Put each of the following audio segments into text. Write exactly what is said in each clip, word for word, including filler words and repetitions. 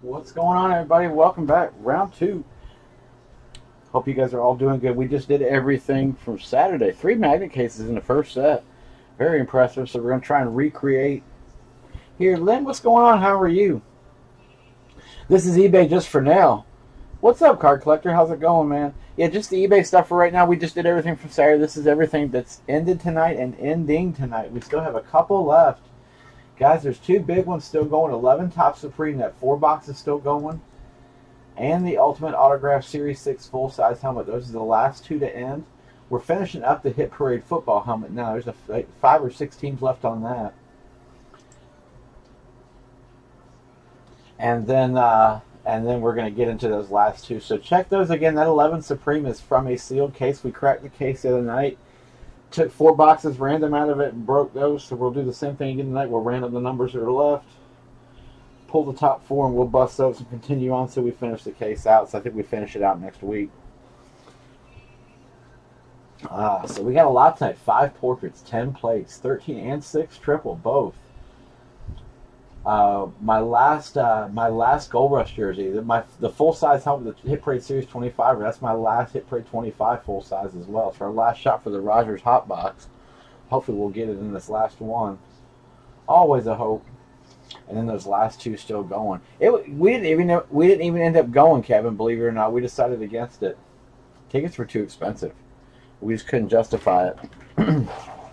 What's going on, everybody? Welcome back. Round two. Hope you guys are all doing good. We just did everything from Saturday. Three magnet cases in the first set. Very impressive. So we're going to try and recreate. Here, Lynn, what's going on? How are you? This is eBay just for now. What's up, card collector? How's it going, man? Yeah, just the eBay stuff for right now. We just did everything from Saturday. This is everything that's ended tonight and ending tonight. We still have a couple left. Guys, there's two big ones still going. eleven Top Supreme. That four box is still going. And the Ultimate Autograph Series six full-size helmet. Those are the last two to end. We're finishing up the Hit Parade football helmet now. There's a, like five or six teams left on that. And then uh, and then we're going to get into those last two. So check those again. That eleven Supreme is from a sealed case. We cracked the case the other night. Took four boxes random out of it and broke those. So we'll do the same thing again tonight. We'll random the numbers that are left. Pull the top four and we'll bust those and continue on so we finish the case out. So I think we finish it out next week. Uh, so we got a lot tonight. Five portraits, ten plates, thirteen and six triple, both. Uh, my last uh, my last Gold Rush jersey, my the full size helmet, the Hit Parade Series twenty-five. That's my last Hit Parade twenty-five full size as well. It's our last shot for the Rogers Hot Box. Hopefully we'll get it in this last one. Always a hope. And then those last two still going. It we didn't even we didn't even end up going, Kevin. Believe it or not, we decided against it. Tickets were too expensive. We just couldn't justify it.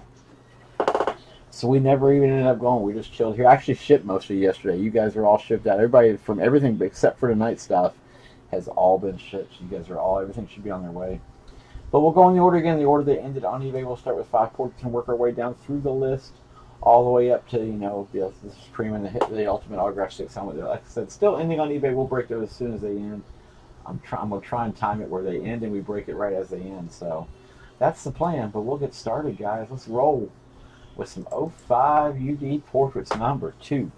So we never even ended up going. We just chilled here. I actually shipped most of you yesterday. You guys are all shipped out. Everybody from everything except for tonight stuff has all been shipped. You guys are all, everything should be on their way. But we'll go in the order again. The order that ended on eBay. We'll start with five portraits and work our way down through the list, all the way up to, you know, the, the Supreme and the, the Ultimate Autograph six helmet. Like I said, still ending on eBay. We'll break those as soon as they end. I'm, try, I'm going to try and time it where they end and we break it right as they end. So that's the plan. But we'll get started, guys. Let's roll with some oh five U D portraits number two.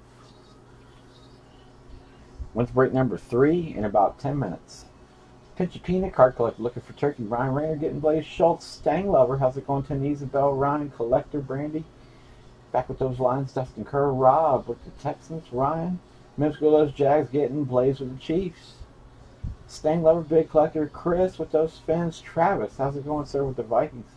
Went to break number three in about ten minutes. Pinchy Peanut, card collector looking for Turkey. Ryan Rayner getting Blaze Schultz. Stang Lover, how's it going? Ten Isabel, Ryan, Collector, Brandy. Back with those lines, Dustin Kerr. Rob with the Texans. Ryan. Mims go those Jags getting Blaze with the Chiefs. Stang Lover, Big Collector. Chris with those Fins. Travis, how's it going, sir, with the Vikings?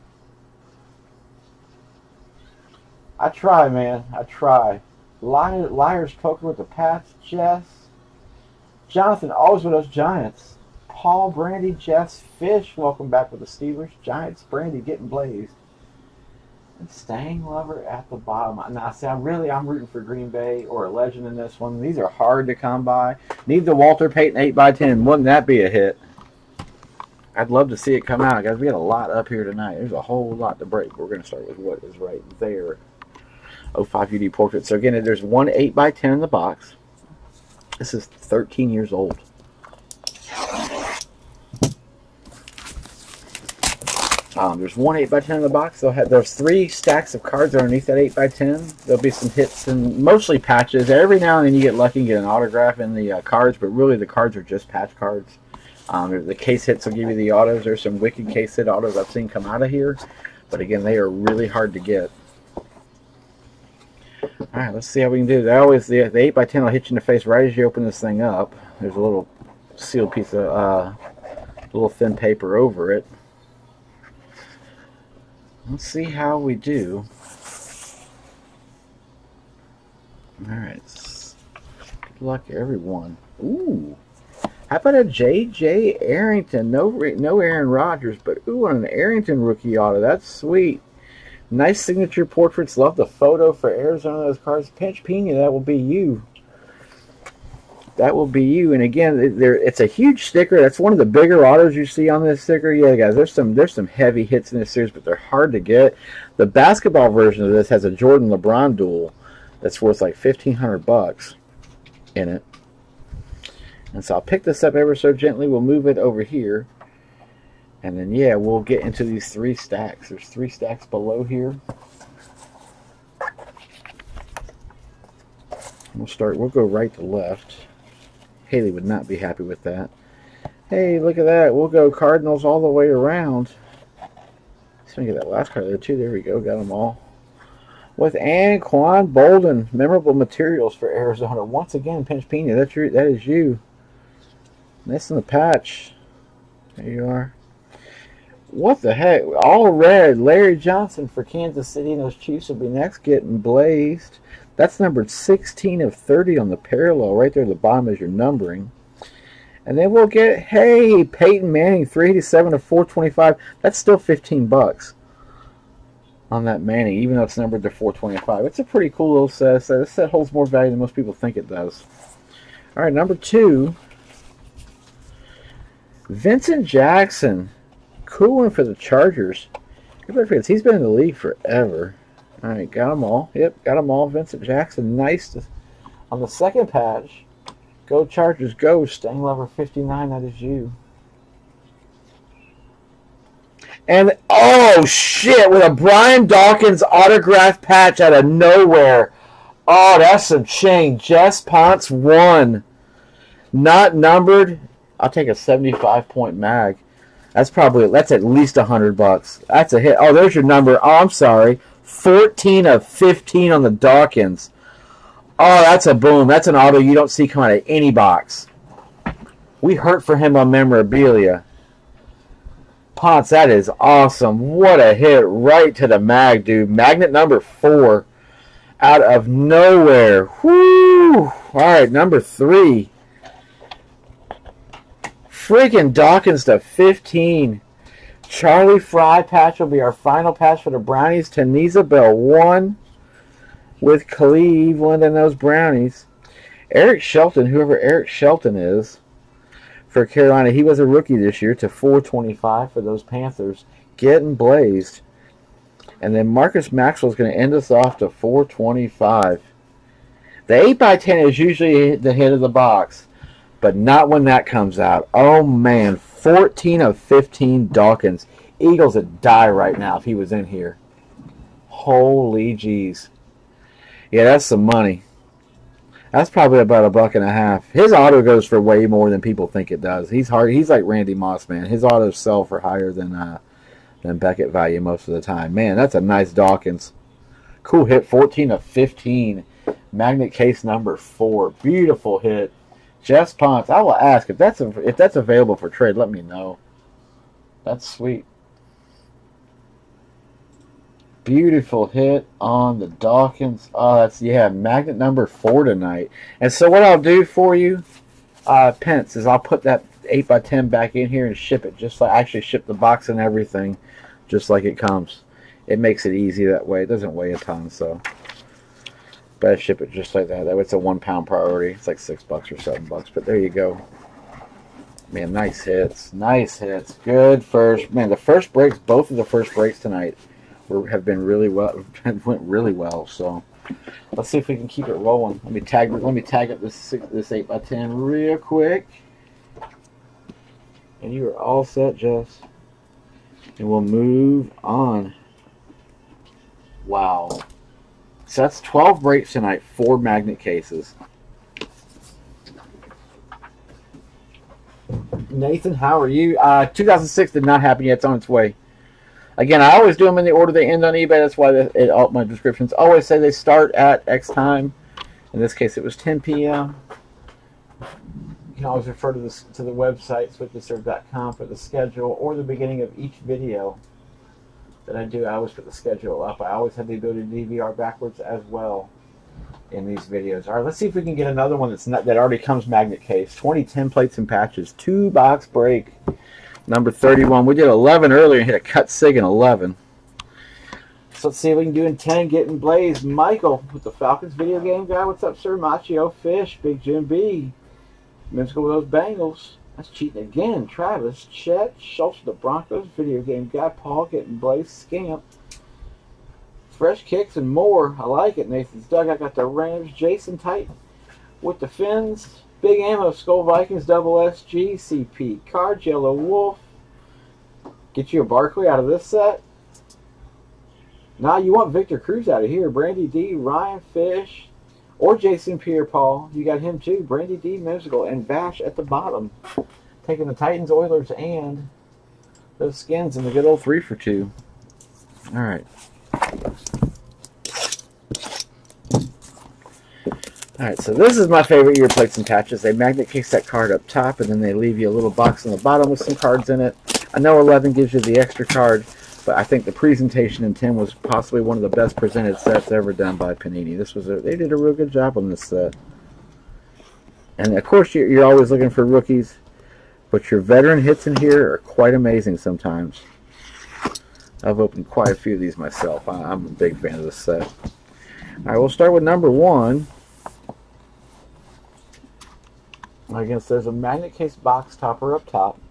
I try, man. I try. Liar, Liars Poker with the Pats. Jess. Jonathan, always with those Giants. Paul, Brandy, Jess, Fish, welcome back with the Steelers. Giants, Brandy getting blazed. And Stang Lover at the bottom. Now, see, I'm really, I'm rooting for Green Bay or a legend in this one. These are hard to come by. Need the Walter Payton eight by ten. Wouldn't that be a hit? I'd love to see it come out, guys. We got a lot up here tonight. There's a whole lot to break. We're going to start with what is right there. oh five U D portrait. So again, there's one eight by ten in the box. This is thirteen years old. Um, there's one eight by ten in the box. They'll have, there's three stacks of cards underneath that eight by ten. There'll be some hits and mostly patches. Every now and then you get lucky and get an autograph in the uh, cards, but really the cards are just patch cards. Um, the case hits will give you the autos. There's some wicked case hit autos I've seen come out of here, but again, they are really hard to get. All right, let's see how we can do. They always the, the eight by ten will hit you in the face right as you open this thing up. There's a little sealed piece of uh, little thin paper over it. Let's see how we do. All right, good luck, everyone. Ooh, how about a J J Arrington? No, no Aaron Rodgers, but ooh, an Arrington rookie auto. That's sweet. Nice signature portraits. Love the photo for Arizona. Those cards. Pinch Pena, that will be you. That will be you. And again, there it's a huge sticker. That's one of the bigger autos you see on this sticker. Yeah, guys, there's some there's some heavy hits in this series, but they're hard to get. The basketball version of this has a Jordan LeBron duel that's worth like fifteen hundred bucks in it. And so I'll pick this up ever so gently. We'll move it over here. And then, yeah, we'll get into these three stacks. There's three stacks below here. We'll start, we'll go right to left. Haley would not be happy with that. Hey, look at that. We'll go Cardinals all the way around. Just going to get that last card there, too. There we go. Got them all. with Anquan Bolden. Memorable materials for Arizona. Once again, Pinch Pena, that's your, that is you. Nice in the patch. There you are. What the heck? All red. Larry Johnson for Kansas City, and those Chiefs will be next, getting blazed. That's numbered sixteen of thirty on the parallel. Right there at the bottom is your numbering. And then we'll get, hey, Peyton Manning, three eighty-seven of four twenty-five. That's still fifteen bucks on that Manning, even though it's numbered to four twenty-five. It's a pretty cool little set. This set holds more value than most people think it does. All right, number two. Vincent Jackson. Cool one for the Chargers. Everybody forgets he's been in the league forever. All right, got them all. Yep, got them all. Vincent Jackson. Nice. To, on the second patch, go Chargers, go. Staying Lover fifty-nine, that is you. And, oh, shit, with a Brian Dawkins autograph patch out of nowhere. Oh, that's some chain. Jess Ponce one. Not numbered. I'll take a seventy-five point mag. That's probably, that's at least a hundred bucks. That's a hit. Oh, there's your number. Oh, I'm sorry. fourteen of fifteen on the Dawkins. Oh, that's a boom. That's an auto you don't see come out of any box. We hurt for him on memorabilia. Ponce, that is awesome. What a hit right to the mag, dude. Magnet number four out of nowhere. Whoo! All right, number three. Freaking Dawkins to fifteen. Charlie Fry patch will be our final patch for the Brownies. Tanisa Bell one with Cleveland and those Brownies. Eric Shelton, whoever Eric Shelton is, for Carolina, he was a rookie this year, to four twenty-five for those Panthers. Getting blazed. And then Marcus Maxwell is going to end us off to four twenty-five. The eight by ten is usually the hit of the box, but not when that comes out. Oh, man. fourteen of fifteen Dawkins. Eagles would die right now if he was in here. Holy jeez. Yeah, that's some money. That's probably about a buck and a half. His auto goes for way more than people think it does. He's hard. He's like Randy Moss, man. His autos sell for higher than uh, than Beckett value most of the time. Man, that's a nice Dawkins. Cool hit. fourteen of fifteen. Magnet case number four. Beautiful hit. Jess Ponce. I will ask if that's a, if that's available for trade. Let me know. That's sweet. Beautiful hit on the Dawkins. Oh, that's, yeah, magnet number four tonight. And so what I'll do for you, uh, Pence, is I'll put that eight by ten back in here and ship it. Just like, actually ship the box and everything just like it comes. It makes it easy that way. It doesn't weigh a ton, so. But I ship it just like that. That way it's a one pound priority. It's like six bucks or seven bucks. But there you go. Man, nice hits. Nice hits. Good first. Man, the first breaks, both of the first breaks tonight have been really well, went really well. So let's see if we can keep it rolling. Let me tag, let me tag up this six, this eight by ten real quick, and you are all set, Jess. And we'll move on. Wow, so that's twelve breaks tonight, four magnet cases. Nathan, how are you? Uh, two thousand six did not happen yet. It's on its way. Again, I always do them in the order they end on eBay. That's why it, it, all my descriptions always say they start at X time. In this case, it was ten P M You can always refer to, this, to the website, switch to serve dot com, for the schedule, or the beginning of each video that I do. I always put the schedule up. I always have the ability to D V R backwards as well in these videos. All right, let's see if we can get another one that's not, that already comes magnet case. twenty ten plates and patches, two box break. Number thirty-one. We did eleven earlier and hit a cut sig in eleven. So let's see if we can do in ten. Getting blazed. Michael with the Falcons video game guy. What's up, sir? Machio Fish. Big Jim B. Musical with those Bengals. That's cheating again. Travis. Chet. Schultz with the Broncos video game guy. Paul getting blazed. Scamp. Fresh kicks and more. I like it. Nathan's Doug. I got the Rams. Jason Titan with the Fins. Big Ammo, Skull Vikings, Double S G, C P, Card, Yellow Wolf. Get you a Barkley out of this set. Now you want Victor Cruz out of here. Brandy D, Ryan Fish, or Jason Pierre-Paul. You got him too. Brandy D, Musical, and Bash at the bottom. Taking the Titans, Oilers, and those skins in the good old three for two. All right. Alright, so this is my favorite year plates and patches. They magnet case that card up top, and then they leave you a little box on the bottom with some cards in it. I know eleven gives you the extra card, but I think the presentation in ten was possibly one of the best presented sets ever done by Panini. This was a, they did a real good job on this set. And of course, you're, you're always looking for rookies, but your veteran hits in here are quite amazing sometimes. I've opened quite a few of these myself. I, I'm a big fan of this set. All right, we'll start with number one. I guess there's a magnet case box topper up top.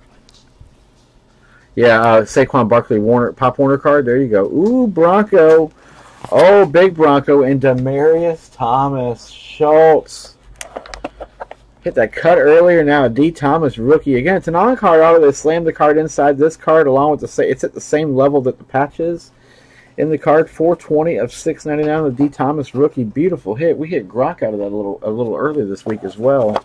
Yeah, uh, Saquon Barkley Warner Pop Warner card. There you go. Ooh, Bronco. Oh, big Bronco. And Demaryius Thomas Schultz. Hit that cut earlier. Now a D. Thomas rookie. Again, it's an on-card auto. They slammed the card inside this card along with the... It's at the same level that the patch is. In the card, four twenty of six ninety-nine. The D. Thomas rookie. Beautiful hit. We hit Gronk out of that a little, a little earlier this week as well.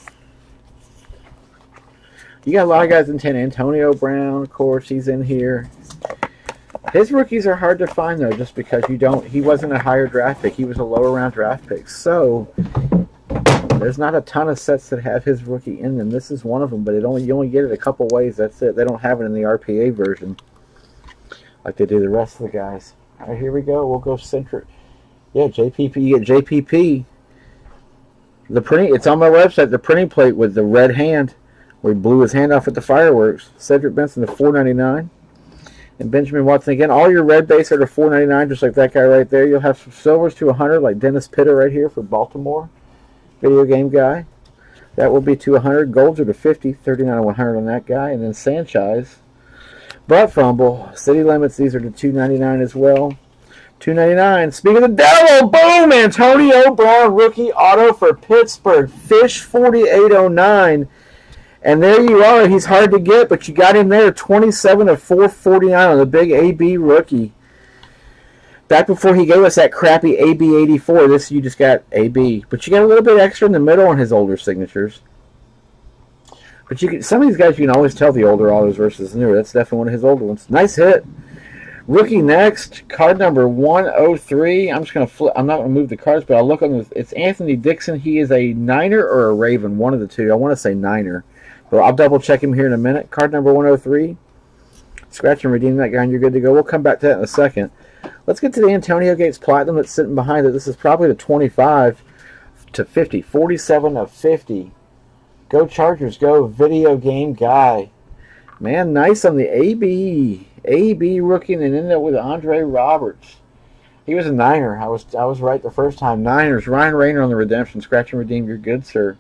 You got a lot of guys in ten. Antonio Brown, of course, he's in here. His rookies are hard to find, though, just because you don't... He wasn't a higher draft pick. He was a lower round draft pick. So, there's not a ton of sets that have his rookie in them. This is one of them, but it only you only get it a couple ways. That's it. They don't have it in the R P A version like they do the rest of the guys. All right, here we go. We'll go centric. Yeah, J P P. You get J P P. The printing... It's on my website. The printing plate with the red hand, where he blew his hand off at the fireworks. Cedric Benson to four ninety-nine. And Benjamin Watson again. All your red base are to four ninety-nine, just like that guy right there. You'll have some silvers to one hundred, like Dennis Pitta right here for Baltimore. Video game guy. That will be to one hundred. Golds are to fifty. thirty-nine to one hundred on that guy. And then Sanchez. Butt Fumble. City Limits, these are to two ninety-nine as well. two ninety-nine. Speaking of the devil, boom! Antonio Brown rookie auto for Pittsburgh. Fish forty-eight oh nine. And there you are. He's hard to get, but you got him there. twenty-seven of four forty-nine on the big A B rookie. Back before he gave us that crappy A B eighty-four, this you just got A B. But you got a little bit extra in the middle on his older signatures. But you can, some of these guys you can always tell the older autos versus the newer. That's definitely one of his older ones. Nice hit. Rookie next, card number one oh three. I'm just gonna flip. I'm not gonna move the cards, but I'll look on this. It's Anthony Dixon. He is a Niner or a Raven, one of the two. I want to say Niner. But I'll double check him here in a minute. Card number one oh three. Scratch and redeem that guy and you're good to go. We'll come back to that in a second. Let's get to the Antonio Gates Platinum that's sitting behind it. This is probably the twenty-five to fifty. forty-seven of fifty. Go Chargers, go video game guy. Man, nice on the A B. A B rookie and then ended up with Andre Roberts. He was a Niner. I was I was right the first time. Niners. Ryan Rayner on the redemption. Scratch and redeem. You're good, sir.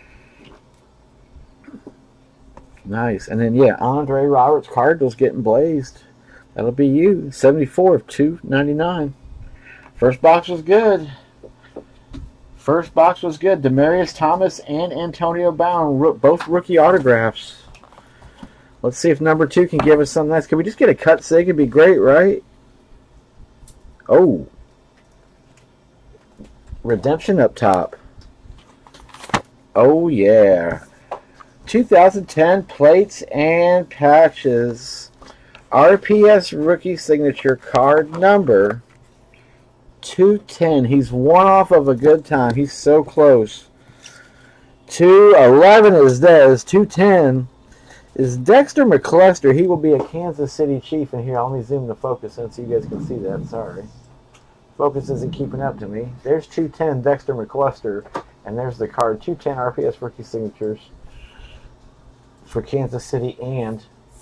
Nice. And then, yeah, Andre Roberts, Cardinals getting blazed. That'll be you. seventy-four of two ninety-nine. First box was good. First box was good. Demaryius Thomas and Antonio Brown, both rookie autographs. Let's see if number two can give us something nice. Can we just get a cut sig? It'd be great, right? Oh. Redemption up top. Oh, yeah. two thousand ten plates and patches. R P S rookie signature card number two ten. He's one off of a good time. He's so close. two eleven is Dez. two ten is Dexter McCluster. He will be a Kansas City Chief in here. Let me zoom the focus in so you guys can see that. Sorry. Focus isn't keeping up to me. There's two ten Dexter McCluster. And there's the card. two ten R P S rookie signatures for Kansas City and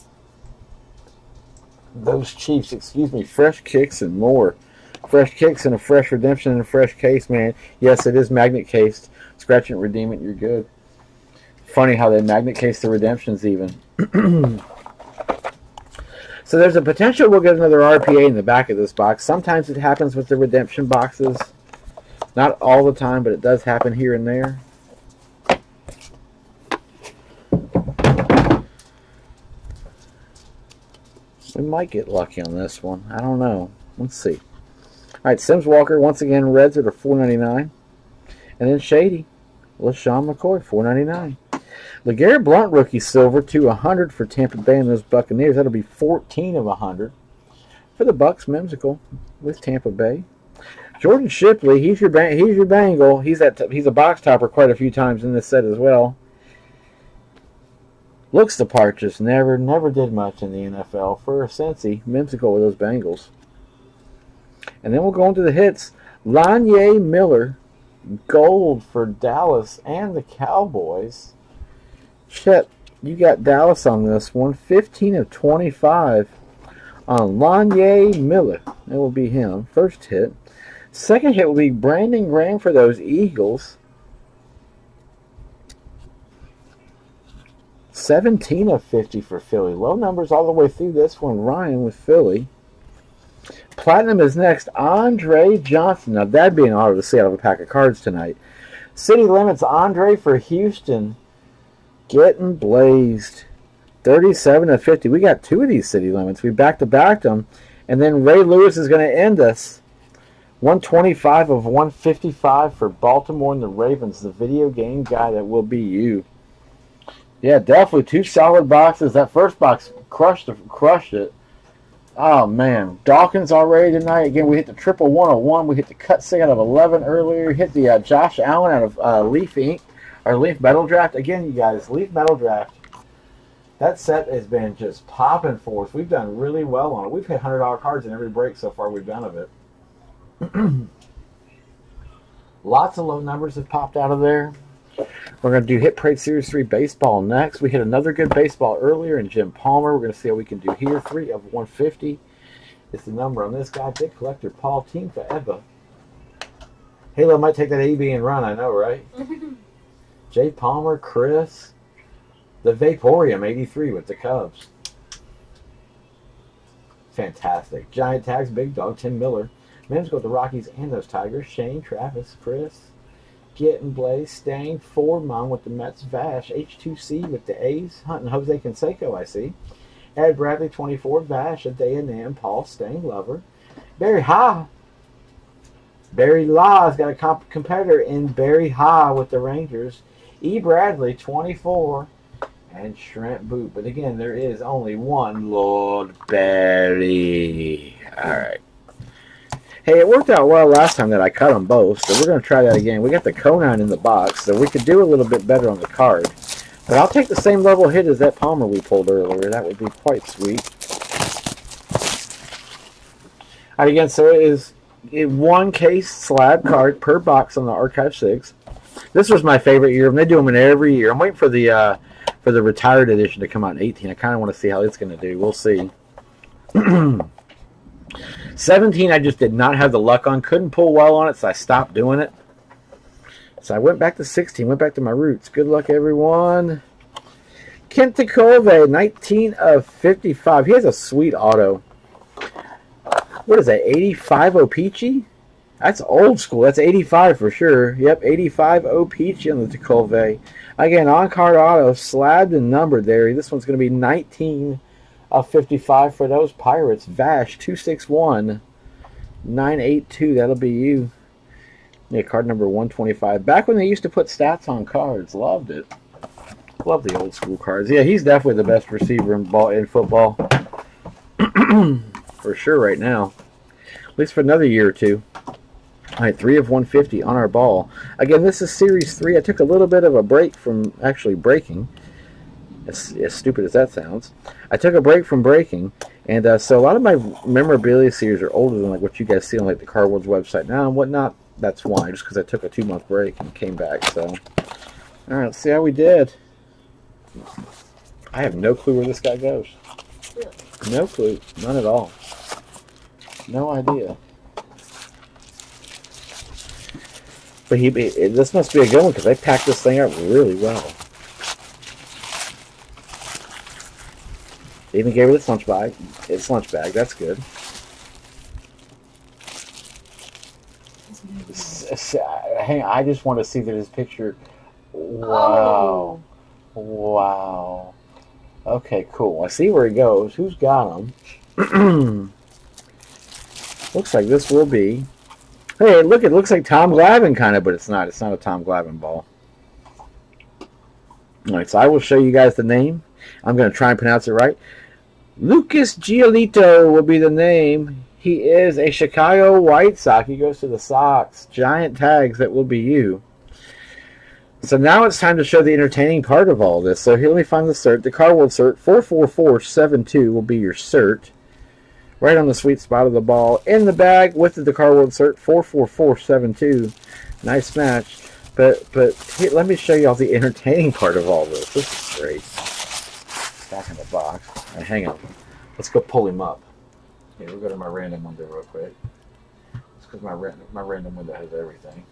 those Chiefs. Excuse me. Fresh kicks and more. Fresh kicks and a fresh redemption and a fresh case, man. Yes, it is magnet cased. Scratch it, redeem it, you're good. Funny how they magnet case the redemptions even. So there's a potential we'll get another R P A in the back of this box. Sometimes it happens with the redemption boxes. Not all the time, but it does happen here and there. We might get lucky on this one. I don't know. Let's see. All right, Sims Walker, once again, reds are to four ninety-nine. And then Shady, LaShawn McCoy, four ninety-nine. LeGarrette Blount, rookie silver, to one hundred for Tampa Bay and those Buccaneers. That'll be fourteen of one hundred. For the Bucks, Memsicle with Tampa Bay. Jordan Shipley, he's your he's your Bengal. He's at he's a box topper quite a few times in this set as well. Looks the part, just never never did much in the N F L for a Cincy. Whimsical with those Bengals. And then we'll go into the hits. Lanye Miller, gold for Dallas and the Cowboys. Chet, you got Dallas on this one. fifteen of twenty-five on Lanye Miller. That will be him. First hit. Second hit will be Brandon Graham for those Eagles. seventeen of fifty for Philly. Low numbers all the way through this one. Ryan with Philly. Platinum is next. Andre Johnson. Now, that'd be an honor to see out of a pack of cards tonight. City Limits, Andre for Houston. Getting blazed. thirty-seven of fifty. We got two of these City Limits. We back-to-backed them. And then Ray Lewis is going to end us. one twenty-five of one fifty-five for Baltimore and the Ravens. The video game guy that will be you. Yeah, definitely two solid boxes. That first box crushed, crushed it. Oh, man. Dawkins already tonight. Again, we hit the triple one oh one. We hit the cut sig out of eleven earlier. Hit the uh, Josh Allen out of uh, Leaf Ink, or Leaf Metal Draft. Again, you guys, Leaf Metal Draft. That set has been just popping for us. We've done really well on it. We've hit one hundred dollar cards in every break so far we've done of it. Lots of low numbers have popped out of there. We're going to do Hit Parade Series three Baseball next. We hit another good baseball earlier in Jim Palmer. We're going to see how we can do here. three of one fifty. It's the number on this guy. Big collector Paul, Team Forever. Halo might take that A B and run, I know, right? Jay Palmer, Chris. The Vaporium eighty-three with the Cubs. Fantastic. Giant Tags, Big Dog, Tim Miller. Men's go with the Rockies and those Tigers. Shane, Travis, Chris. Getting Blaze, Stang, Fordman with the Mets, Vash, H two C with the A's, Hunting Jose Canseco, I see. Ed Bradley, twenty-four, Vash, Adea Nam, Paul, Stang, Lover. Barry Ha. Barry Law's got a comp competitor in Barry Ha with the Rangers. E. Bradley, twenty-four, and Shrimp Boot. But again, there is only one Lord Barry. All right. Hey, it worked out well last time that I cut them both, so we're going to try that again. We got the Conan in the box, so we could do a little bit better on the card. But I'll take the same level hit as that Palmer we pulled earlier. That would be quite sweet. All right, again, so it is one case slab card per box on the Archive six. This was my favorite year, and they do them in every year. I'm waiting for the uh, for the retired edition to come out in eighteen. I kind of want to see how it's going to do. We'll see. seventeen, I just did not have the luck on. Couldn't pull well on it, so I stopped doing it. So I went back to sixteen. Went back to my roots. Good luck, everyone. Kent Tekove, nineteen of fifty-five. He has a sweet auto. What is that, eighty-five O-Peachy? That's old school. That's eighty-five for sure. Yep, eighty-five O-Peachy on the Tekove. Again, on-card auto, slabbed and numbered there. This one's going to be nineteen of fifty-five for those Pirates. Vash, two six one, nine eight two. That'll be you. Yeah, card number one twenty-five. Back when they used to put stats on cards. Loved it. Love the old school cards. Yeah, he's definitely the best receiver in ball in football. For sure right now. At least for another year or two. All right, three of one fifty on our ball. Again, this is Series three. I took a little bit of a break from actually breaking. As, as stupid as that sounds. I took a break from breaking. And uh, so a lot of my memorabilia series are older than like what you guys see on like the Card World's website now and whatnot. That's why, just because I took a two-month break and came back. So, all right, let's see how we did. I have no clue where this guy goes. No clue. None at all. No idea. But he, this must be a good one because they packed this thing up really well. They even gave it its lunch bag. Its lunch bag. That's good. Hang on, I just want to see that his picture. Wow. Oh. Wow. Okay, cool. I see where he goes. Who's got him? Looks like this will be. Hey, look, it looks like Tom Glavine kind of, but it's not. It's not a Tom Glavine ball. All right, so I will show you guys the name. I'm going to try and pronounce it right. Lucas Giolito will be the name. He is a Chicago White Sox. He goes to the Sox. Giant tags, that will be you. So now it's time to show the entertaining part of all this. So here, let me find the cert. The Cardboard cert, four four four seven two will be your cert. Right on the sweet spot of the ball. In the bag with the Cardboard cert, four four four seven two. Nice match. But but here, let me show you all the entertaining part of all this. This is great. Back in the box. All right, hang on. Let's go pull him up. Here, we'll go to my random window real quick. It's because my, random, my random window has everything.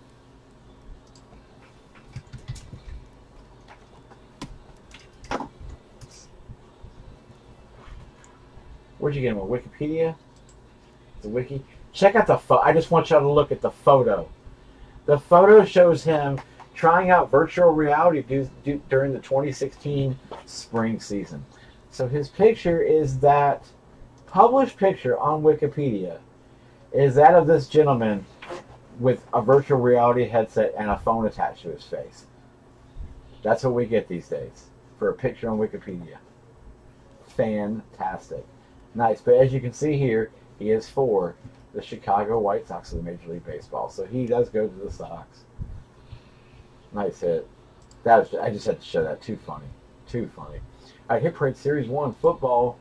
Where'd you get him? On Wikipedia? The wiki? Check out the photo. I just want y'all to look at the photo. The photo shows him trying out virtual reality do, do, during the twenty sixteen spring season. So his picture is that published picture on Wikipedia is that of this gentleman with a virtual reality headset and a phone attached to his face. That's what we get these days for a picture on Wikipedia. Fantastic. Nice, but as you can see here, he is for the Chicago White Sox of the Major League Baseball. So he does go to the Sox. Nice hit. That was, I just had to show that. Too funny. Too funny. All right, Hit Parade Series one football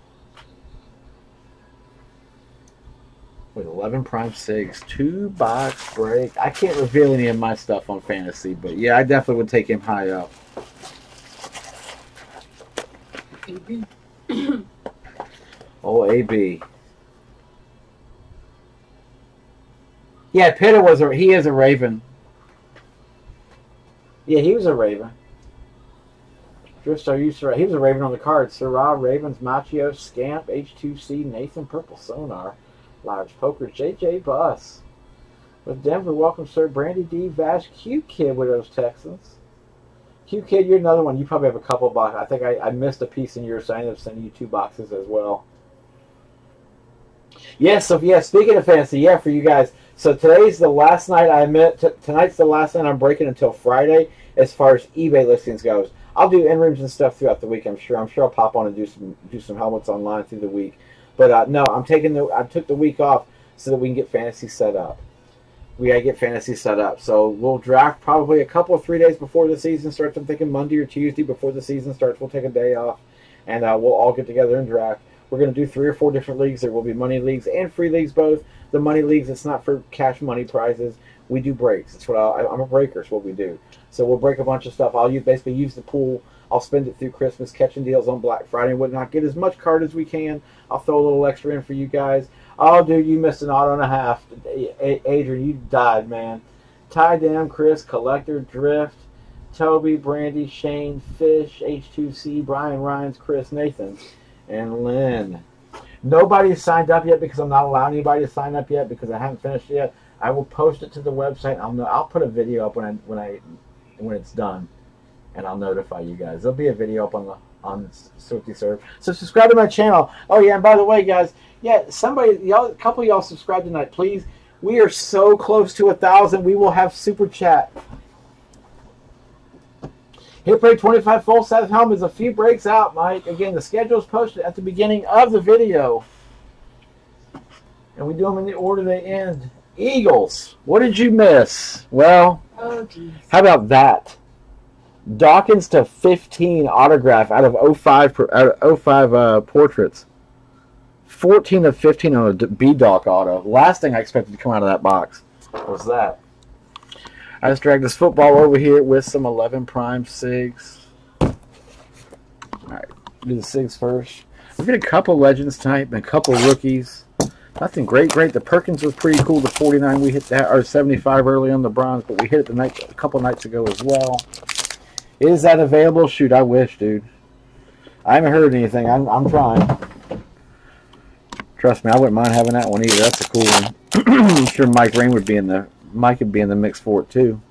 with eleven prime six, two box break. I can't reveal any of my stuff on fantasy, but yeah, I definitely would take him high up. Oh, A B. Yeah, Pitta was a, he is a Raven. Yeah, he was a Raven. Driftstar used to, he was a Raven on the card. Syrah, Ravens, Machio, Scamp, H two C, Nathan, Purple Sonar, Large Poker, J J Bus. With Denver, welcome, sir. Brandy D, Vash, Q Kid with those Texans. Q Kid, you're another one. You probably have a couple boxes. I think I, I missed a piece in yours, so I ended up sending you two boxes as well. Yes, so yeah, speaking of fantasy, yeah, for you guys. So today's the last night I admit, t tonight's the last night I'm breaking until Friday as far as eBay listings goes. I'll do end rooms and stuff throughout the week, I'm sure. I'm sure I'll pop on and do some do some helmets online through the week. But uh, no, I'm taking the I took the week off so that we can get fantasy set up. We gotta get fantasy set up. So we'll draft probably a couple of three days before the season starts. I'm thinking Monday or Tuesday before the season starts. We'll take a day off and uh, we'll all get together and draft. We're going to do three or four different leagues. There will be money leagues and free leagues both. The money leagues, it's not for cash money prizes. We do breaks. That's what I'll, I'm a breaker. It's what we do. So we'll break a bunch of stuff. I'll use, basically use the pool. I'll spend it through Christmas, catching deals on Black Friday and whatnot. Get as much card as we can. I'll throw a little extra in for you guys. Oh, dude, you missed an auto and a half. Adrian, you died, man. Ty Dam, Chris, Collector, Drift, Toby, Brandy, Shane, Fish, H two C, Brian, Ryans, Chris, Nathan, and Lynn. Nobody's signed up yet because I'm not allowing anybody to sign up yet because I haven't finished yet. I will post it to the website. I'll know. I'll put a video up when I when I when it's done, and I'll notify you guys. There'll be a video up on the on Swifty Serve. So subscribe to my channel. Oh yeah, and by the way, guys, yeah, somebody, y'all, a couple of y'all subscribe tonight, please. We are so close to a thousand. We will have super chat. Hit Parade twenty-five full size helmets. A few breaks out, Mike. Again, the schedule is posted at the beginning of the video. And we do them in the order they end. Eagles. What did you miss? Well, oh, geez. How about that? Dawkins to fifteen autograph out of oh five, out of oh five uh, portraits. fourteen of fifteen on a B-Doc auto. Last thing I expected to come out of that box was that. I just dragged this football over here with some eleven prime SIGs. Alright, do the SIGs first. We get a couple legends tonight and a couple rookies. Nothing great, great. The Perkins was pretty cool. The forty-nine we hit that, or seventy-five early on the bronze, but we hit it the night a couple nights ago as well. Is that available? Shoot, I wish, dude. I haven't heard anything. I'm, I'm trying. Trust me, I wouldn't mind having that one either. That's a cool one. I'm sure Mike Rain would be in the Mike would be in the mix for it too.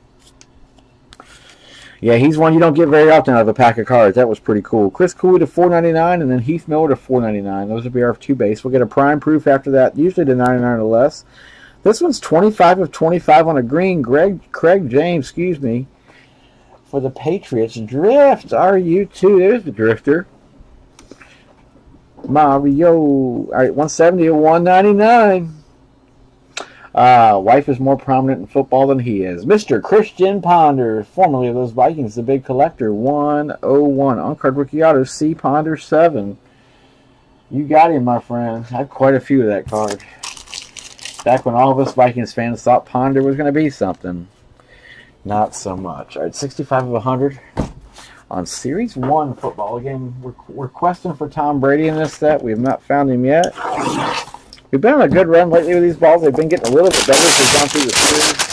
Yeah, he's one you don't get very often out of a pack of cards. That was pretty cool. Chris Cooley to four ninety-nine, and then Heath Miller to four ninety-nine. Those would be our two base. We'll get a prime proof after that, usually to ninety-nine or less. This one's twenty-five of twenty-five on a green. Greg Craig James, excuse me, for the Patriots. Drift, are you too? There's the drifter. Mario. All right, one seventy to one ninety-nine. Uh, wife is more prominent in football than he is. Mister Christian Ponder, formerly of those Vikings, the big collector. one oh one. On-card rookie auto, C. Ponder seven. You got him, my friend. I have quite a few of that card. Back when all of us Vikings fans thought Ponder was going to be something. Not so much. All right, sixty-five of one hundred. On Series one football. Again, we're, we're questing for Tom Brady in this set. We have not found him yet. We've been on a good run lately with these balls. They've been getting a little bit better as we've gone through the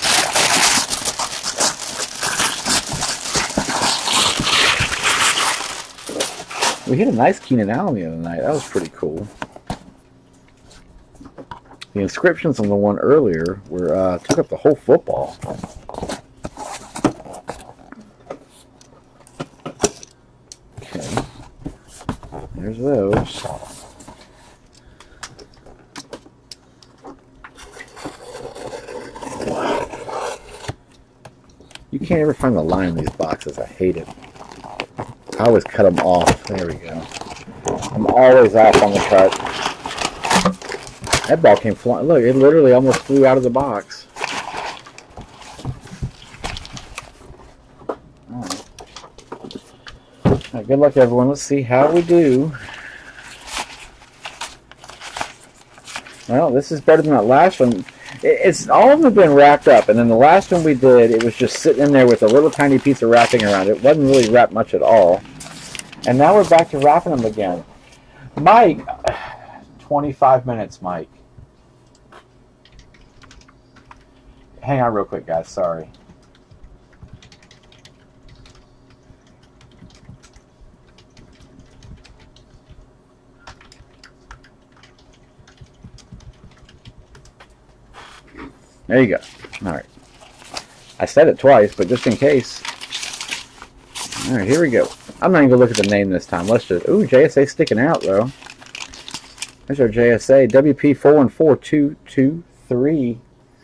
series. We hit a nice Keenan Allen the other night. That was pretty cool. The inscriptions on the one earlier were uh, took up the whole football. Okay. There's those. You can't ever find the line in these boxes. I hate it. I always cut them off. There we go. I'm always off on the cut. That ball came flying. Look, it literally almost flew out of the box. All right. All right, good luck, everyone. Let's see how we do. Well, this is better than that last one. It's all of them have been wrapped up, and then the last one we did, it was just sitting in there with a little tiny piece of wrapping around it. It wasn't really wrapped much at all. And now we're back to wrapping them again. Mike, twenty-five minutes, Mike. Hang on real quick, guys. Sorry. There you go. All right. I said it twice, but just in case. All right, here we go. I'm not even going to look at the name this time. Let's just... Ooh, J S A sticking out, though. There's our J S A. W P four one four two two three.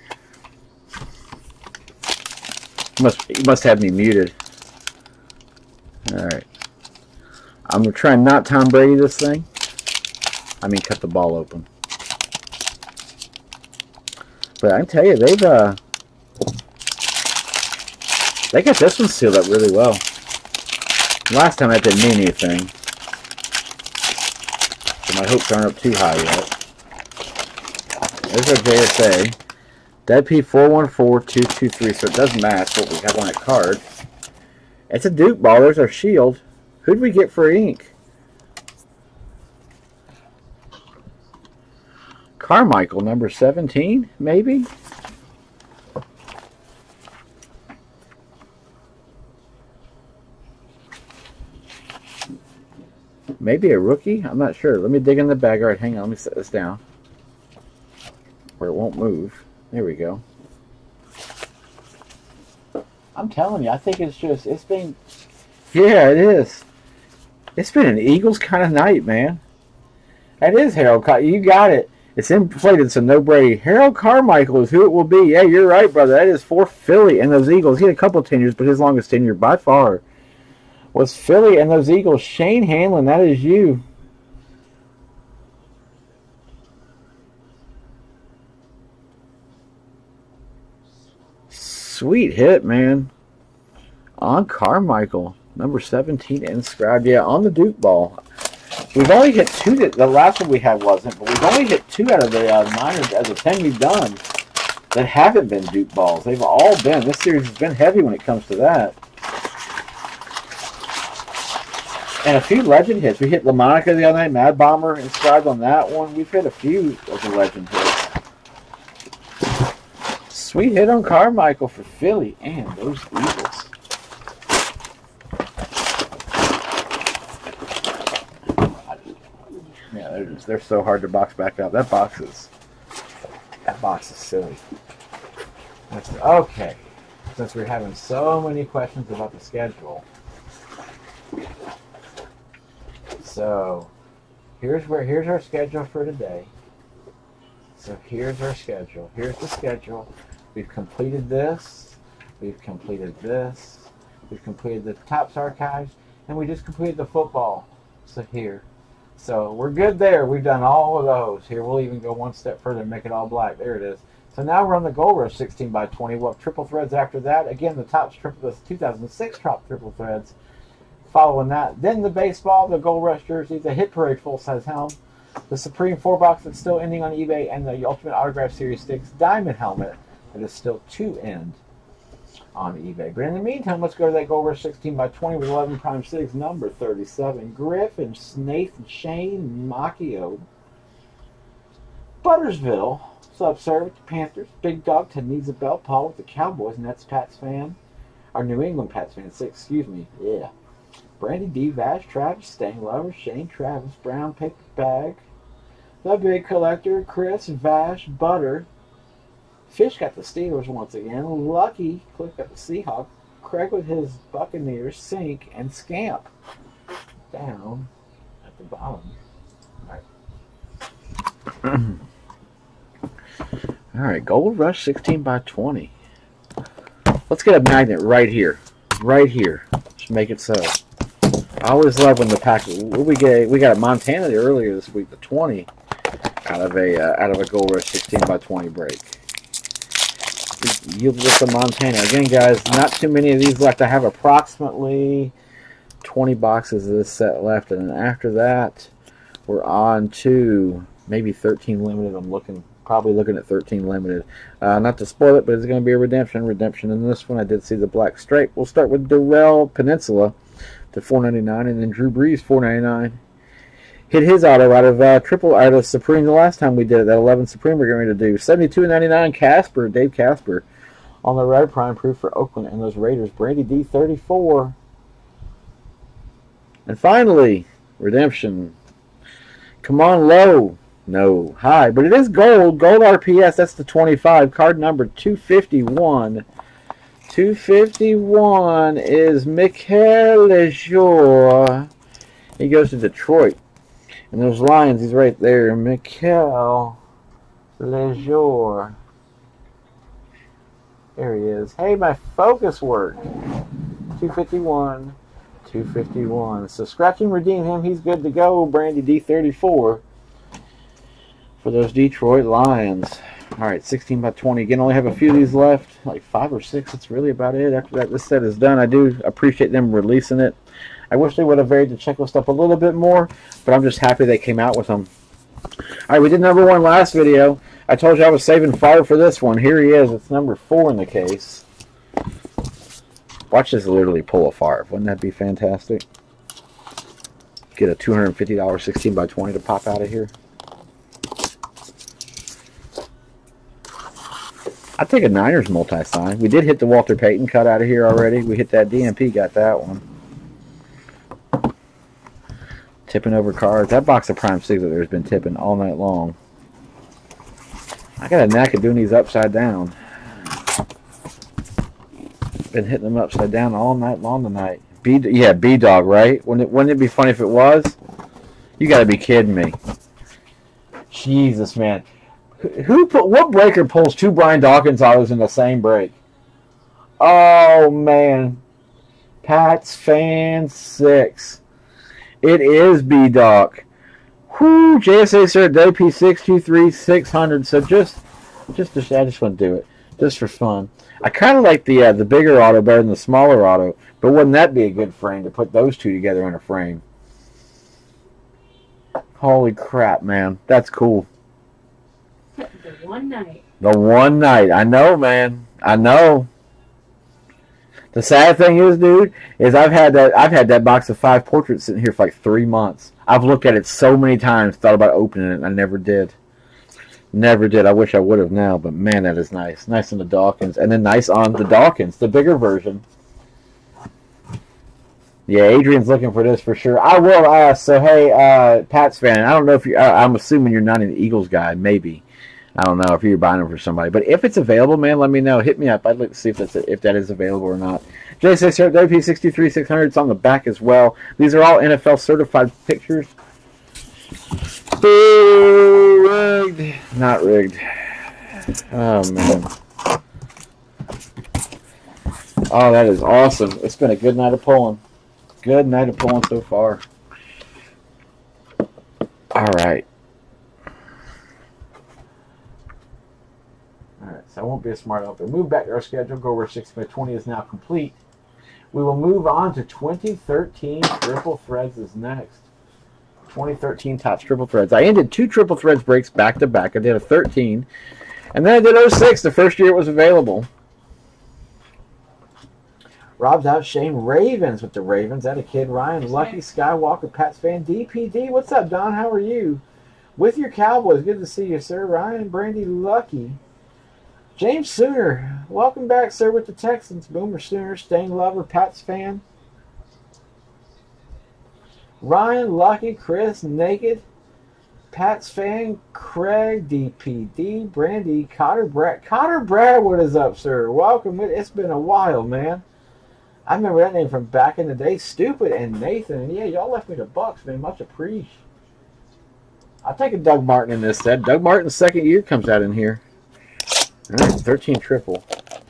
Must, you must have me muted. All right. I'm going to try and not Tom Brady this thing. I mean, cut the ball open. But I can tell you, they've uh, they got this one sealed up really well. Last time that didn't mean anything, so my hopes aren't up too high yet. There's our J S A, W P four one four two two three, so it does match what we have on that card. It's a Duke ball. There's our shield. Who'd we get for ink? Carmichael, number seventeen, maybe? Maybe a rookie? I'm not sure. Let me dig in the bag. All right, hang on. Let me set this down where it won't move. There we go. I'm telling you, I think it's just, it's been, yeah, it is. It's been an Eagles kind of night, man. That is Harold. You got it. It's inflated, so no Brady. Harold Carmichael is who it will be. Yeah, you're right, brother. That is for Philly and those Eagles. He had a couple of tenures, but his longest tenure by far was Philly and those Eagles. Shane Hanlon, that is you. Sweet hit, man. On Carmichael, number seventeen inscribed. Yeah, on the Duke ball. We've only hit two. That, the last one we had wasn't, but we've only hit two out of the uh, nine out of the ten we've done that haven't been Duke balls. They've all been. This series has been heavy when it comes to that. And a few legend hits. We hit LaMonica the other night. Mad Bomber inscribed on that one. We've hit a few of the legend hits. Sweet hit on Carmichael for Philly and those Eagles. Yeah, they're, just, they're so hard to box back up. That box is, that box is silly. That's, okay, since we're having so many questions about the schedule, so here's where here's our schedule for today. So here's our schedule. Here's the schedule. We've completed this. We've completed this. We've completed the Topps archives, and we just completed the football. So here. So we're good there. We've done all of those. Here, we'll even go one step further and make it all black. There it is. So now we're on the Gold Rush sixteen by twenty. We'll have triple threads after that. Again, the top triple, the two thousand six top triple threads. Following that, then the baseball, the Gold Rush jersey, the Hit Parade full-size helm, the Supreme four box that's still ending on eBay, and the Ultimate Autograph Series six diamond helmet that is still to end on eBay. But in the meantime, let's go to that Gold Rush sixteen by twenty with eleven Prime six, number thirty-seven. Griffin, Nathan, Shane, Macchio, Buttersville, Subservient, Panthers, Big Dog, Ted needs a belt, Paul with the Cowboys, Nets Pats fan, our New England Pats fan, six, excuse me, yeah. Brandy D, Vash, Travis, Stang Lover, Shane, Travis, Brown, Paper Bag, The Big Collector, Chris, Vash, Butter, Fish got the Steelers once again, Lucky, Cliff got the Seahawks, Craig with his Buccaneers, Sink, and Scamp down at the bottom. All right. All right, Gold Rush sixteen by twenty. Let's get a magnet right here. Right here. Just make it so. I always love when the pack. We get we got a Montana earlier this week, the twenty out of a uh, out of a Gold Rush sixteen by twenty break. Yield with the Montana again, guys. Not too many of these left. I have approximately twenty boxes of this set left, and then after that, we're on to maybe thirteen limited. I'm looking. Probably looking at thirteen limited. Uh, not to spoil it, but it's going to be a redemption. Redemption in this one. I did see the black stripe. We'll start with Darrell Peninsula to four ninety-nine, and then Drew Brees four ninety-nine. Hit his auto out of uh, triple out of Supreme the last time we did it. That eleven Supreme we're going to do. seventy-two ninety-nine Casper, Dave Casper on the red prime proof for Oakland and those Raiders. Brady D thirty-four. And finally, redemption. Come on, low. No, high, but it is gold. Gold R P S, that's the twenty-five. Card number two fifty-one. two fifty-one is Mikel Lejour. He goes to Detroit. And those Lions, he's right there. Mikel Lejour. There he is. Hey, my focus worked. two fifty-one. two fifty-one. So scratch and redeem him. He's good to go. Brandy D thirty-four. For those Detroit Lions. All right, sixteen by twenty. Again, only have a few of these left, like five or six. That's really about it. After that, this set is done. I do appreciate them releasing it. I wish they would have varied the checklist up a little bit more, but I'm just happy they came out with them. All right, we did number one last video. I told you I was saving fire for this one. Here he is. It's number four in the case. Watch this literally pull a fire. Wouldn't that be fantastic? Get a two hundred fifty dollar sixteen by twenty to pop out of here. I'd take a Niners multi-sign. We did hit the Walter Payton cut out of here already. We hit that D M P, got that one. Tipping over cards. That box of Prime six there has been tipping all night long. I got a knack of doing these upside down. Been hitting them upside down all night long tonight. B, yeah, B-Dog, right? Wouldn't it, wouldn't it be funny if it was? You got to be kidding me. Jesus, man. Who put what breaker pulls two Brian Dawkins autos in the same break? Oh man, Pats fan six. It is B Doc. Whoo, J S A sir, W P six two three six hundred. So just, just, just I just want to do it just for fun. I kind of like the uh, the bigger auto better than the smaller auto, but wouldn't that be a good frame to put those two together in a frame? Holy crap, man, that's cool. The one night. The one night. I know, man. I know. The sad thing is, dude, is I've had that I've had that box of five portraits sitting here for like three months. I've looked at it so many times, thought about opening it, and I never did. Never did. I wish I would have now, but man, that is nice. Nice on the Dawkins. And then nice on the Dawkins, the bigger version. Yeah, Adrian's looking for this for sure. I will ask. So, hey, uh, Pats fan, I don't know if you, uh, I'm assuming you're not an Eagles guy, maybe. I don't know if you're buying them for somebody, but if it's available, man, let me know. Hit me up. I'd like to see if that's if that is available or not. J six W P six two three six hundred. It's on the back as well. These are all N F L certified pictures. Boo, rigged, not rigged. Oh man. Oh, that is awesome. It's been a good night of pulling. Good night of pulling so far. All right. All right, so I won't be a smart aleck. Move back to our schedule. Go over sixty by twenty is now complete. We will move on to twenty thirteen Triple Threads is next. twenty thirteen Topps Triple Threads. I ended two Triple Threads breaks back to back. I did a thirteen, and then I did oh six the first year it was available. Rob's out. Shane Ravens with the Ravens. That a kid. Ryan Lucky Skywalker Pats fan. D P D. What's up, Don? How are you? With your Cowboys. Good to see you, sir. Ryan Brandy Lucky. James Sooner. Welcome back, sir, with the Texans. Boomer Sooner. Stain Lover Pats fan. Ryan Lucky. Chris Naked. Pats fan. Craig D P D. Brandy. Cotter Brad. Cotter Brad, what is up, sir? Welcome. It's been a while, man. I remember that name from back in the day. Stupid and Nathan. And yeah, y'all left me the Bucks, man. Much appreciated. I'll take a Doug Martin in this set. Doug Martin's second year comes out in here. All right, thirteen triple.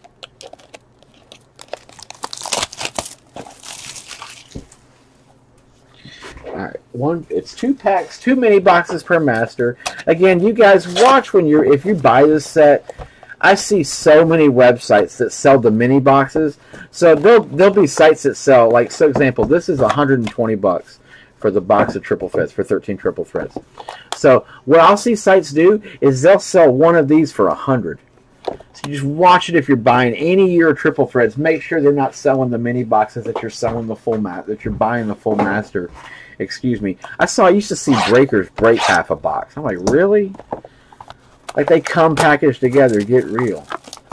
All right, one. It's two packs, two mini boxes per master. Again, you guys watch when you're if you buy this set. I see so many websites that sell the mini boxes. So there'll there'll be sites that sell, like, so example, this is one hundred twenty bucks for the box of triple threads, for thirteen triple threads. So what I'll see sites do is they'll sell one of these for one hundred. So you just watch it if you're buying any year of triple threads. Make sure they're not selling the mini boxes, that you're selling the full mat, that you're buying the full master. Excuse me. I saw I used to see breakers break half a box. I'm like, really? Like, they come packaged together. Get real.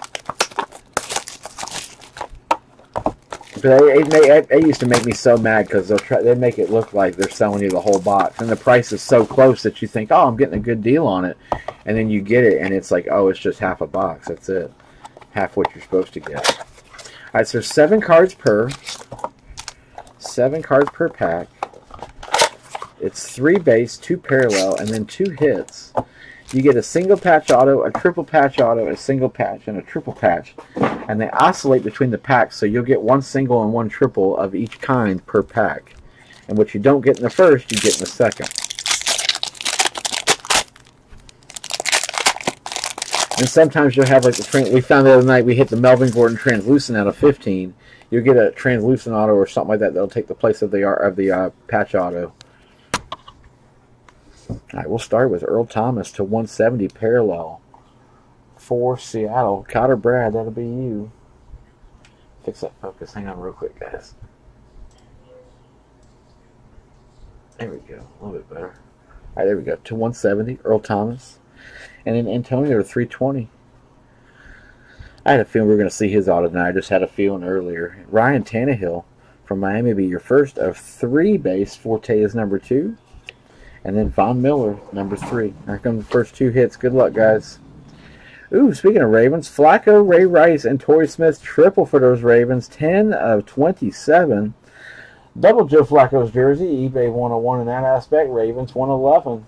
But it, it, it used to make me so mad because they'll try. They make it look like they're selling you the whole box, and the price is so close that you think, "Oh, I'm getting a good deal on it," and then you get it, and it's like, "Oh, it's just half a box. That's it, half what you're supposed to get." All right, so seven cards per, seven cards per pack. It's three base, two parallel, and then two hits. You get a single patch auto, a triple patch auto, a single patch, and a triple patch. And they oscillate between the packs, so you'll get one single and one triple of each kind per pack. And what you don't get in the first, you get in the second. And sometimes you'll have, like, the we found the other night, we hit the Melvin Gordon translucent out of fifteen. You'll get a translucent auto or something like that that'll take the place of the, of the uh, patch auto. All right, we'll start with Earl Thomas to one seventy parallel for Seattle. Cotter Brad, that'll be you. Fix that focus. Hang on real quick, guys. There we go. A little bit better. All right, there we go. To one seventy, Earl Thomas. And then Antonio to three twenty. I had a feeling we were going to see his auto tonight. I just had a feeling earlier. Ryan Tannehill from Miami will be your first of three base. Forte is number two. And then Von Miller, number three. Here come the first two hits. Good luck, guys. Ooh, speaking of Ravens, Flacco, Ray Rice, and Torrey Smith triple for those Ravens. ten of twenty-seven. Double Joe Flacco's jersey. eBay one oh one in that aspect. Ravens one eleven.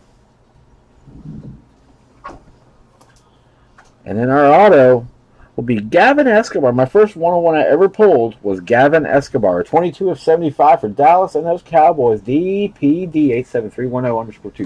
And then our auto will be Gavin Escobar. My first one oh one I ever pulled was Gavin Escobar. twenty-two of seventy-five for Dallas and those Cowboys. D P D eight seven three one zero underscore two.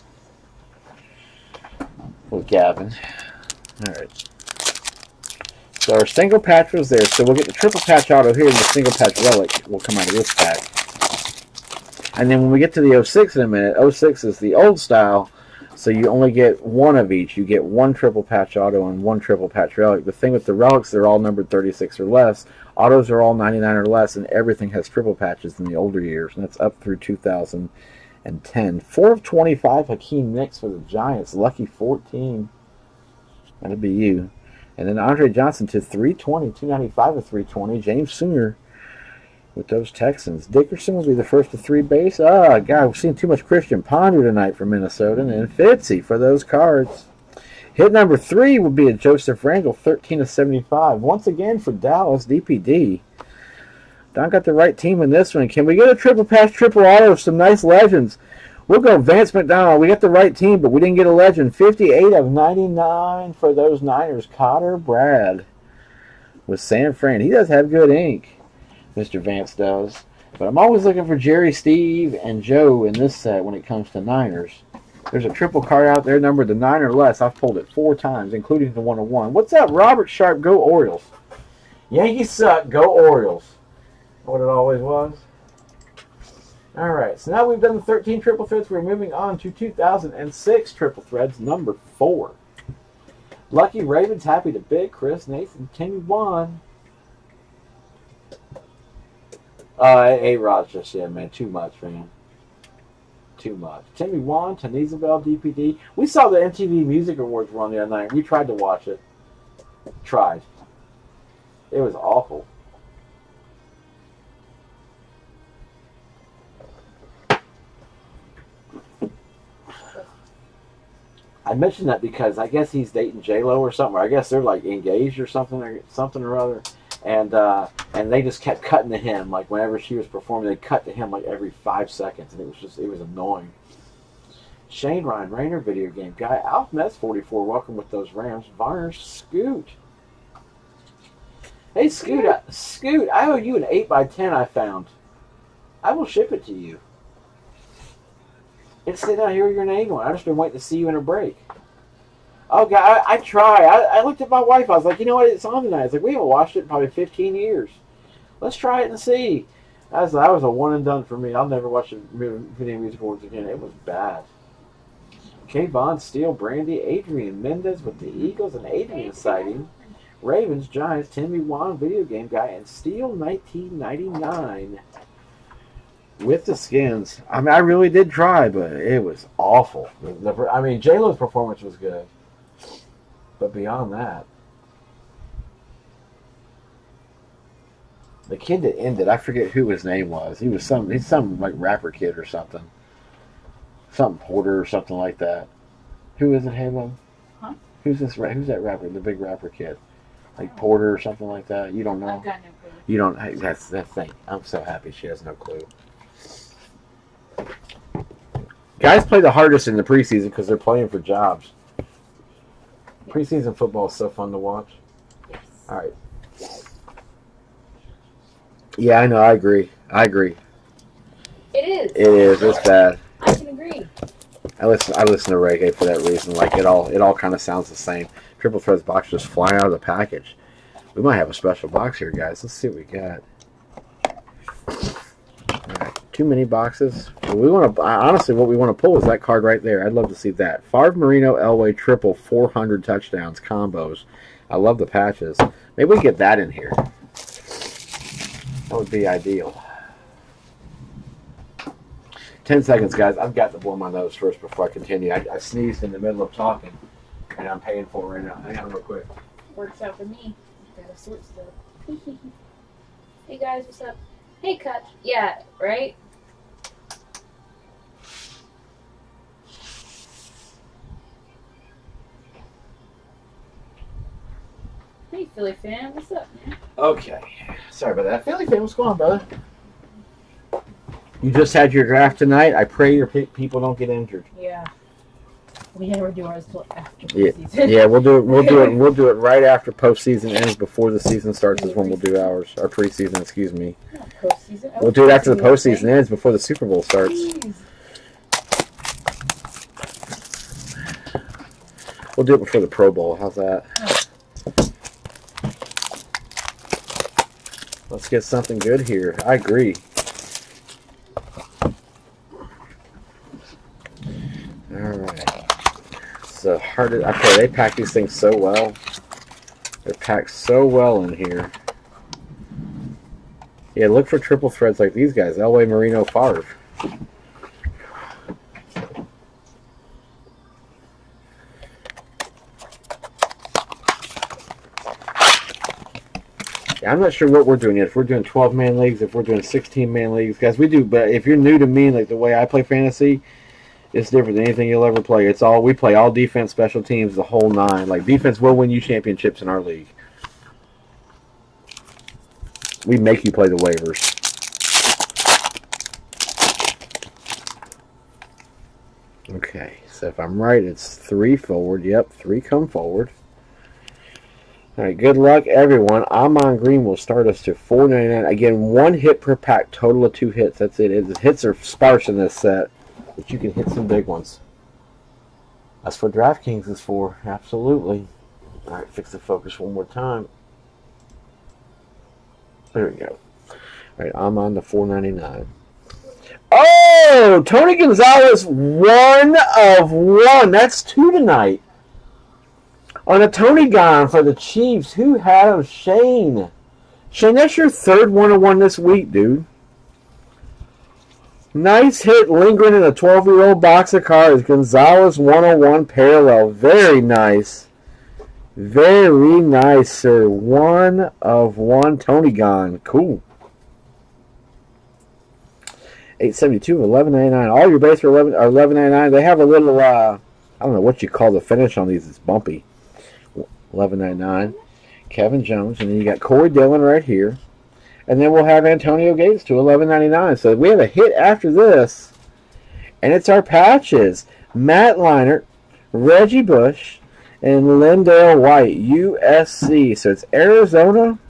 With Gavin. Alright. So our single patch was there. So we'll get the triple patch auto here, and the single patch relic will come out of this pack. And then when we get to the oh six in a minute, oh six is the old style. So you only get one of each. You get one triple patch auto and one triple patch relic. The thing with the relics, they're all numbered thirty-six or less. Autos are all ninety-nine or less, and everything has triple patches in the older years, and that's up through two thousand ten. four of twenty-five, Hakeem Nicks for the Giants. Lucky fourteen. That'll be you. And then Andre Johnson to three twenty. two ninety-five of three twenty. James Sooner with those Texans. Dickerson will be the first of three base. Ah, God, we've seen too much Christian Ponder tonight for Minnesota. And then Fitzy for those cards. Hit number three will be a Joseph Randall, thirteen of seventy-five. Once again for Dallas, D P D. Don got the right team in this one. Can we get a triple patch, triple auto, some nice legends? We'll go Vance McDonald. We got the right team, but we didn't get a legend. fifty-eight of ninety-nine for those Niners. Cotter Brad with San Fran. He does have good ink. Mister Vance does. But I'm always looking for Jerry, Steve, and Joe in this set when it comes to Niners. There's a triple card out there numbered to nine or less. I've pulled it four times, including the one oh one. What's up, Robert Sharp? Go Orioles. Yankees suck. Go Orioles. What it always was. All right, so now we've done the thirteen triple threads. We're moving on to two thousand six triple threads, number four. Lucky Ravens, happy to bid. Chris, Nathan, Timmy, Juan. Uh, A-Rod's just, yeah, man, too much, man. Too much. Timmy Juan, Tanizabel, D P D. We saw the M T V Music Awards run the other night. We tried to watch it. Tried. It was awful. I mentioned that because I guess he's dating J-Lo or something. Or I guess they're like engaged or something or something or other. And uh, and they just kept cutting to him. Like whenever she was performing, they cut to him like every five seconds. And it was just, it was annoying. Shane Ryan, Rainer video game guy. Alf Mets forty-four, welcome with those Rams. Varner, Scoot. Hey, Scoot, I, Scoot, I owe you an eight by ten I found. I will ship it to you. It's sitting out here with your name on it. I've just been waiting to see you in a break. Oh, God, I, I try. I, I looked at my wife. I was like, you know what? It's on tonight. It's like, we haven't watched it in probably fifteen years. Let's try it and see. That was, that was a one and done for me. I'll never watch a video music awards again. It was bad. Kayvon, Steele, Brandy, Adrian Mendez with the Eagles, and Adrian sighting. Ravens, Giants, Timmy Wan, video game guy, and Steele nineteen ninety-nine with the Skins. I mean, I really did try, but it was awful. The, the, I mean, J-Lo's performance was good, but beyond that, the kid that ended, I forget who his name was. He was some, he's some like rapper kid or something, something Porter or something like that. Who is it, Halo? Huh? Who's this? Who's that rapper? The big rapper kid. Like Porter or something like that. You don't know? I've got no clue. You don't. Hey, that's that thing. I'm so happy she has no clue. Guys play the hardest in the preseason because they're playing for jobs. Yes. Preseason football is so fun to watch. Yes. All right. Yeah, I know. I agree. I agree. It is. It is. It's bad. I can agree. I listen. I listen to reggae for that reason. Like it all. It all kind of sounds the same. Triple Threads box just flying out of the package. We might have a special box here, guys. Let's see what we got. All right, too many boxes. Well, we want to. Honestly, what we want to pull is that card right there. I'd love to see that. Favre, Marino, Elway, triple four hundred touchdowns combos. I love the patches. Maybe we get that in here. That would be ideal. Ten seconds, guys. I've got to blow my nose first before I continue. I, I sneezed in the middle of talking, and I'm paying for it right now. Hang on real quick. Works out for me. Gotta sort stuff. Hey guys, what's up? Hey, cut. Yeah, right? Hey, Philly fan, what's up, man? Okay. Sorry about that. Philly fan, what's going on, brother? You just had your draft tonight. I pray your pe people don't get injured. Yeah. We never do ours till after Yeah, postseason. yeah, we'll do it. We'll do it. We'll do it right after postseason ends. Before the season starts is when we'll do ours. Our preseason, excuse me. Not postseason. Oh, We'll do it after the postseason, postseason ends, before the Super Bowl starts. Jeez. We'll do it before the Pro Bowl. How's that? Oh. Let's get something good here. I agree. All right. So hard. I tell you, they pack these things so well. They're packed so well in here. Yeah, look for triple threads like these guys. Elway, Marino, Favre. Yeah, I'm not sure what we're doing yet. If we're doing twelve man leagues, if we're doing sixteen man leagues, guys, we do. But if you're new to me, like the way I play fantasy, it's different than anything you'll ever play. It's all we play all defense, special teams, the whole nine. Like defense will win you championships in our league. We make you play the waivers. Okay, so if I'm right, it's three forward. Yep, three come forward. All right, good luck, everyone. Amon Green will start us to four ninety-nine. Again, one hit per pack, total of two hits. That's it. The hits are sparse in this set, but you can hit some big ones. That's what DraftKings is for. Absolutely. All right, fix the focus one more time. There we go. All right, I'm on the four ninety-nine. Oh, Tony Gonzalez, one of one. That's two tonight. On a Tony Gon for the Chiefs. Who had him? Shane. Shane, that's your third one of one this week, dude. Nice hit lingering in a twelve-year-old box of cards. Gonzalez one oh one parallel. Very nice. Very nice, sir. One of one. Tony Gon. Cool. eight seventy-two, eleven ninety-nine. All your base are eleven are eleven ninety-nine. They have a little, uh, I don't know what you call the finish on these. It's bumpy. eleven ninety-nine. Kevin Jones. And then you got Corey Dillon right here. And then we'll have Antonio Gates to eleven ninety-nine. So we have a hit after this. And it's our patches. Matt Leinart, Reggie Bush, and Lindale White, U S C. So it's Arizona,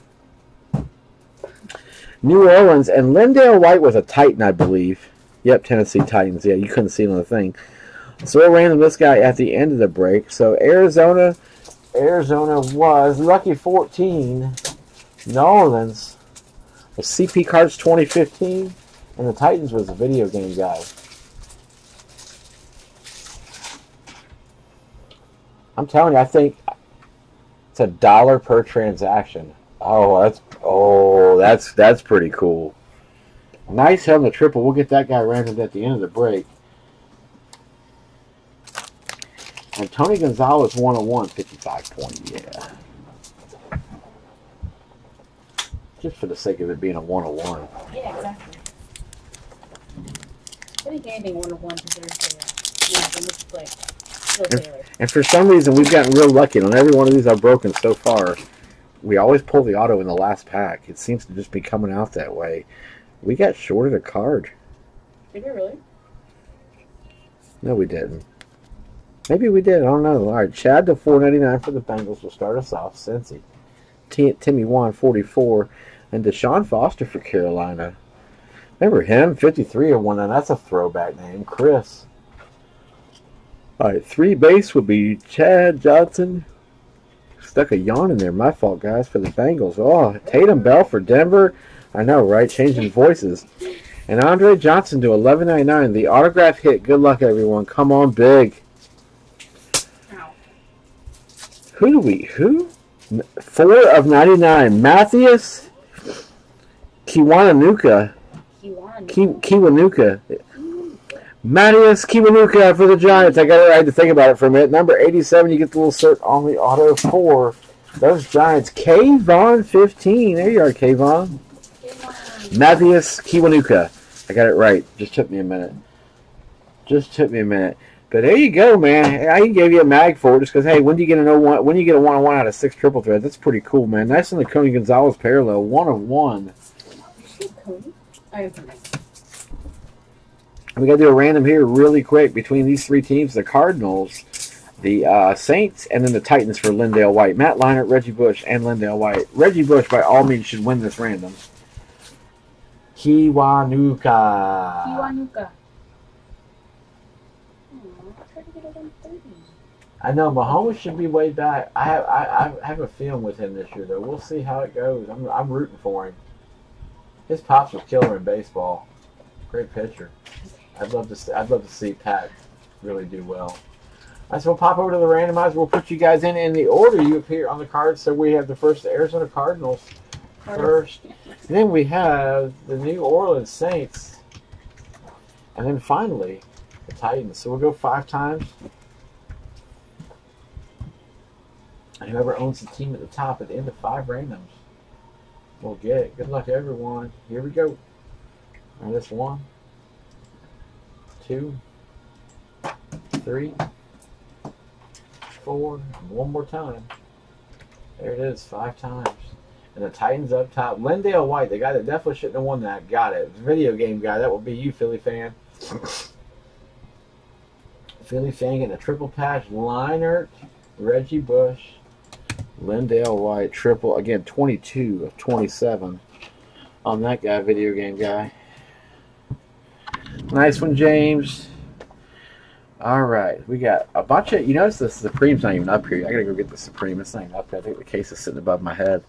New Orleans, and Lindale White was a Titan, I believe. Yep, Tennessee Titans. Yeah, you couldn't see it on the thing. So we'll random this guy at the end of the break. So Arizona, Arizona was lucky fourteen. New Orleans. The C P Cards twenty fifteen, and the Titans was a video game guy. I'm telling you, I think it's a dollar per transaction. Oh, that's oh, that's that's pretty cool. Nice on the triple. We'll get that guy randomed at the end of the break. And Tony Gonzalez one oh one, fifty-five point, yeah. Just for the sake of it being a one oh one. Yeah, exactly. I think anything one oh one deserves to yeah, the play. And, and for some reason, we've gotten real lucky. On every one of these I've broken so far, we always pull the auto in the last pack. It seems to just be coming out that way. We got shorted a card. Did we really? No, we didn't. Maybe we did. I don't know. All right, Chad to four ninety-nine for the Bengals will start us off. Cincy. T Timmy Wan, forty-four. And Deshaun Foster for Carolina. Remember him? fifty-three oh one. That's a throwback name. Chris. All right, three base would be Chad Johnson. Stuck a yawn in there. My fault, guys, for the Bengals. Oh, Tatum Bell for Denver. I know, right? Changing voices. And Andre Johnson to eleven ninety-nine. The autograph hit. Good luck, everyone. Come on, big. Ow. Who do we? Who? Four of ninety-nine. Matthias Kiwanuka. Kiwanuka. Kiwanuka. Matthias Kiwanuka for the Giants. I got I had to think about it for a minute. Number eighty-seven, you get the little cert on the auto for those Giants. Kayvon fifteen. There you are, Kayvon. Matthias Kiwanuka. I got it right. Just took me a minute. Just took me a minute. But there you go, man. I gave you a mag for it just because, hey, when do you get an oh one? When do you get a one on one out of six triple threads? That's pretty cool, man. Nice on the Tony Gonzalez parallel. One of one. I have We got to do a random here really quick between these three teams: the Cardinals, the uh, Saints, and then the Titans for Lindale White. Matt Leinart, Reggie Bush, and Lindale White. Reggie Bush, by all means, should win this random. Kiwanuka. Kiwanuka. I know Mahomes should be way back. I have I, I have a feeling with him this year, though. We'll see how it goes. I'm I'm rooting for him. His pops was killer in baseball. Great pitcher. I'd love to see, I'd love to see Pat really do well. All right, so we'll pop over to the randomizer. We'll put you guys in in the order you appear on the card. So we have the first Arizona Cardinals first. And then we have the New Orleans Saints. And then finally, the Titans. So we'll go five times. And whoever owns the team at the top at the end of five randoms will get it. Good luck, everyone. Here we go. And this one, two, three, four, one more time. There it is, five times. And the Titans up top. Lindale White, the guy that definitely shouldn't have won that, got it. Video game guy, that will be you, Philly fan. Philly fan getting a triple patch. Leinart, Reggie Bush, Lindale White, triple. Again, twenty-two of twenty-seven on that guy, video game guy. Nice one, James. All right, we got a bunch of. You notice the Supreme's not even up here. I gotta go get the Supreme. It's not even up here. I think the case is sitting above my head.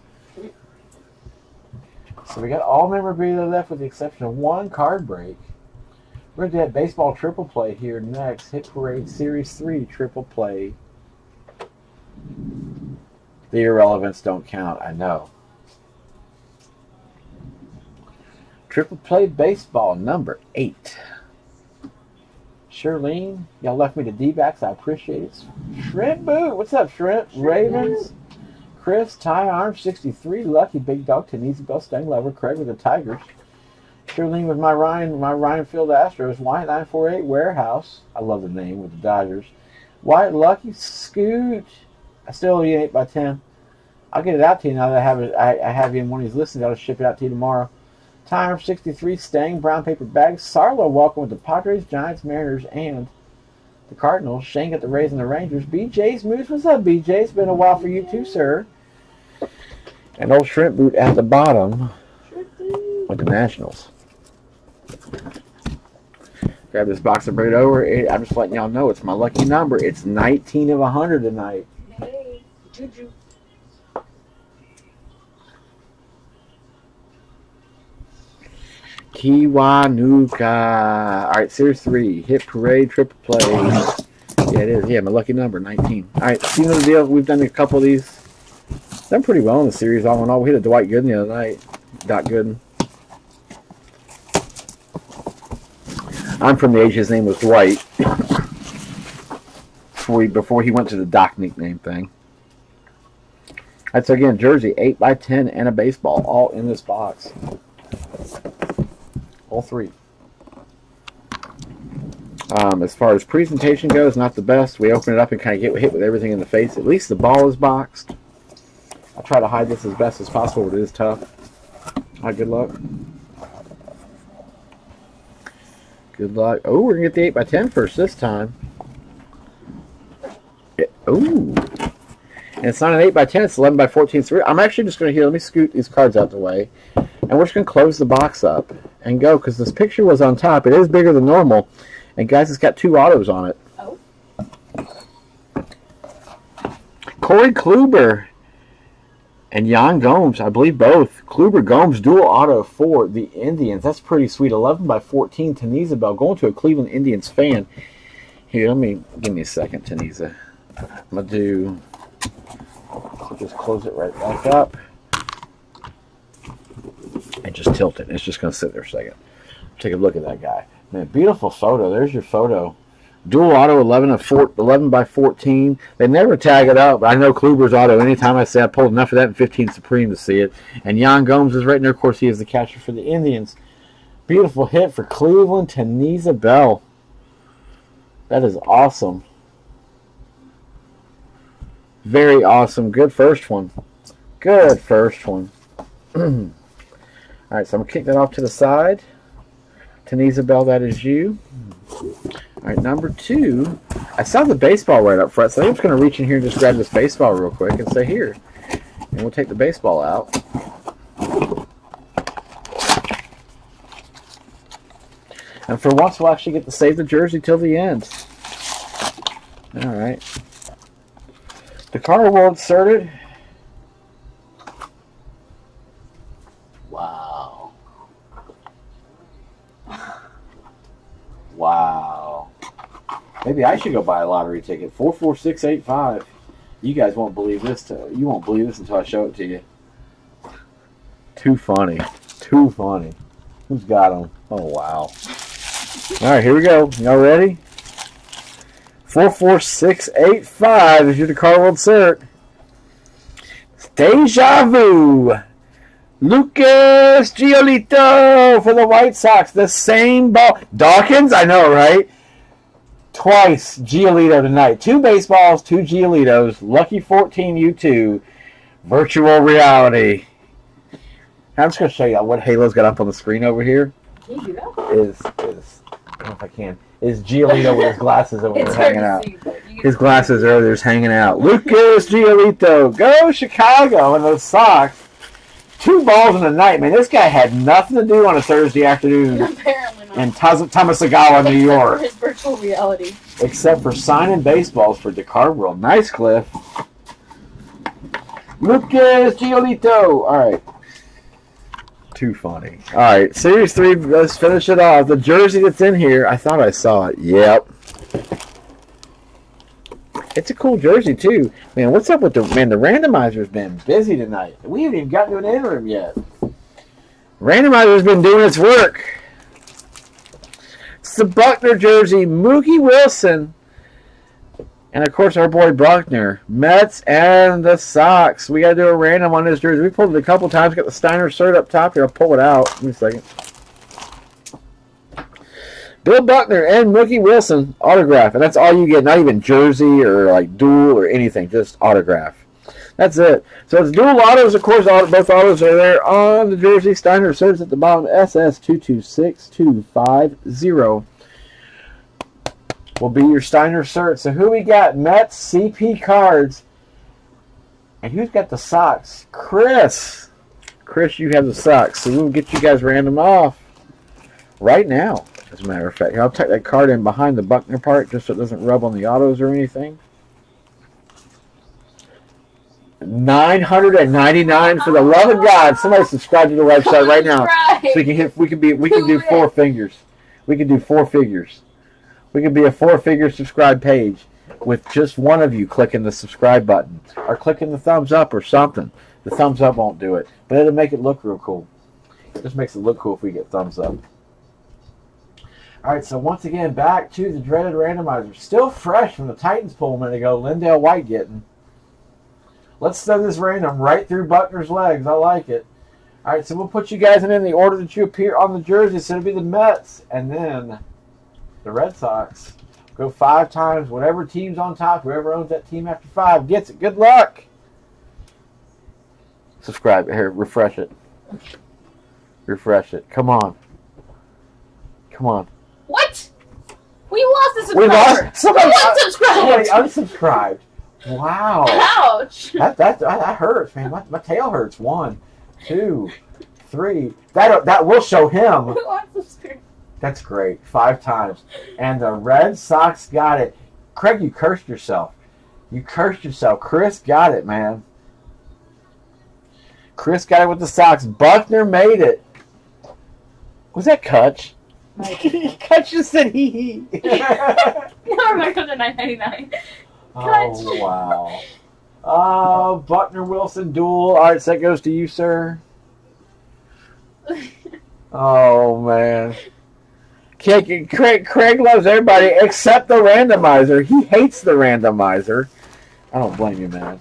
So we got all memorabilia left with the exception of one card break. We're going to do that baseball triple play here next. Hit Parade Series three triple play. The irrelevants don't count, I know. Triple play baseball number eight. Shirlene, y'all left me the D-backs. I appreciate it. Shrimp Boot, what's up, Shrimp? Ravens. Chris, Ty Arms, sixty-three, Lucky, Big Dog, Tanisi Bell, Sting Lover, Craig with the Tigers. Shirlene with my Ryan, my Ryan Field Astros, White nine four eight Warehouse. I love the name with the Dodgers. White Lucky, Scoot. I still owe you an eight by ten. I'll get it out to you now that I have it. I, I have you in one of these listings. I'll ship it out to you tomorrow. Ty Arms, sixty-three, Stang, Brown Paper Bags. Sarlo, welcome with the Padres, Giants, Mariners, and the Cardinals. Shane got the Rays and the Rangers. B J's Moose, what's up, B J? It's been a while for you too, sir. And old Shrimp Boot at the bottom with the Nationals. Grab this box and bring it over. I'm just letting y'all know it's my lucky number. It's nineteen of one hundred tonight. Hey, Juju. Kiwanuka. All right, Series three. Hit Parade, triple play. Yeah, it is. Yeah, my lucky number, nineteen. All right, see the deal? We've done a couple of these. Done pretty well in the series, all in all. We hit a Dwight Gooden the other night. Doc Gooden. I'm from the age his name was Dwight. Before he, before he went to the Doc nickname thing. That's again, jersey, eight by ten, and a baseball, all in this box. All three. Um, as far as presentation goes, not the best. We open it up and kind of get hit with everything in the face. At least the ball is boxed. I try to hide this as best as possible, but it is tough. All right, good luck. Good luck. Oh, we're going to get the eight by ten first this time. Oh. And it's not an eight by ten, it's eleven by fourteen. So I'm actually just going to, here, let me scoot these cards out the way. And we're just going to close the box up and go, because this picture was on top. It is bigger than normal. And guys, it's got two autos on it. Oh. Corey Kluber and Jan Gomes, I believe both. Kluber Gomes dual auto for the Indians. That's pretty sweet. eleven by fourteen. Tanisa Bell going to a Cleveland Indians fan. Here, let me give me a second, Tanisa. I'm gonna do. I'll just close it right back up and just tilt it. It's just gonna sit there a second. Take a look at that guy. Man, beautiful photo. There's your photo. Dual auto, eleven of four, eleven by fourteen. They never tag it up, but I know Kluber's auto. Anytime I say I pulled enough of that in fifteen Supreme to see it. And Jan Gomes is right in there. Of course, he is the catcher for the Indians. Beautiful hit for Cleveland, Tanisa Bell. That is awesome. Very awesome. Good first one. Good first one. All right, so I'm going to kick that off to the side. Tanisa Bell, that is you. All right, number two. I saw the baseball right up front, so I'm just going to reach in here and just grab this baseball real quick and say here. And we'll take the baseball out. And for once, we'll actually get to save the jersey till the end. All right. The card will insert it. Wow. Wow. Maybe I should go buy a lottery ticket. Four four six eight five. You guys won't believe this. To, you won't believe this until I show it to you. Too funny. Too funny. Who's got them? Oh wow. All right, here we go. Y'all ready? Four four six eight five. Is your the card will insert. Deja vu. Lucas Giolito for the White Sox. The same ball. Dawkins? I know, right? Twice Giolito tonight. Two baseballs, two Giolitos. Lucky fourteen, you two. Virtual reality. I'm just going to show you what Halo's got up on the screen over here. Can you do that? Is, is, I don't know if I can. Is Giolito with his glasses over there hanging out. See, His glasses are there hanging out. Lucas Giolito. Go Chicago and those Sox. two balls in a night, man. This guy had nothing to do on a Thursday afternoon Apparently not. in Thomasagawa, New York. For his virtual reality. Except for signing baseballs for Descartes World. Nice, Cliff. Lucas Giolito. All right. Too funny. All right, Series three, let's finish it off. The jersey that's in here, I thought I saw it. Yep. It's a cool jersey, too. Man, what's up with the... Man, the randomizer's been busy tonight. We haven't even gotten to an interim yet. Randomizer's been doing its work. It's the Buckner jersey, Mookie Wilson. And, of course, our boy Buckner. Mets and the Sox. We got to do a random on this jersey. We pulled it a couple times. Got the Steiner shirt up top here. I'll pull it out. Give me a second. Bill Buckner and Mookie Wilson autograph. And that's all you get. Not even jersey or, like, dual or anything. Just autograph. That's it. So it's dual autos. Of course, auto, both autos are there on the jersey. Steiner shirts at the bottom. S S two two six two five zero. Will be your Steiner shirt. So who we got? Mets, C P cards. And who's got the Sox? Chris. Chris, you have the Sox. So we'll get you guys random off right now, as a matter of fact. Here, I'll tuck that card in behind the Buckner part just so it doesn't rub on the autos or anything. nine hundred ninety-nine for the love of God. Somebody subscribe to the website right now. So we can hit we can be we can do four fingers. We can do four figures. We could be a four-figure subscribe page with just one of you clicking the subscribe button or clicking the thumbs up or something. The thumbs up won't do it, but it'll make it look real cool. It just makes it look cool if we get thumbs up. All right, so once again, back to the dreaded randomizer. Still fresh from the Titans poll a minute ago. Lindell White getting. Let's send this random right through Buckner's legs. I like it. All right, so we'll put you guys in the order that you appear on the jersey. So it'll be the Mets and then the Red Sox. Go five times. Whatever team's on top, whoever owns that team after five gets it. Good luck. Subscribe. Here, refresh it. Refresh it. Come on. Come on. What? We lost a subscriber. We lost. Somebody, unsubscribed. somebody unsubscribed. Wow. Ouch. That, that, that, that hurts, man. My, my tail hurts. One, two, three. That, that will show him. Who unsubscribed? That's great. Five times. And the Red Sox got it. Craig, you cursed yourself. You cursed yourself. Chris got it, man. Chris got it with the Sox. Buckner made it. Was that Kutch? Kutch just said hee hee. No, my comes to nine ninety-nine. Oh, wow. Oh, Buckner Wilson duel. All right, so that goes to you, sir. Oh, man. Craig, Craig, Craig loves everybody except the randomizer. He hates the randomizer. I don't blame you, man.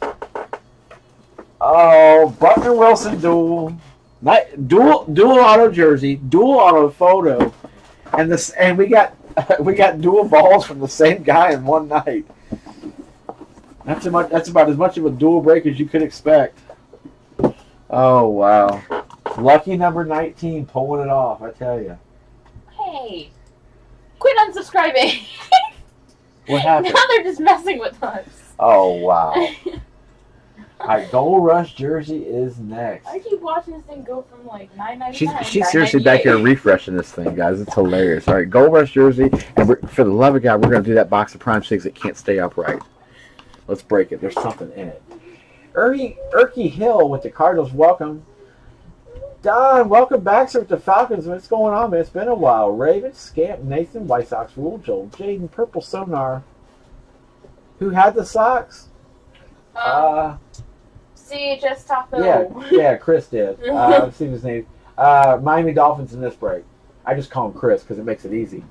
Oh, Buckner Wilson duel. Not, dual dual auto jersey, dual auto photo. And this and we got we got dual balls from the same guy in one night. That's a much, that's about as much of a dual break as you could expect. Oh, wow. Lucky number nineteen pulling it off, I tell you. Hey, quit unsubscribing. What happened? Now they're just messing with us. Oh, wow. All right, Gold Rush jersey is next. I keep watching this thing go from like nine ninety-nine. She's, she's seriously back here refreshing this thing, guys. It's hilarious. All right, Gold Rush jersey. And we're, for the love of God, we're going to do that box of Prime Six that can't stay upright. Let's break it. There's something in it. Erky, Erky Hill with the Cardinals. Welcome. Don, welcome back, sir, with the Falcons. What's going on, man? It's been a while. Raven, Scamp, Nathan, White Sox Rule, Joel, Jaden, Purple Sonar. Who had the Sox? Um, uh, C H S Taco. yeah, yeah, Chris did. Uh, I've seen his name. Uh, Miami Dolphins in this break. I just call him Chris because it makes it easy.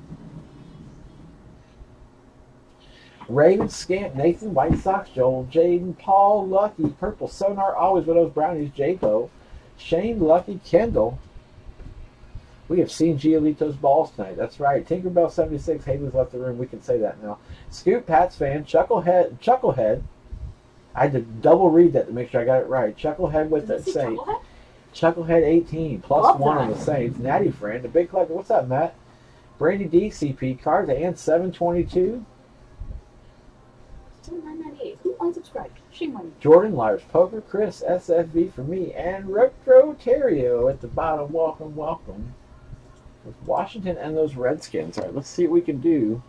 Raven, Scamp, Nathan, White Sox, Joel, Jaden, Paul, Lucky, Purple Sonar, always with those brownies, Jaco, Shane, Lucky, Kendall. We have seen Giolito's balls tonight. That's right. Tinkerbell seventy-six, Haley's left the room. We can say that now. Scoop, Pats fan, Chucklehead, Chucklehead. I had to double read that to make sure I got it right. Chucklehead with that Saint. Chucklehead? Chucklehead eighteen, plus Love one that. on the Saints. Natty friend, the big collector. What's up, Matt? Brandy D, C P cards, and seven twenty-two. nine ninety-eight. Who unsubscribed. Shame on you. Jordan, Lyers Poker, Chris, S F V for me, and Retro Terrio at the bottom. Welcome, welcome. With Washington and those Redskins. All right, let's see what we can do.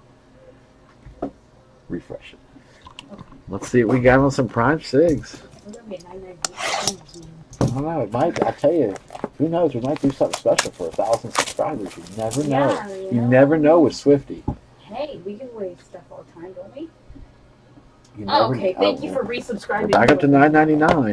Refresh it. Okay. Let's see what we got on some Prime Sigs. We're gonna be a nine ninety-eight. I don't know. It might. I tell you, who knows? We might do something special for a thousand subscribers. You never know. Yeah, you you know. never know with Swifty. Hey, we give away stuff all the time, don't we? You Oh, never, okay, thank oh, you for we're resubscribing. back up to nine ninety-nine.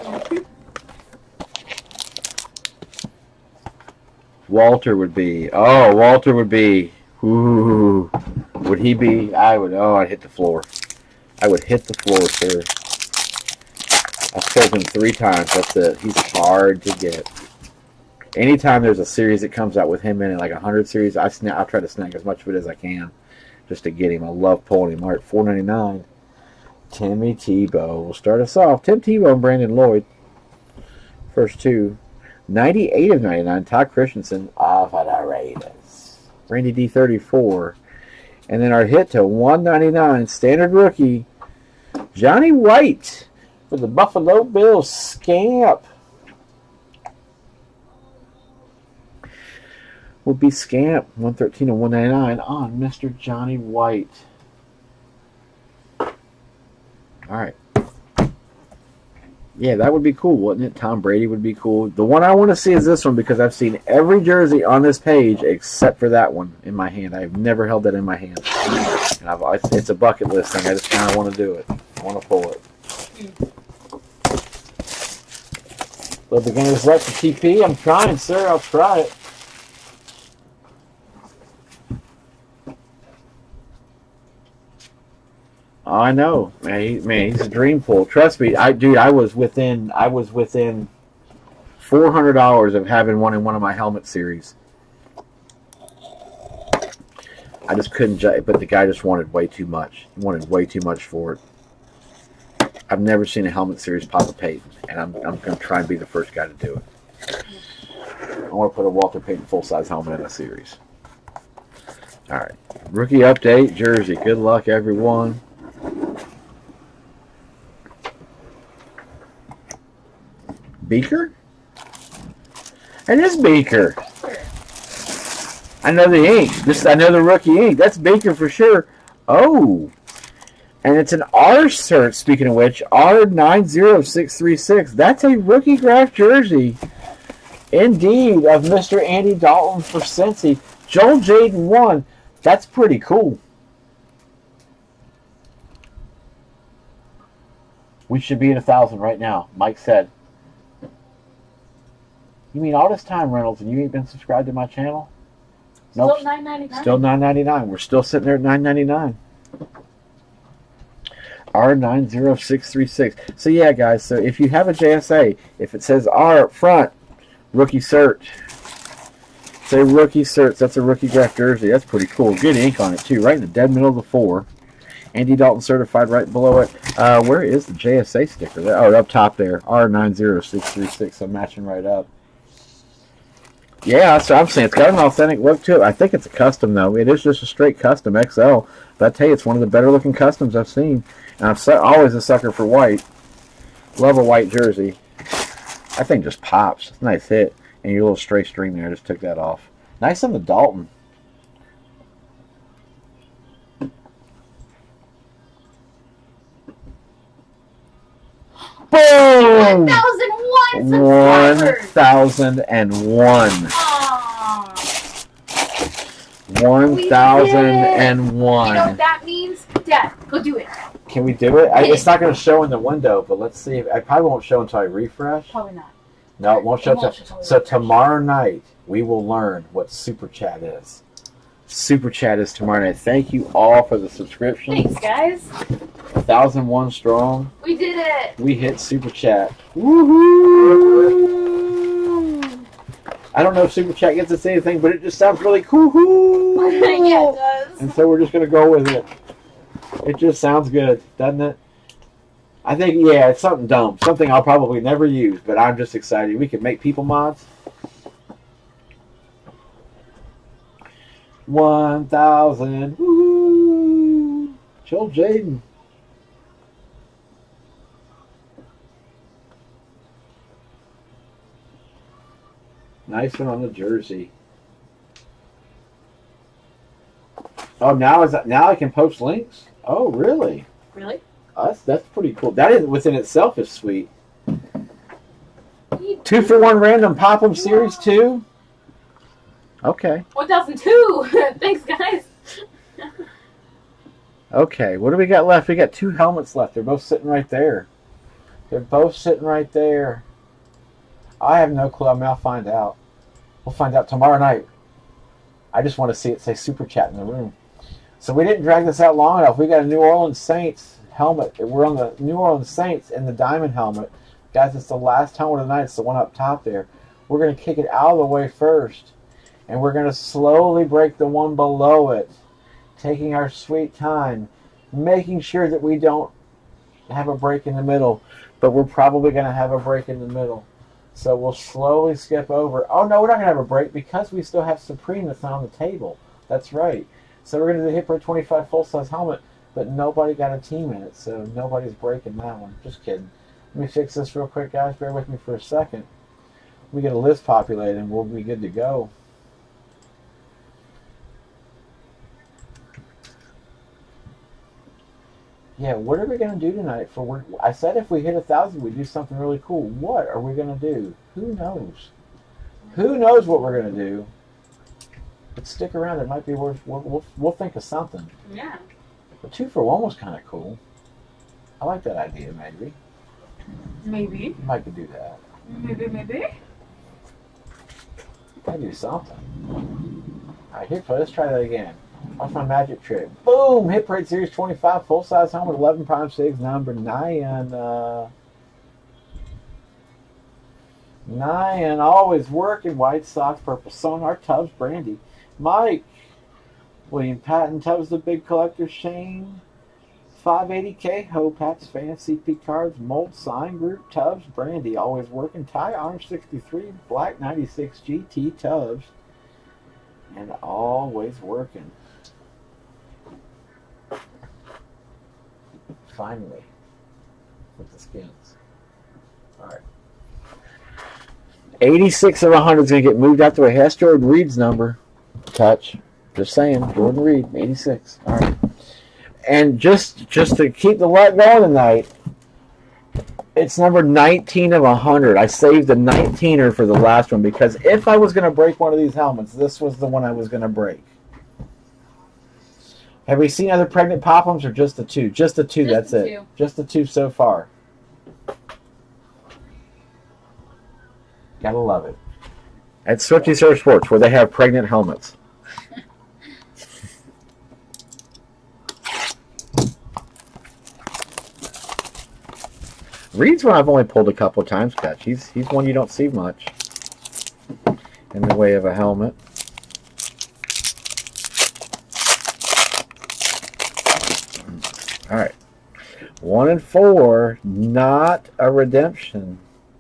Walter would be. Oh, Walter would be. Ooh, would he be? I would. Oh, I'd hit the floor. I would hit the floor, sir. I've sold him three times. That's it. He's hard to get. Anytime there's a series that comes out with him in it, like a hundred series, I snap. I'll try to snag as much of it as I can, just to get him. I love pulling him. All right, four ninety-nine. Timmy Tebow will start us off. Tim Tebow and Brandon Lloyd. First two. ninety-eight of ninety-nine. Todd Christensen off of the Raiders. Randy D thirty-four. And then our hit to one ninety-nine. Standard rookie. Johnny White for the Buffalo Bills. Scamp. Will be Scamp. one thirteen and one ninety-nine on Mister Johnny White. Alright. Yeah, that would be cool, wouldn't it? Tom Brady would be cool. The one I want to see is this one because I've seen every jersey on this page except for that one in my hand. I've never held that in my hand. And I've, it's a bucket list thing. I just kind of want to do it. I want to pull it. The beginner's luck for T P. I'm trying, sir. I'll try it. Oh, I know, man. He, man, he's a dream pull. Trust me, I dude. I was within. I was within four hundred dollars of having one in one of my helmet series. I just couldn't judge, but the guy just wanted way too much. He wanted way too much for it. I've never seen a helmet series pop a Peyton, and I'm I'm gonna try and be the first guy to do it. I want to put a Walter Payton full size helmet in a series. All right, rookie update jersey. Good luck, everyone. Beaker? And this Beaker. I know the ink. This I know the rookie ink. That's Beaker for sure. Oh. And it's an R cert, speaking of which. R nine zero six three six. That's a rookie graph jersey. Indeed, of Mister Andy Dalton for Cincy. Joel Jaden one. That's pretty cool. We should be at a thousand right now, Mike said. You mean all this time, Reynolds, and you ain't been subscribed to my channel? Still Nope. nine ninety-nine. Still nine ninety-nine. We're still sitting there at nine ninety-nine. R nine zero six three six. So yeah, guys. So if you have a J S A, if it says R up front, rookie cert. Say rookie certs. That's a rookie graph jersey. That's pretty cool. Good ink on it too. Right in the dead middle of the four. Andy Dalton certified right below it. Uh, where is the J S A sticker? There. Oh, up top there. R nine zero six three six. So matching right up. Yeah, so I'm saying it's got an authentic look to it. I think it's a custom though. It is just a straight custom X L. But I tell you, it's one of the better looking customs I've seen. And I'm su always a sucker for white. Love a white jersey. I think just pops. It's a nice hit. And your little stray string there. I just took that off. Nice on the Dalton. Boom! one thousand one one subscribers! thousand one. Aww. one thousand one. You know what that means? Dad, go do it. Can we do it? I, it's not going to show in the window, but let's see. If, I probably won't show until I refresh. Probably not. No, it won't show. It won't till- show till so refresh. tomorrow night, we will learn what Super Chat is. Super Chat is tomorrow night. Thank you all for the subscription. Thanks, guys. one thousand one strong. We did it. We hit Super Chat. Woohoo! I don't know if Super Chat gets us anything, but it just sounds really cool. Yeah, it does. And so we're just going to go with it. It just sounds good, doesn't it? I think, yeah, it's something dumb. Something I'll probably never use, but I'm just excited. We can make people mods. one thousand. Woo! Joel Jaden. Nice one on the jersey. Oh, now is that, now I can post links? Oh, really? Really? Oh, that's that's pretty cool. That is within itself is sweet. Two for one random pop-up series two. Okay. one thousand two. Thanks, guys. Okay, what do we got left? We got two helmets left. They're both sitting right there. They're both sitting right there. I have no clue. I mean, I'll find out. We'll find out tomorrow night. I just want to see it say Super Chat in the room. So we didn't drag this out long enough. We got a New Orleans Saints helmet. We're on the New Orleans Saints in the diamond helmet. Guys, it's the last helmet of the night. It's the one up top there. We're going to kick it out of the way first. And we're going to slowly break the one below it. Taking our sweet time. Making sure that we don't have a break in the middle. But we're probably going to have a break in the middle. So we'll slowly skip over. Oh, no, we're not going to have a break because we still have Supreme that's not on the table. That's right. So we're going to do the Hit Pro twenty-five full-size helmet, but nobody got a team in it, so nobody's breaking that one. Just kidding. Let me fix this real quick, guys. Bear with me for a second. We get a list populated, and we'll be good to go. Yeah, what are we going to do tonight? For work? I said if we hit a thousand, we'd do something really cool. What are we going to do? Who knows? Who knows what we're going to do? But stick around. It might be worth. We'll, we'll, we'll think of something. Yeah. But two for one was kind of cool. I like that idea. Maybe. Maybe. Might could do that. Maybe. Maybe. Gotta do something. All right, here, let's try that again. Watch my magic trick. Boom! Hit Parade Series twenty-five full size helmet, eleven prime six, number nine. Uh, nine. Always working. White socks, purple sonar, Tubbs, Brandy. Mike, William Patton, Tubbs, the big collector, Shane, five eighty K, Hopats, Fancy P cards, Mold, Sign Group, Tubbs, Brandy, always working, Ty, Orange sixty-three, Black ninety-six G T, Tubbs, and always working. Finally, with the skins. All right. eighty-six of one hundred is going to get moved out to a Hess Jordan Reed's number. Touch. Just saying. Jordan Reed, eighty-six. All right. And just just to keep the luck going tonight, it's number nineteen of one hundred. I saved the nineteener for the last one because if I was going to break one of these helmets, this was the one I was going to break. Have we seen other pregnant pop-ums or just the two? Just the two, Just that's the it. two. Just the two so far. Gotta love it. At Swifty Surf Sports, where they have pregnant helmets. Reed's one I've only pulled a couple of times, Catch. He's, he's one you don't see much in the way of a helmet. All right. One and four, not a redemption.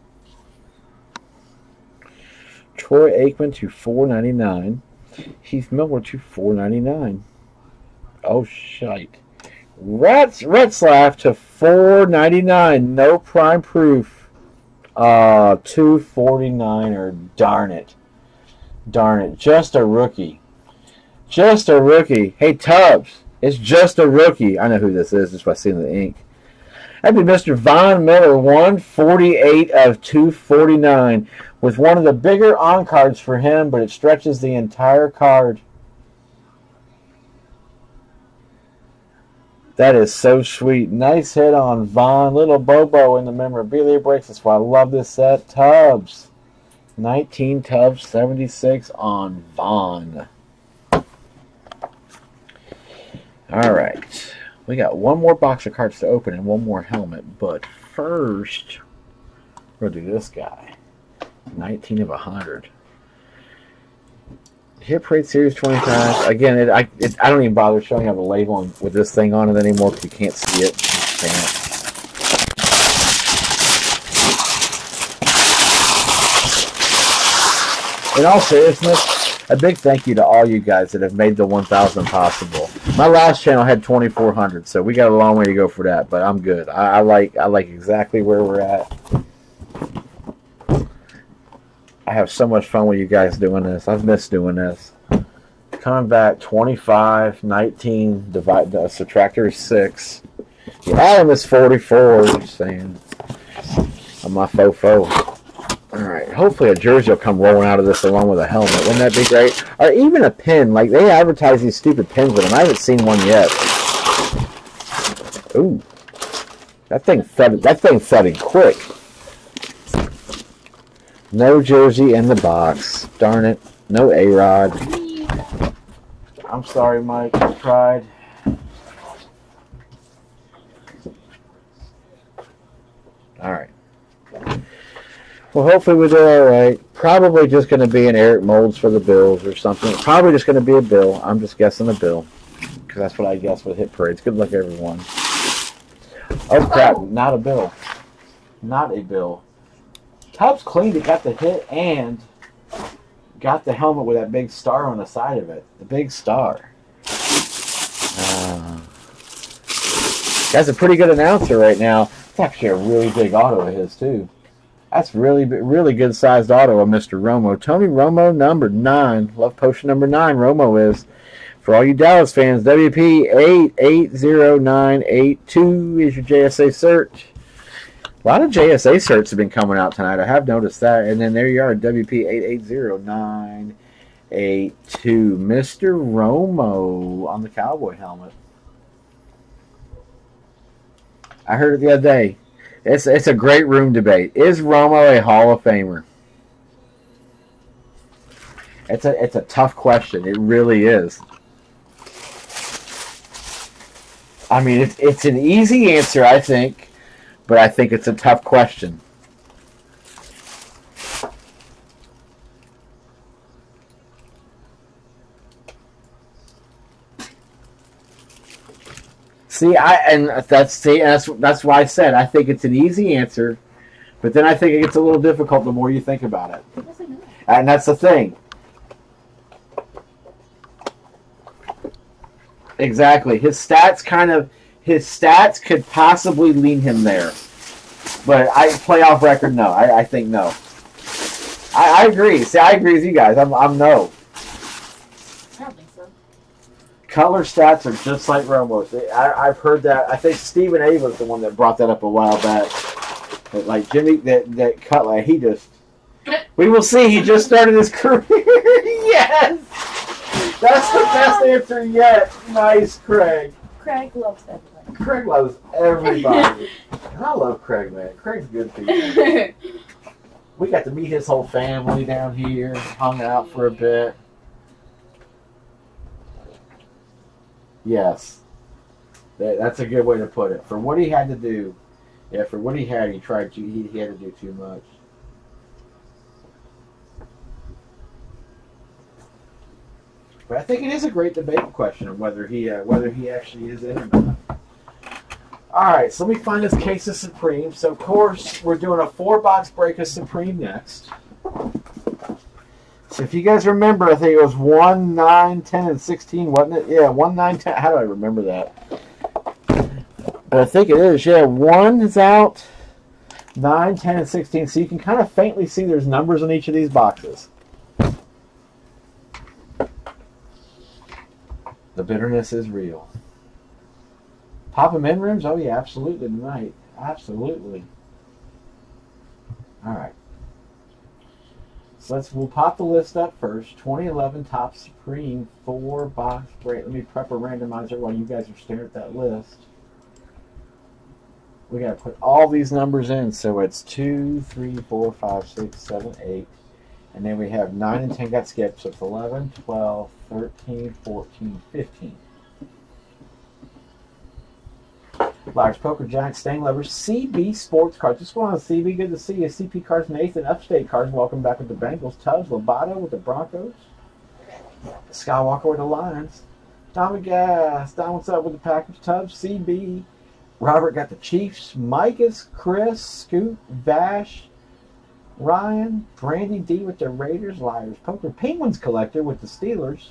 Troy Aikman to four ninety-nine. Heath Miller to four ninety-nine. Oh, shite. Rats, Retzlaff to four ninety-nine. No prime proof. Uh, two forty-nine, or darn it. Darn it. Just a rookie. Just a rookie. Hey, Tubbs. It's just a rookie. I know who this is just by seeing the ink. That'd be Mister Von Miller, one forty-eight of two forty-nine, with one of the bigger on cards for him, but it stretches the entire card. That is so sweet. Nice hit on Von. Little Bobo in the memorabilia breaks. That's why I love this set. Tubbs. nineteen Tubbs, seventy-six on Von. All right. We got one more box of cards to open and one more helmet. But first, we're going to do this guy. nineteen of one hundred. Hit Parade Series twenty-five. Again, it, I it, I don't even bother showing you the label on, with this thing on it anymore because you can't see it. You can't. In all seriousness, a big thank you to all you guys that have made the one thousand possible. My last channel had twenty-four hundred, so we got a long way to go for that. But I'm good. I, I like I like exactly where we're at. I have so much fun with you guys doing this. I've missed doing this. Coming back twenty-five, nineteen, divide the subtractor is six. The atom is forty-four. Just saying. On my fofo. Alright, hopefully a jersey will come rolling out of this along with a helmet. Wouldn't that be great? Or even a pin. Like, they advertise these stupid pins with them. I haven't seen one yet. Ooh. That thing thudded, that thing thudded quick. No jersey in the box. Darn it. No A-Rod. I'm sorry, Mike. I tried. Alright. Well, hopefully we do all right. Probably just going to be an Eric Molds for the Bills or something. Probably just going to be a Bill. I'm just guessing a Bill. Because that's what I guess with hit parades. Good luck, everyone. Oh, crap. Not a Bill. Not a Bill. Tubbs cleaned it. Got the hit and got the helmet with that big star on the side of it. The big star. Uh, that's a pretty good announcer right now. It's actually a really big auto of his, too. That's really, really good sized auto of Mister Romo. Tony Romo, number nine. Love potion number nine. Romo is. For all you Dallas fans, W P eight eight zero nine eight two is your J S A search. A lot of J S A certs have been coming out tonight. I have noticed that. And then there you are, W P eight eight zero nine eight two. Mister Romo on the Cowboy helmet. I heard it the other day. It's it's a great room debate. Is Romo a Hall of Famer? It's a it's a tough question. It really is. I mean, it's it's an easy answer, I think, but I think it's a tough question. See, I and that's see that's that's why I said I think it's an easy answer, but then I think it gets a little difficult the more you think about it. And that's the thing. Exactly. His stats kind of his stats could possibly lean him there, but I playoff record no. I, I think no. I, I agree. See, I agree with you guys. I'm I'm no. Color stats are just like Romo's. I, I've heard that. I think Stephen A. was the one that brought that up a while back. That, like Jimmy, that that Cutler, he just. We will see. He just started his career. Yes, that's the best answer yet. Nice, Craig. Craig loves everybody. Craig loves everybody. And I love Craig, man. Craig's good people. We got to meet his whole family down here. Hung out for a bit. Yes, that, that's a good way to put it. For what he had to do, yeah, for what he had, he tried to. He, he had to do too much. But I think it is a great debate question of whether he uh, whether he actually is in or not. All right, so let me find this case of Supreme. So of course we're doing a four box break of Supreme next. So if you guys remember, I think it was one, nine, ten, and sixteen, wasn't it? Yeah, one, nine, ten. How do I remember that? But I think it is. Yeah, one is out, nine, ten, and sixteen. So you can kind of faintly see there's numbers on each of these boxes. The bitterness is real. Pop them in rims? Oh, yeah, absolutely tonight. Absolutely. All right. So let's, we'll pop the list up first. twenty eleven Top Supreme four box break. Let me prep a randomizer while you guys are staring at that list. We got to put all these numbers in. So it's two, three, four, five, six, seven, eight. And then we have nine and ten got skipped. So it's eleven, twelve, thirteen, fourteen, fifteen. Large Poker Giant, Stang Lovers, C B Sports Cards. Just going on C B. Good to see you. C P Cards, Nathan, Upstate Cards. Welcome back with the Bengals. Tubbs, Lobato with the Broncos. Skywalker with the Lions. Tommy Gas. Don, what's up with the Packers? Tubbs, C B. Robert got the Chiefs. Micah's, Chris, Scoot, Vash, Ryan, Brandy D with the Raiders. Liars Poker. Penguins Collector with the Steelers.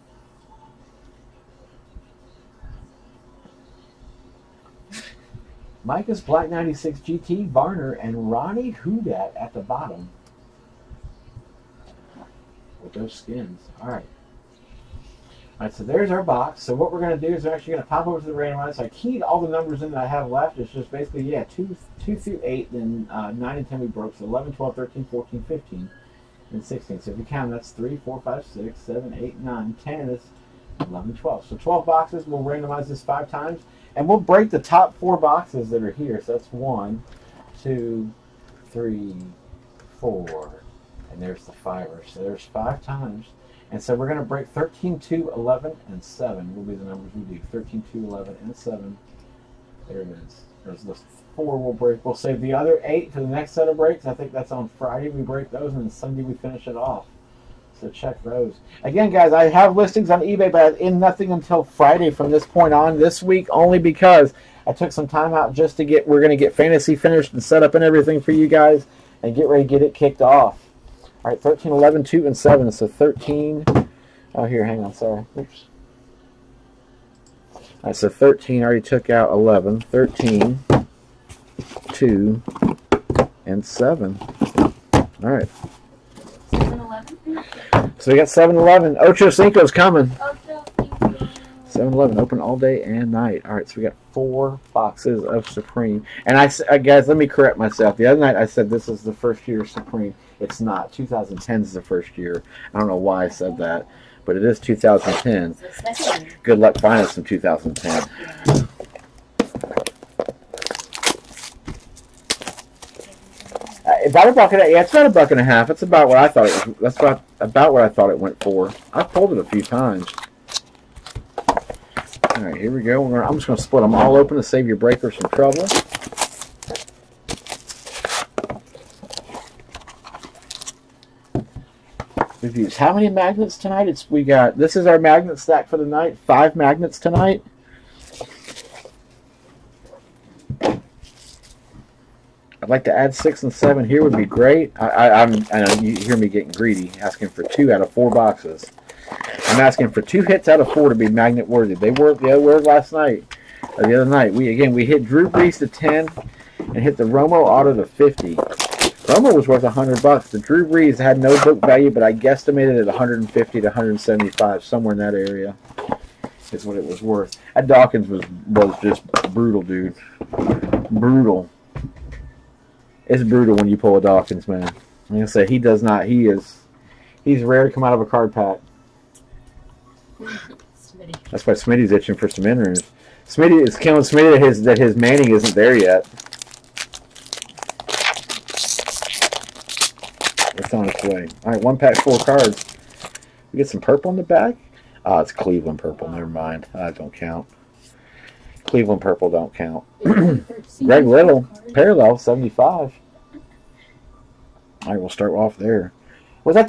Micah's Black ninety-six G T, Varner, and Ronnie Houdat at the bottom. with those skins. All right. All right, so there's our box. So what we're going to do is we're actually going to pop over to the randomizer. I keyed all the numbers in that I have left. It's just basically, yeah, two, two through eight, then uh, nine and ten we broke. So eleven, twelve, thirteen, fourteen, fifteen, and sixteen. So if you count, that's three, four, five, six, seven, eight, nine, ten. It's eleven, twelve. So twelve boxes. We'll randomize this five times. And we'll break the top four boxes that are here. So that's one, two, three, four. And there's the fiver. So there's five times. And so we're going to break thirteen, two, eleven, and seven will be the numbers we do. thirteen, two, eleven, and seven. There it is. There's the four we'll break. We'll save the other eight for the next set of breaks. I think that's on Friday we break those, and then Sunday we finish it off. So check those. Again, guys, I have listings on eBay, but in nothing until Friday from this point on this week, only because I took some time out just to get, we're going to get fantasy finished and set up and everything for you guys and get ready to get it kicked off. All right, thirteen, eleven, two, and seven. So thirteen. Oh, here, hang on. Sorry. Oops. All right, so thirteen. I already took out eleven. thirteen, two, and seven. All right. seven eleven. So we got seven eleven. Ocho Cinco's coming. Ocho Cinco. seven eleven, open all day and night. All right, so we got four boxes of Supreme. And I, uh, guys, let me correct myself. The other night I said this is the first year of Supreme. It's not. twenty ten is the first year. I don't know why I said that, but it is two thousand ten. Good luck finding some two thousand ten. Uh, about a buck and a, yeah, it's not a buck and a half. It's about what I thought it was. That's about about what I thought it went for. I've pulled it a few times. All right, here we go. We're gonna, I'm just going to split them all open to save your breaker some trouble. We've used how many magnets tonight? It's we got. This is our magnet stack for the night. Five magnets tonight. I'd like to add six and seven here. Would be great. I, I, I'm. I know you hear me getting greedy, asking for two out of four boxes. I'm asking for two hits out of four to be magnet worthy. They were they were last night, or the other night. We again we hit Drew Brees to ten, and hit the Romo auto to fifty. Romo was worth a hundred bucks. The Drew Brees had no book value, but I guesstimated at one hundred fifty to one hundred seventy-five, somewhere in that area, is what it was worth. That Dawkins was was just brutal, dude. Brutal. It's brutal when you pull a Dawkins, man. I'm gonna say he does not. He is. He's rare to come out of a card pack. That's why Smitty's itching for some inners. Smitty is killing Smitty that his that his Manning isn't there yet. It's on its way. All right, one pack, four cards. We get some purple in the back. Ah, oh, it's Cleveland purple. Never mind. I don't count. Cleveland purple don't count. Greg Little, parallel seventy-five. All right, we'll start off there. Was that?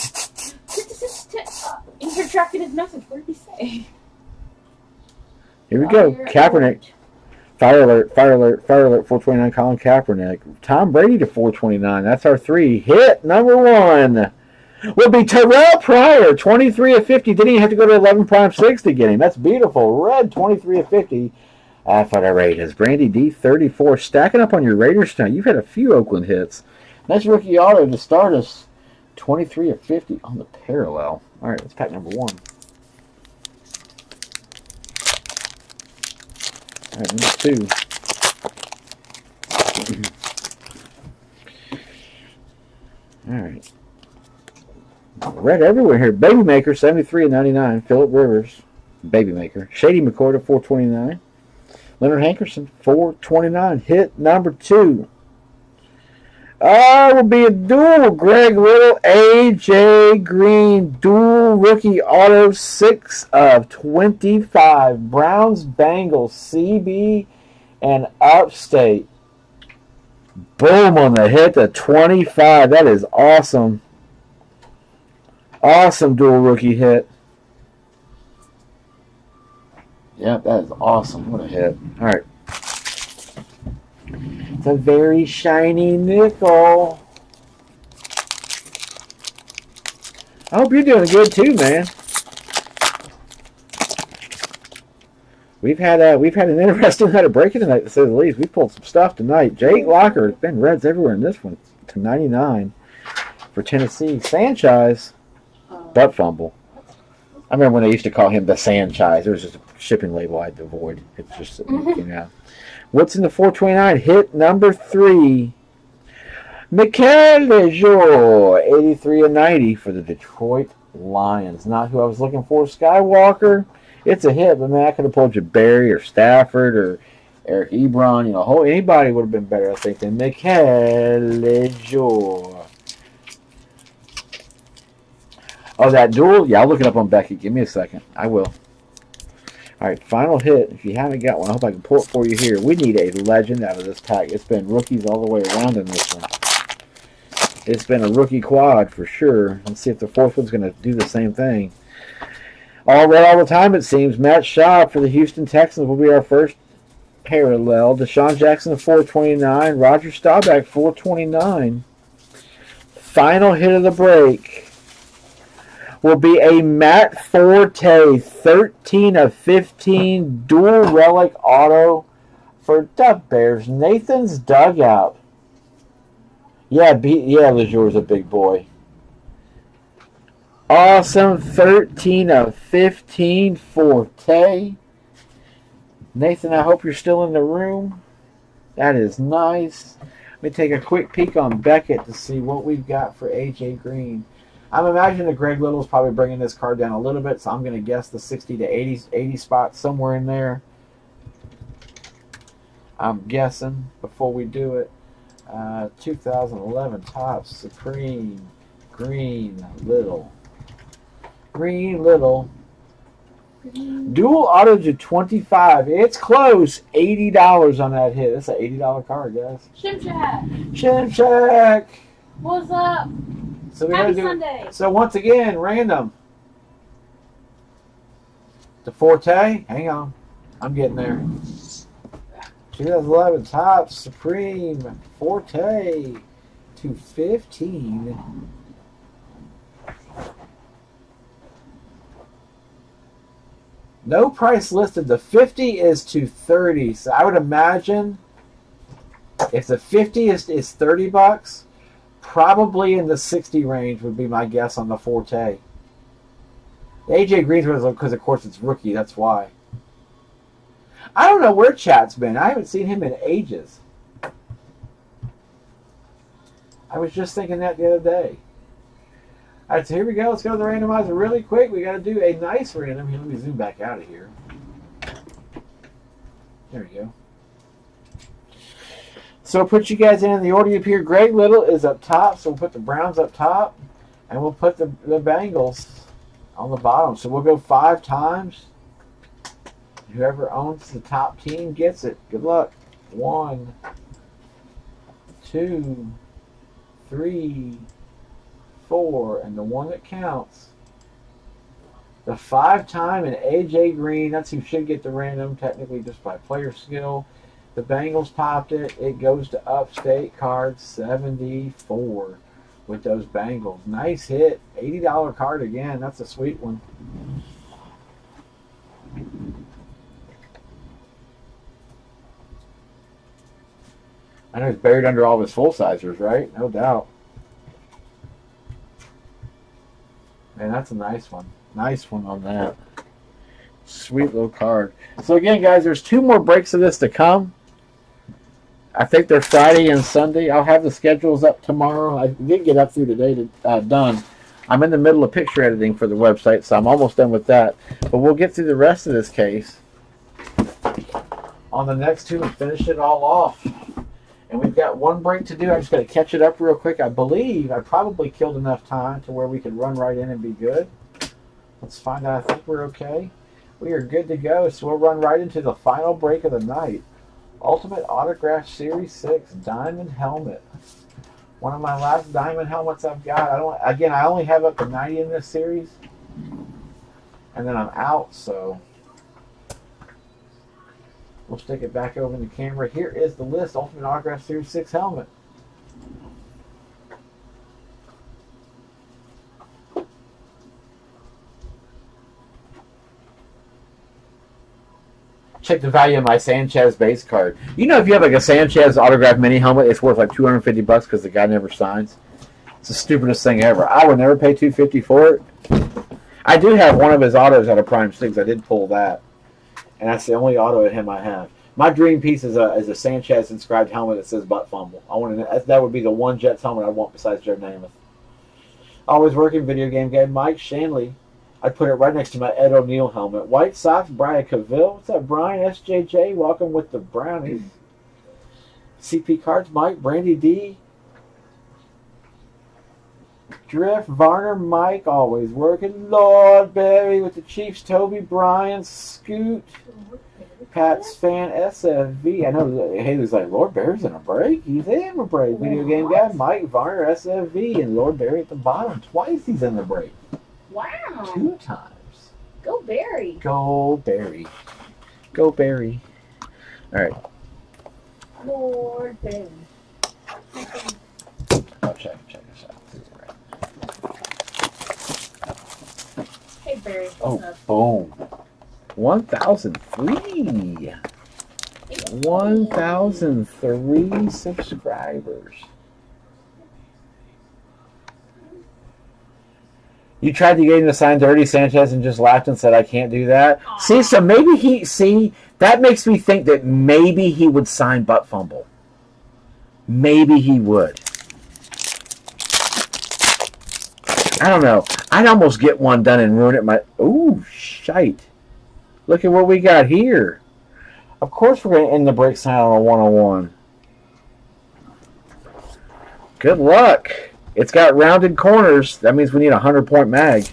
He's retracted his message. What did he say? Here we go. Kaepernick. Fire alert, fire alert, fire alert, four twenty-nine, Colin Kaepernick. Tom Brady to four twenty-nine. That's our three. Hit number one will be Terrell Pryor, twenty-three of fifty. Didn't even have to go to eleven prime six to get him. That's beautiful. Red, twenty-three of fifty. Uh, for the Raiders. Brandy D, thirty-four. Stacking up on your Raiders tonight. You've had a few Oakland hits. Nice rookie auto to start us. twenty-three of fifty on the parallel. All right, let's pack number one. All right, number two. All right. Red everywhere here. Baby Maker, seventy-three of ninety-nine. Phillip Rivers, Baby Maker. Shady McCoy to four twenty-nine. Leonard Hankerson, four twenty-nine. Hit number two. Oh, it will be a dual. Greg Little, A J Green, dual rookie auto, six of twenty-five. Browns, Bengals, C B, and Upstate. Boom on the hit to twenty-five. That is awesome. Awesome dual rookie hit. Yep, that is awesome. What a hit. All right. It's a very shiny nickel. I hope you're doing good too, man. We've had a we've had an interesting night of breaking tonight, to say the least. We pulled some stuff tonight. Jake Locker, it's been reds everywhere in this one to ninety-nine for Tennessee. Sanchez. Butt fumble. I remember when they used to call him the Sanchez. It was just a shipping label I had to avoid. It's just, you know. What's in the four twenty-nine? Hit number three. Mikel Lejour, eighty-three of ninety for the Detroit Lions. Not who I was looking for. Skywalker. It's a hit, but man, I could have pulled you Barry or Stafford or Eric Ebron. You know, whole, anybody would have been better, I think, than Mikel Lejour. Oh, that duel? Yeah, I'll look it up on Becky. Give me a second. I will. All right, final hit. If you haven't got one, I hope I can pull it for you here. We need a legend out of this pack. It's been rookies all the way around in this one. It's been a rookie quad for sure. Let's see if the fourth one's going to do the same thing. All red all the time, it seems. Matt Schaub for the Houston Texans will be our first parallel. Deshaun Jackson, four twenty-nine. Roger Staubach, four twenty-nine. Final hit of the break will be a Matt Forte, thirteen of fifteen, dual relic auto for the Bears. Nathan's dugout. Yeah, be, yeah, Lejour's a big boy. Awesome, thirteen of fifteen, Forte. Nathan, I hope you're still in the room. That is nice. Let me take a quick peek on Beckett to see what we've got for A J Green. I'm imagining that Greg Little's probably bringing this card down a little bit, so I'm going to guess the sixty to eighty, eighty spot somewhere in there. I'm guessing before we do it. Uh, two thousand eleven Topps Supreme Green Little. Green Little. Dual auto to twenty-five. It's close. eighty dollars on that hit. That's an eighty dollar card, guys. Shimshak. Shimshak. What's up? So we Happy gotta do Sunday. So once again, random. The Forte. Hang on. I'm getting there. twenty eleven Topps Supreme Forte to fifteen. No price listed. The fifty is to thirty. So I would imagine if the fifty is, is thirty bucks, probably in the sixty range would be my guess on the Forte. The A J Green's because of course it's rookie. That's why. I don't know where Chat's been. I haven't seen him in ages. I was just thinking that the other day. All right, so here we go. Let's go to the randomizer really quick. We got to do a nice random. Here, let me zoom back out of here. There we go. So we'll put you guys in, in the order you appear. Greg Little is up top, so we'll put the Browns up top, and we'll put the, the Bengals on the bottom. So we'll go five times. Whoever owns the top team gets it. Good luck. One, two, three, four, and the one that counts. The five-time and A J Green. That's who should get the random, technically just by player skill. The Bengals popped it. It goes to Upstate card seventy-four with those Bengals. Nice hit. eighty dollar card again. That's a sweet one. I know he's buried under all of his full-sizers, right? No doubt. Man, that's a nice one. Nice one on that. Sweet little card. So again, guys, there's two more breaks of this to come. I think they're Friday and Sunday. I'll have the schedules up tomorrow. I didn't get up through today to uh, done. I'm in the middle of picture editing for the website, so I'm almost done with that. But we'll get through the rest of this case on the next two and finish it all off. And we've got one break to do. I'm just going to catch it up real quick. I believe I probably killed enough time to where we could run right in and be good. Let's find out. I think we're okay. We are good to go. So we'll run right into the final break of the night. Ultimate Autograph Series six Diamond Helmet. One of my last Diamond helmets I've got. I don't. Again, I only have up to ninety in this series. And then I'm out, so we'll stick it back over in the camera. Here is the list. Ultimate Autograph Series six helmet. Check the value of my Sanchez base card. You know, if you have like a Sanchez autograph mini helmet, it's worth like two hundred fifty bucks because the guy never signs. It's the stupidest thing ever. I would never pay two hundred fifty for it. I do have one of his autos out of Prime Six. I did pull that, and that's the only auto of him I have. My dream piece is a is a Sanchez inscribed helmet that says butt fumble. I want to, that would be the one Jets helmet I want besides Joe Namath. Always working video game guy Mike Shanley. I'd put it right next to my Ed O'Neill helmet. White Sox, Brian Cavill. What's up, Brian? S J J, welcome with the Brownies. C P Cards, Mike, Brandy D. Drift, Varner, Mike, always working. Lord Barry with the Chiefs, Toby, Brian, Scoot. Pat's fan, S F V. I know Haley's like, Lord Barry's in a break. He's in a break. Video game guy, Mike, Varner, S F V, and Lord Barry at the bottom. Twice he's in the break. Wow. Two times. Go Barry. Go Barry. Go Barry. All right. Lord Barry. Oh, check, check this out. Hey Barry. Oh, up? boom. one thousand three. one thousand three subscribers. You tried to get him to sign Dirty Sanchez and just laughed and said, I can't do that. Aww. See, so maybe he, see, that makes me think that maybe he would sign Butt Fumble. Maybe he would. I don't know. I'd almost get one done and ruin it. My, ooh, shite. Look at what we got here. Of course we're going to end the break sign on a one oh one. Good luck. It's got rounded corners. That means we need a hundred point mag.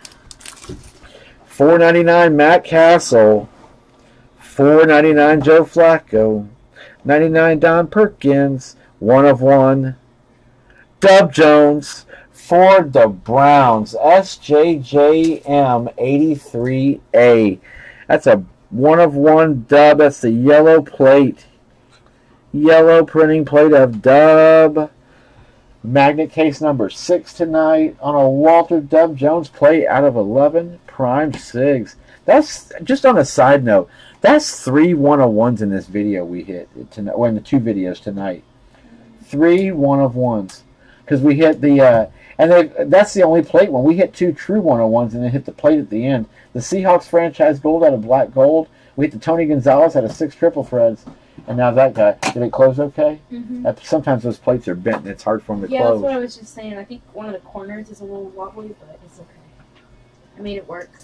four ninety-nine Matt Castle. four ninety-nine Joe Flacco. ninety-nine Don Perkins. One of one. Dub Jones. For the Browns. S J J M eighty-three A. That's a one of one dub. That's the yellow plate. Yellow printing plate of dub. Magnet case number six tonight on a Walter Dub Jones plate out of eleven. Prime Sigs. That's, just on a side note, that's three one of ones in this video we hit tonight. Well, in the two videos tonight. Three one of ones. Because we hit the, uh, and they, that's the only plate one. We hit two true one oh ones and then hit the plate at the end. The Seahawks franchise gold out of black gold. We hit the Tony Gonzalez out of six triple threads. And now that guy, did it close okay? Mm-hmm. Uh, sometimes those plates are bent and it's hard for them to yeah, close. Yeah, that's what I was just saying. I think one of the corners is a little wobbly, but it's okay. I made it work.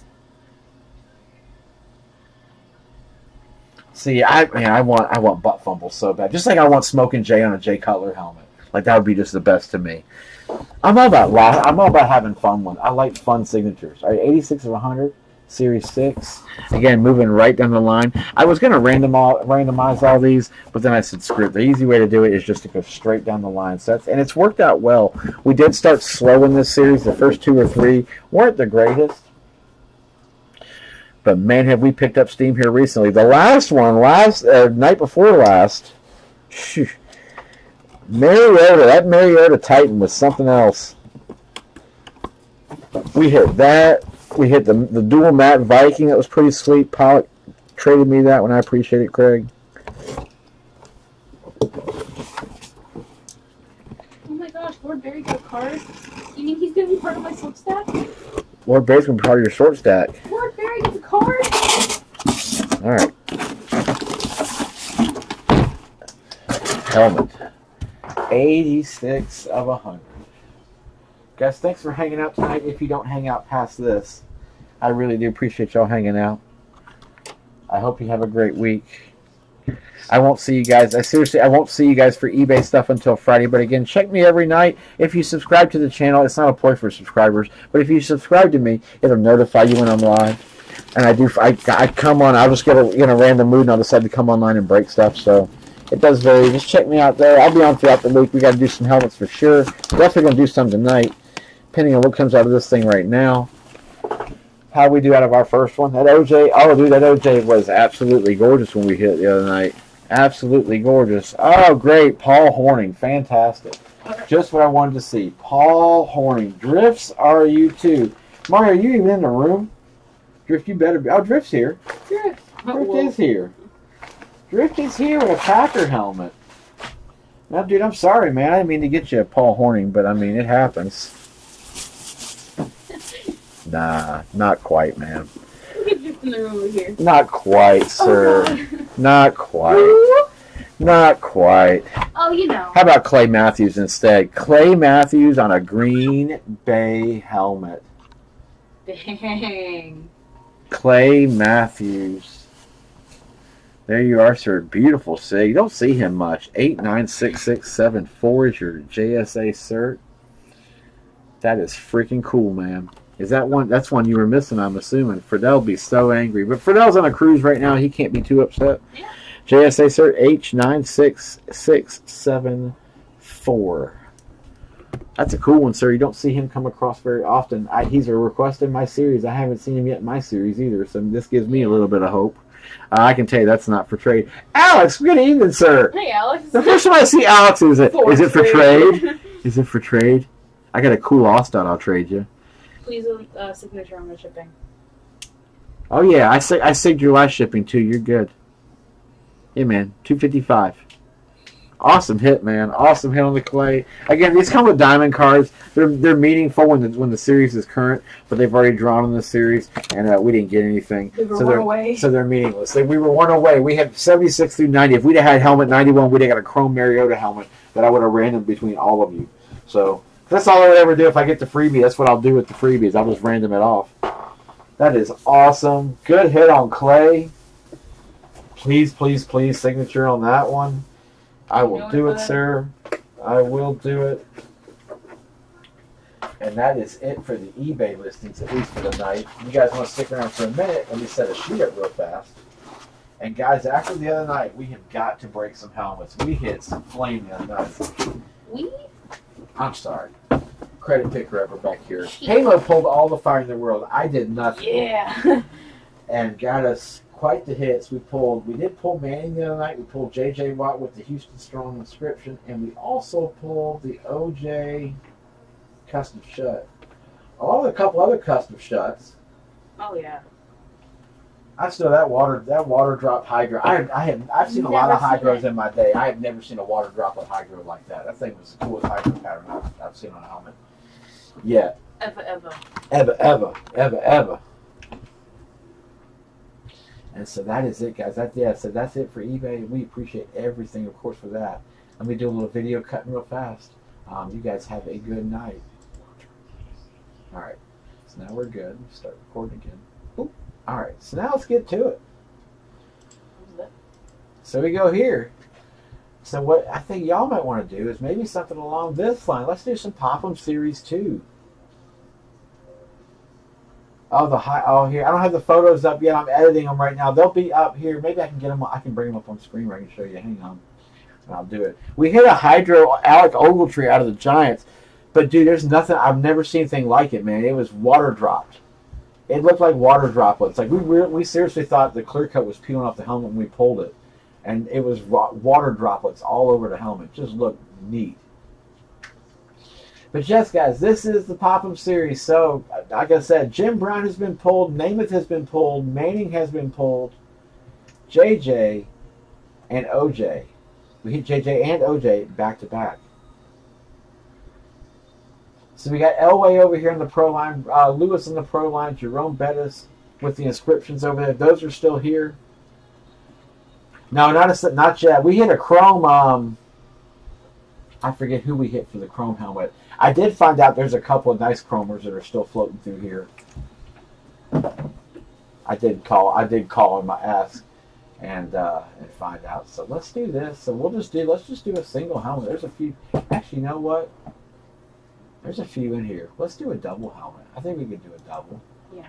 See, I man, I want I want butt fumble so bad. Just like I want Smoking Jay on a Jay Cutler helmet. Like that would be just the best to me. I'm all about I'm all about having fun ones. I like fun signatures. All right, eighty-six of one hundred. Series six. Again, moving right down the line. I was going to random all, randomize all these, but then I said, screw it. The easy way to do it is just to go straight down the line. So that's, and it's worked out well. We did start slow in this series. The first two or three weren't the greatest. But, man, have we picked up steam here recently. The last one, last uh, night before last, phew, Mariota, that Mariota Titan was something else. We hit that. We hit the the dual matte Viking. That was pretty sweet. Pollock traded me that one. I appreciate it, Craig. Oh my gosh, Lord Barry got a card. You mean he's going to be part of my slip stack? Lord Barry's going to be part of your short stack. Lord Barry gets a card? All right. Helmet. eighty-six of one hundred. Guys, thanks for hanging out tonight. If you don't hang out past this, I really do appreciate y'all hanging out. I hope you have a great week. I won't see you guys. I seriously, I won't see you guys for eBay stuff until Friday. But again, check me every night. If you subscribe to the channel, it's not a ploy for subscribers. But if you subscribe to me, it'll notify you when I'm live. And I do. I, I come on. I'll just get a, in a random mood, and I'll decide to come online and break stuff. So it does vary. Just check me out there. I'll be on throughout the week. We got to do some helmets for sure. Definitely gonna do some tonight, depending on what comes out of this thing right now. How we do out of our first one. That O J, oh dude, that O J was absolutely gorgeous when we hit it the other night. Absolutely gorgeous. Oh, great. Paul Horning. Fantastic. Just what I wanted to see. Paul Horning. Drifts are you too. Mario, are you even in the room? Drift, you better be. Oh, Drift's here. Drift. Drift is here. Drift is here with a Packer helmet. Now, dude, I'm sorry, man. I didn't mean to get you a Paul Horning, but I mean, it happens. Nah, not quite, man. Get you from the room over here. Not quite, sir. Oh, Not quite. Not quite. oh, you know. How about Clay Matthews instead? Clay Matthews on a Green Bay helmet. Dang. Clay Matthews. There you are, sir. Beautiful sig. You don't see him much. eight nine six six seven four is your J S A cert. That is freaking cool, man. Is that one? That's one you were missing, I'm assuming. Friedel will be so angry. But Friedel's on a cruise right now. He can't be too upset. Yeah. J S A cert H nine six six seven four. That's a cool one, sir. You don't see him come across very often. I, he's a request in my series. I haven't seen him yet in my series either, so this gives me a little bit of hope. Uh, I can tell you that's not for trade. Alex, good evening, sir. Hey, Alex. The first time I see Alex, is it For is it for trade. trade? Is it for trade? I got a cool Austin. I'll trade you. Please, uh, signature on the shipping. Oh yeah, I sig- I signed your last shipping too. You're good. Yeah, man, two fifty five. Awesome hit, man. Awesome hit on the clay. Again, these come with diamond cards. They're they're meaningful when the when the series is current, but they've already drawn in the series, and uh, we didn't get anything. We were so one they're away. so they're meaningless. They, we were one away. We had seventy-six through ninety. If we'd have had helmet ninety-one, we'd have got a Chrome Mariota helmet that I would have random between all of you. So that's all I would ever do if I get the freebie. That's what I'll do with the freebies. I'll just random it off. That is awesome. Good hit on clay. Please, please, please, signature on that one. I will do it, sir. I will do it. And that is it for the eBay listings, at least for the night. You guys want to stick around for a minute? Let me set a sheet up real fast. And guys, after the other night, we have got to break some helmets. We hit some flame the other night. We? I'm sorry. Credit picker ever back here. Halo pulled all the fire in the world. I did nothing. Yeah. And got us quite the hits. We pulled, we did pull Manning the other night. We pulled J J Watt with the Houston Strong inscription, and we also pulled the O J custom shut. Along with a couple other custom shuts. Oh yeah. I still that water that water drop hydro. I I have I've seen a lot of Never seen hydros it. in my day. I have never seen a water droplet hydro like that. That thing was the coolest hydro pattern I've, I've seen on a helmet. Yeah. Ever, ever. Ever, ever, ever, ever. And so that is it, guys. That yeah, so that's it for eBay. We appreciate everything, of course, for that. Let me do a little video cutting real fast. Um, you guys have a good night. All right. So now we're good. Start recording again. Oop. All right. So now let's get to it. So we go here. So what I think y'all might want to do is maybe something along this line. Let's do some Pop-em Series two. Oh, the high. Oh, here. I don't have the photos up yet. I'm editing them right now. They'll be up here. Maybe I can get them. I can bring them up on screen where I can show you. Hang on. I'll do it. We hit a Hydro Alec Ogletree out of the Giants. But, dude, there's nothing. I've never seen anything like it, man. It was water dropped. It looked like water droplets. Like, we re- we seriously thought the clear coat was peeling off the helmet when we pulled it. And it was water droplets all over the helmet. Just looked neat. But yes, guys, this is the Pop-em Series. So, like I said, Jim Brown has been pulled. Namath has been pulled. Manning has been pulled. J J and O J. We hit J J and O J back to back. So we got Elway over here in the pro line. Uh, Lewis in the pro line. Jerome Bettis with the inscriptions over there. Those are still here. No, not a, not yet. We hit a chrome. Um, I forget who we hit for the chrome helmet. I did find out there's a couple of nice chromers that are still floating through here. I did call. I did call him. I asked and uh, and find out. So let's do this. So we'll just do. Let's just do a single helmet. There's a few. Actually, you know what? There's a few in here. Let's do a double helmet. I think we could do a double. Yeah.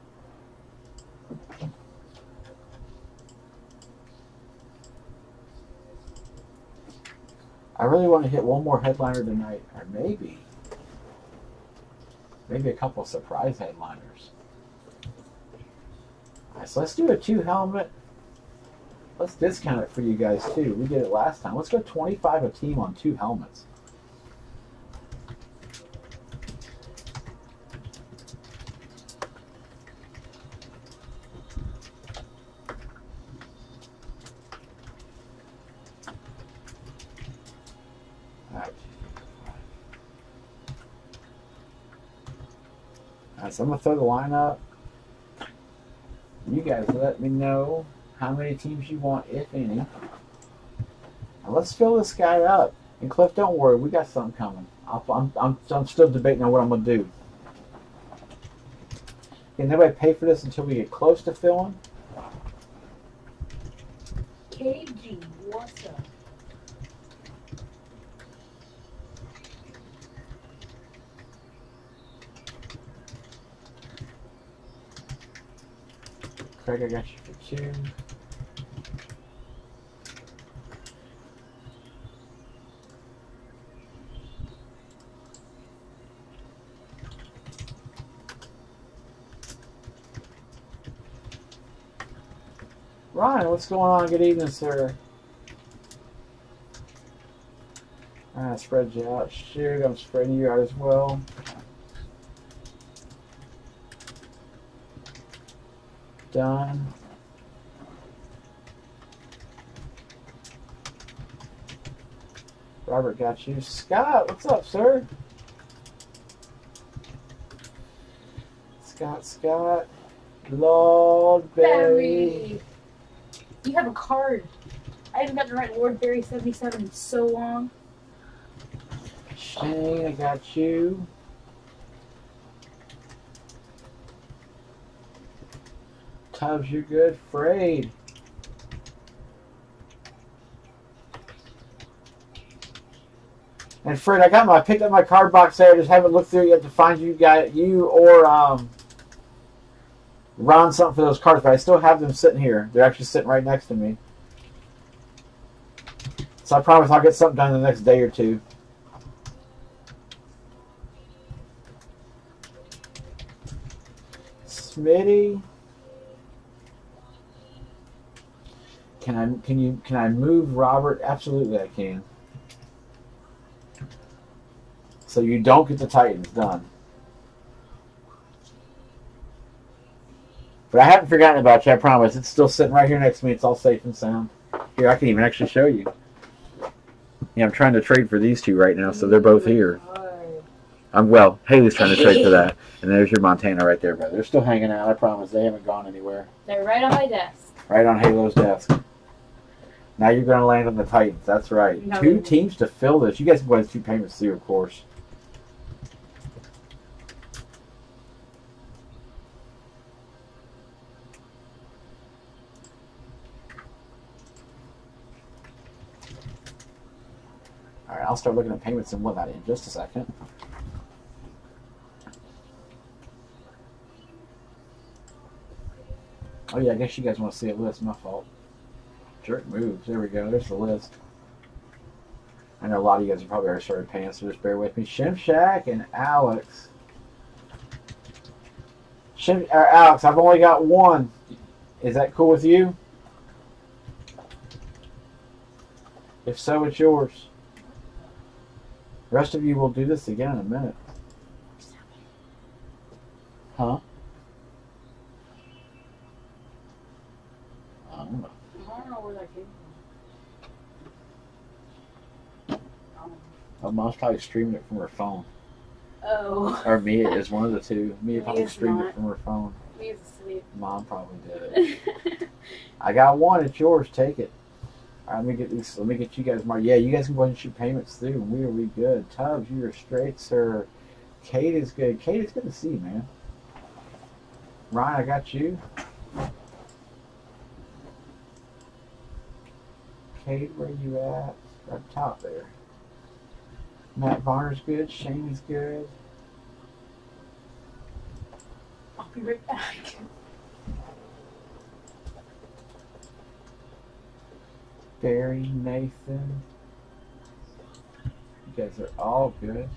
I really want to hit one more headliner tonight, or maybe, maybe a couple of surprise headliners. All right, so let's do a two helmet. Let's discount it for you guys too. We did it last time. Let's go twenty-five a team on two helmets. Alright, so I'm going to throw the line up. You guys let me know how many teams you want, if any. Now let's fill this guy up. And Cliff, don't worry, we got something coming. I'll, I'm, I'm, I'm still debating on what I'm going to do. Can nobody pay for this until we get close to filling? K G, what's up? Craig, I got you for two. Ryan, what's going on? Good evening, sir. Alright, spread you out. Shoot, I'm spreading you out as well. Done. Robert got you. Scott, what's up, sir? Scott, Scott. Lord Barry. You have a card. I haven't gotten to write Lord Barry seventy-seven in so long. Shane, I got you. Tubbs, you're good. Frayed. And Fred, I got my I picked up my card box there. I just haven't looked through it yet to find you guys, you or um, Ron something for those cards, but I still have them sitting here. They're actually sitting right next to me. So I promise I'll get something done in the next day or two. Smitty. Can I can you can I move Robert? Absolutely I can. So you don't get the Titans done. But I haven't forgotten about you, I promise. It's still sitting right here next to me. It's all safe and sound. Here, I can even actually show you. Yeah, I'm trying to trade for these two right now, so they're both here. I'm well, Haley's trying to trade for that. And there's your Montana right there, brother. They're still hanging out, I promise. They haven't gone anywhere. They're right on my desk. Right on Halo's desk. Now you're going to land on the Titans. That's right. No. Two teams to fill this. You guys can go ahead and two payments through, of course. All right, I'll start looking at payments and whatnot in just a second. Oh yeah, I guess you guys want to see a list. My fault. Jerk moves. There we go. There's the list. I know a lot of you guys have probably already started paying, so just bear with me. Shimshak and Alex. Shim, or Alex, I've only got one. Is that cool with you? If so, it's yours. The rest of you will do this again in a minute. Huh? I don't know. I don't know where that came from. My mom's probably streaming it from her phone. Oh. Or Mia is one of the two. Mia probably Mia's streamed not. it from her phone. He's asleep. Mom probably did it. I got one. It's yours. Take it. All right, let me get these. Let me get you guys more. Yeah, you guys can go ahead and shoot payments through, and we are we good. Tubbs, you are straight, sir. Kate is good. Kate, it's good to see you, man. Ryan, I got you. Kate, where you at? Right top there. Matt Varner's good. Shane is good. I'll be right back. Barry, Nathan. You guys are all good.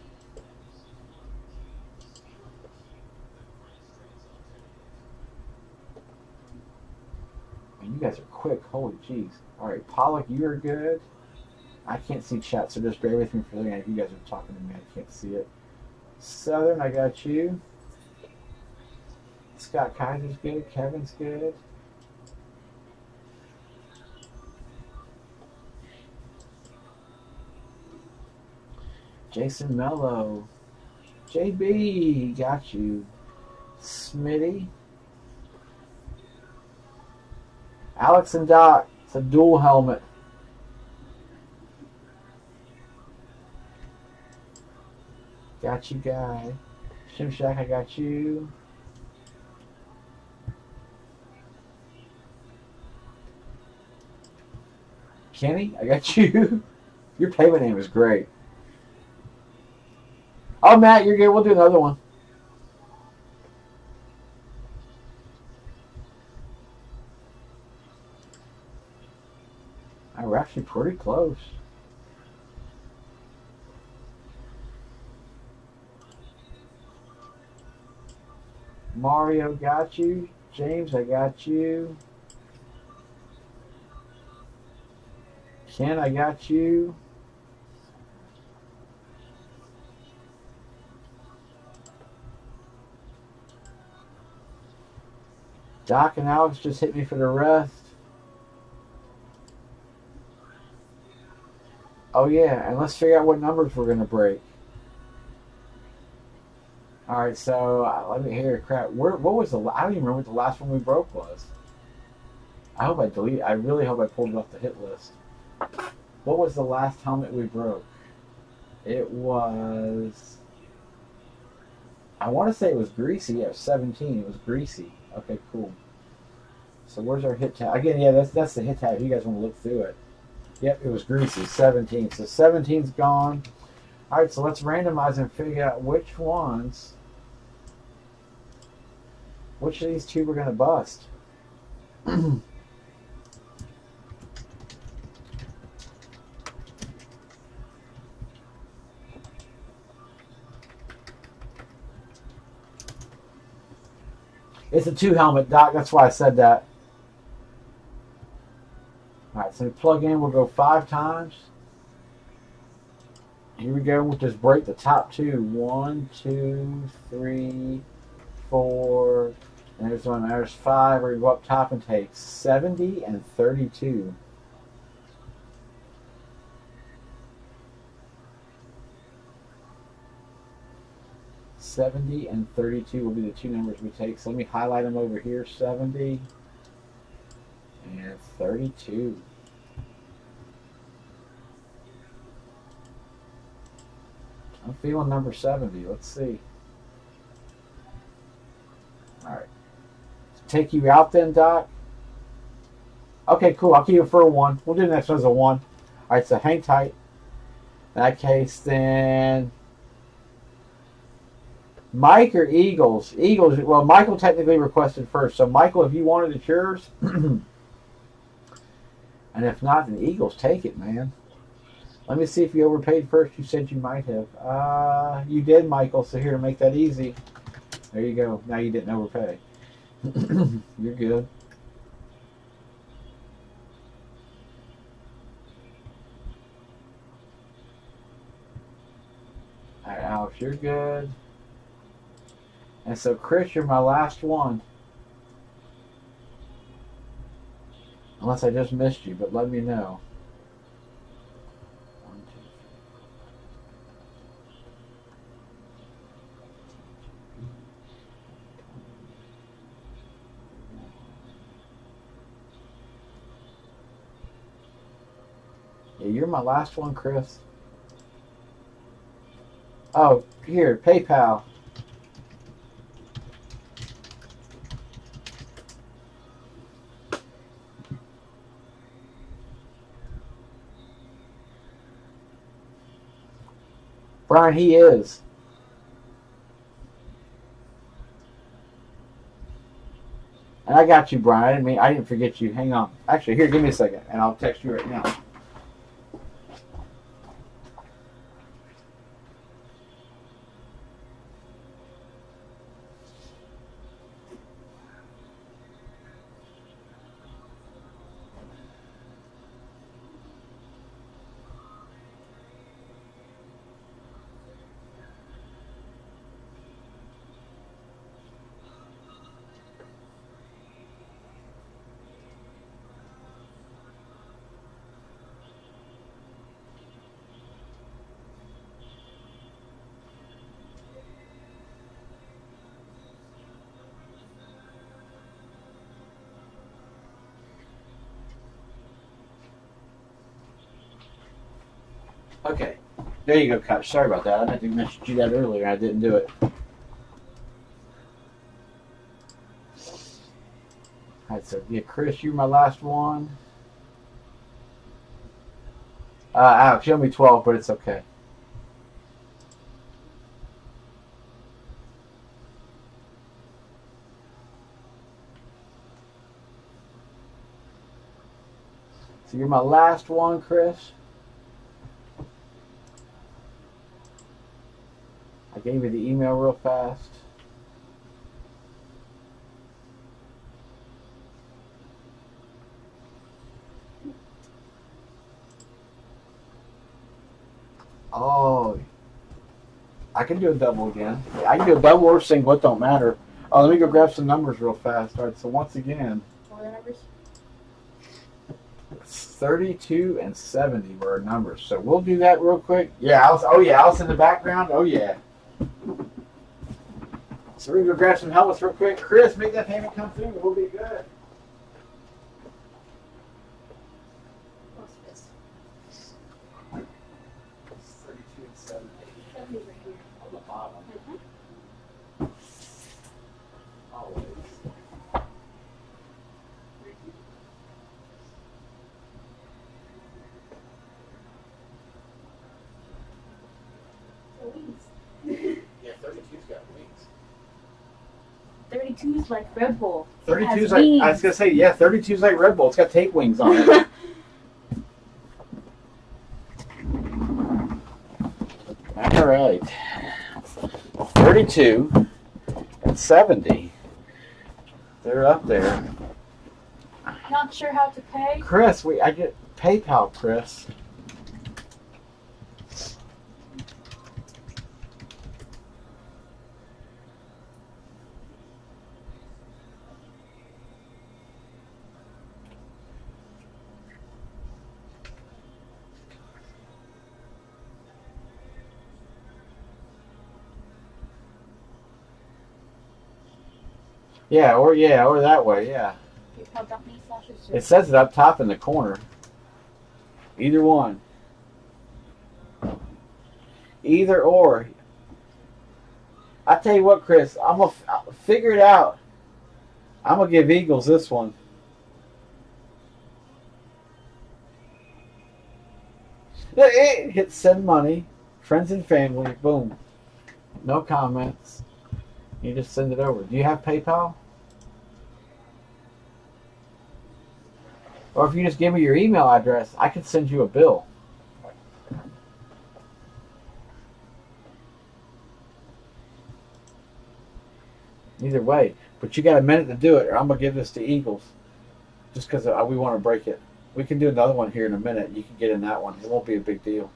And you guys are quick. Holy jeez. Alright, Pollock, you are good. I can't see chat, so just bear with me for a second. If you guys are talking to me, I can't see it. Southern, I got you. Scott Kaiser's good. Kevin's good. Jason Mello. J B, got you. Smitty. Alex and Doc. It's a dual helmet. Got you, guy. Shimshak, I got you. Kenny, I got you. Your payment name is great. Oh, Matt, you're good. We'll do another one. Oh, we're actually pretty close. Mario, got you. James, I got you. Ken, I got you. Doc and Alex just hit me for the rest. Oh yeah, and let's figure out what numbers we're gonna break. All right, so uh, let me hear. Crap, where, what was the? I don't even remember what the last one we broke was. I hope I delete. I really hope I pulled it off the hit list. What was the last helmet we broke? It was. I want to say it was Greasy. Yeah, it was seventeen. It was Greasy. Okay, cool. So where's our hit tab? Again, yeah, that's that's the hit tab. If you guys want to look through it. Yep, it was Greasy. seventeen. So seventeen's gone. All right, so let's randomize and figure out which ones. Which of these two we're gonna bust? It's a two helmet, Doc. That's why I said that. All right, so we plug in. We'll go five times. Here we go. We'll just break the top two. One, two, three, four. And there's one. There's five. We're going to go up top and take seventy and thirty-two. seventy and thirty-two will be the two numbers we take. So let me highlight them over here. seventy and thirty-two. I'm feeling number seventy. Let's see. All right. Take you out then, Doc? Okay, cool. I'll keep it for a one. We'll do the next one as a one. All right, so hang tight. In that case, then... Mike or Eagles? Eagles. Well, Michael technically requested first. So, Michael, if you wanted it, yours. And if not, then Eagles, take it, man. Let me see if you overpaid first. You said you might have. Uh, you did, Michael. So here, to make that easy. There you go. Now you didn't overpay. You're good. All right, Alex, you're good. And so, Chris, you're my last one. Unless I just missed you, but let me know. One, two, three. Yeah, you're my last one, Chris. Oh, here, PayPal. Brian, he is. And I got you, Brian. I didn't mean I didn't forget you. Hang on. Actually, here, give me a second, and I'll text you right now. Okay. There you go, Coach. Sorry about that. I meant to mention you that earlier. I didn't do it. All right, so yeah, Chris, you're my last one. Uh, Alex, you owe me twelve, but it's okay. So you're my last one, Chris. I gave you the email real fast. Oh, I can do a double again. I can do a double or single. It don't matter. Oh, let me go grab some numbers real fast. All right, so once again, What are the numbers? thirty-two and seventy were our numbers. So we'll do that real quick. Yeah, Alice. Oh yeah, Alice in the background. Oh yeah. So we're gonna go grab some helmets real quick. Chris, make that payment come through. We'll be good. What's this? thirty-two and seventy seventy right here. on the bottom. Mm-hmm. Always. The wings. Yeah, thirty-two's got wings. thirty-two's like Red Bull. It thirty-two's has like, wings. I was going to say, yeah, thirty-two's like Red Bull. It's got tape wings on it. All right. thirty-two and seventy. They're up there. Not sure how to pay. Chris, we I get PayPal, Chris. Yeah, or yeah, or that way, yeah. PayPal dot me slash It says it up top in the corner. Either one. Either or. I tell you what, Chris, I'm gonna I'll figure it out. I'm gonna give Eagles this one. Hit send money, friends and family, boom. No comments. You just send it over. Do you have PayPal? Or if you just give me your email address, I can send you a bill. Either way. But you got a minute to do it, or I'm going to give this to Eagles. Just because we want to break it. We can do another one here in a minute. You can get in that one. It won't be a big deal.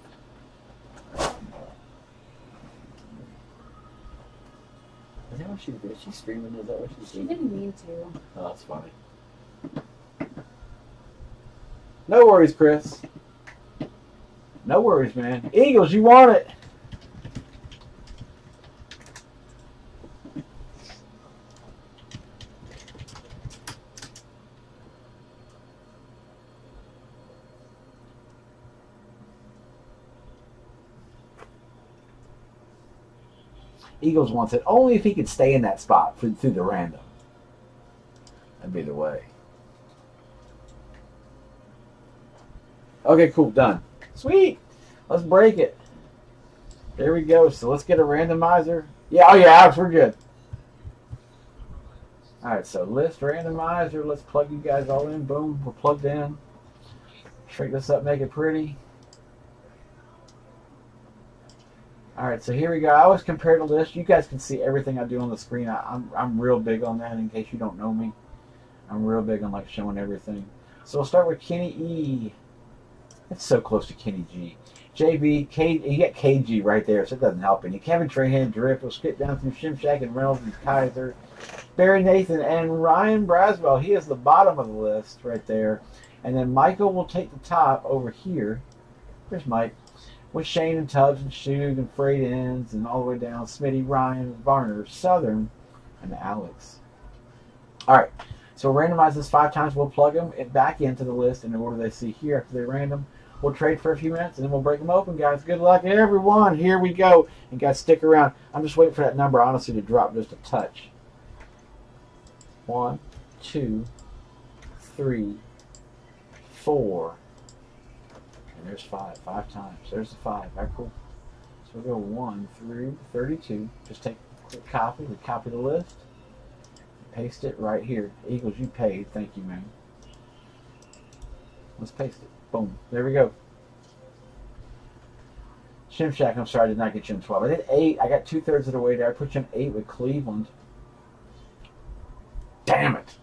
Is that what she did? She's screaming. Is that what she's She doing? didn't mean to. Oh, that's funny. No worries, Chris. No worries, man. Eagles, you want it. Eagles wants it only if he could stay in that spot through, through the random. That'd be the way. Okay, cool, done. Sweet. Let's break it. There we go. So let's get a randomizer. Yeah, oh yeah, Alex, we're good. All right, so list randomizer. Let's plug you guys all in. Boom, we're plugged in. Shrink this up, make it pretty. All right, so here we go. I always compare the list. You guys can see everything I do on the screen. I, I'm I'm real big on that. In case you don't know me, I'm real big on like showing everything. So we'll start with Kenny E. It's so close to Kenny G. J B, K, you get K G right there, so it doesn't help any. Kevin Trahan, Drip, we'll skip down through Shimshak and Reynolds and Kaiser. Barry Nathan and Ryan Braswell. He is the bottom of the list right there. And then Michael will take the top over here. There's Mike. With Shane and Tubbs and Shug and Freight Ends and all the way down. Smitty, Ryan, Varner, Southern, and Alex. All right. So we'll randomize this five times. We'll plug them back into the list in the order they see here after they random. We'll trade for a few minutes, and then we'll break them open, guys. Good luck, everyone. Here we go. And guys, stick around. I'm just waiting for that number, honestly, to drop just a touch. One, two, three, four. And there's five. Five times. There's the five. All right, cool. So we'll go one through thirty-two. Just take a quick copy. We copy the list. Paste it right here. Eagles, you paid. Thank you, man. Let's paste it. Boom. There we go. Shimshack, I'm sorry I did not get you in twelve. I did eight. I got two-thirds of the way there. I put you in eight with Cleveland. Damn it.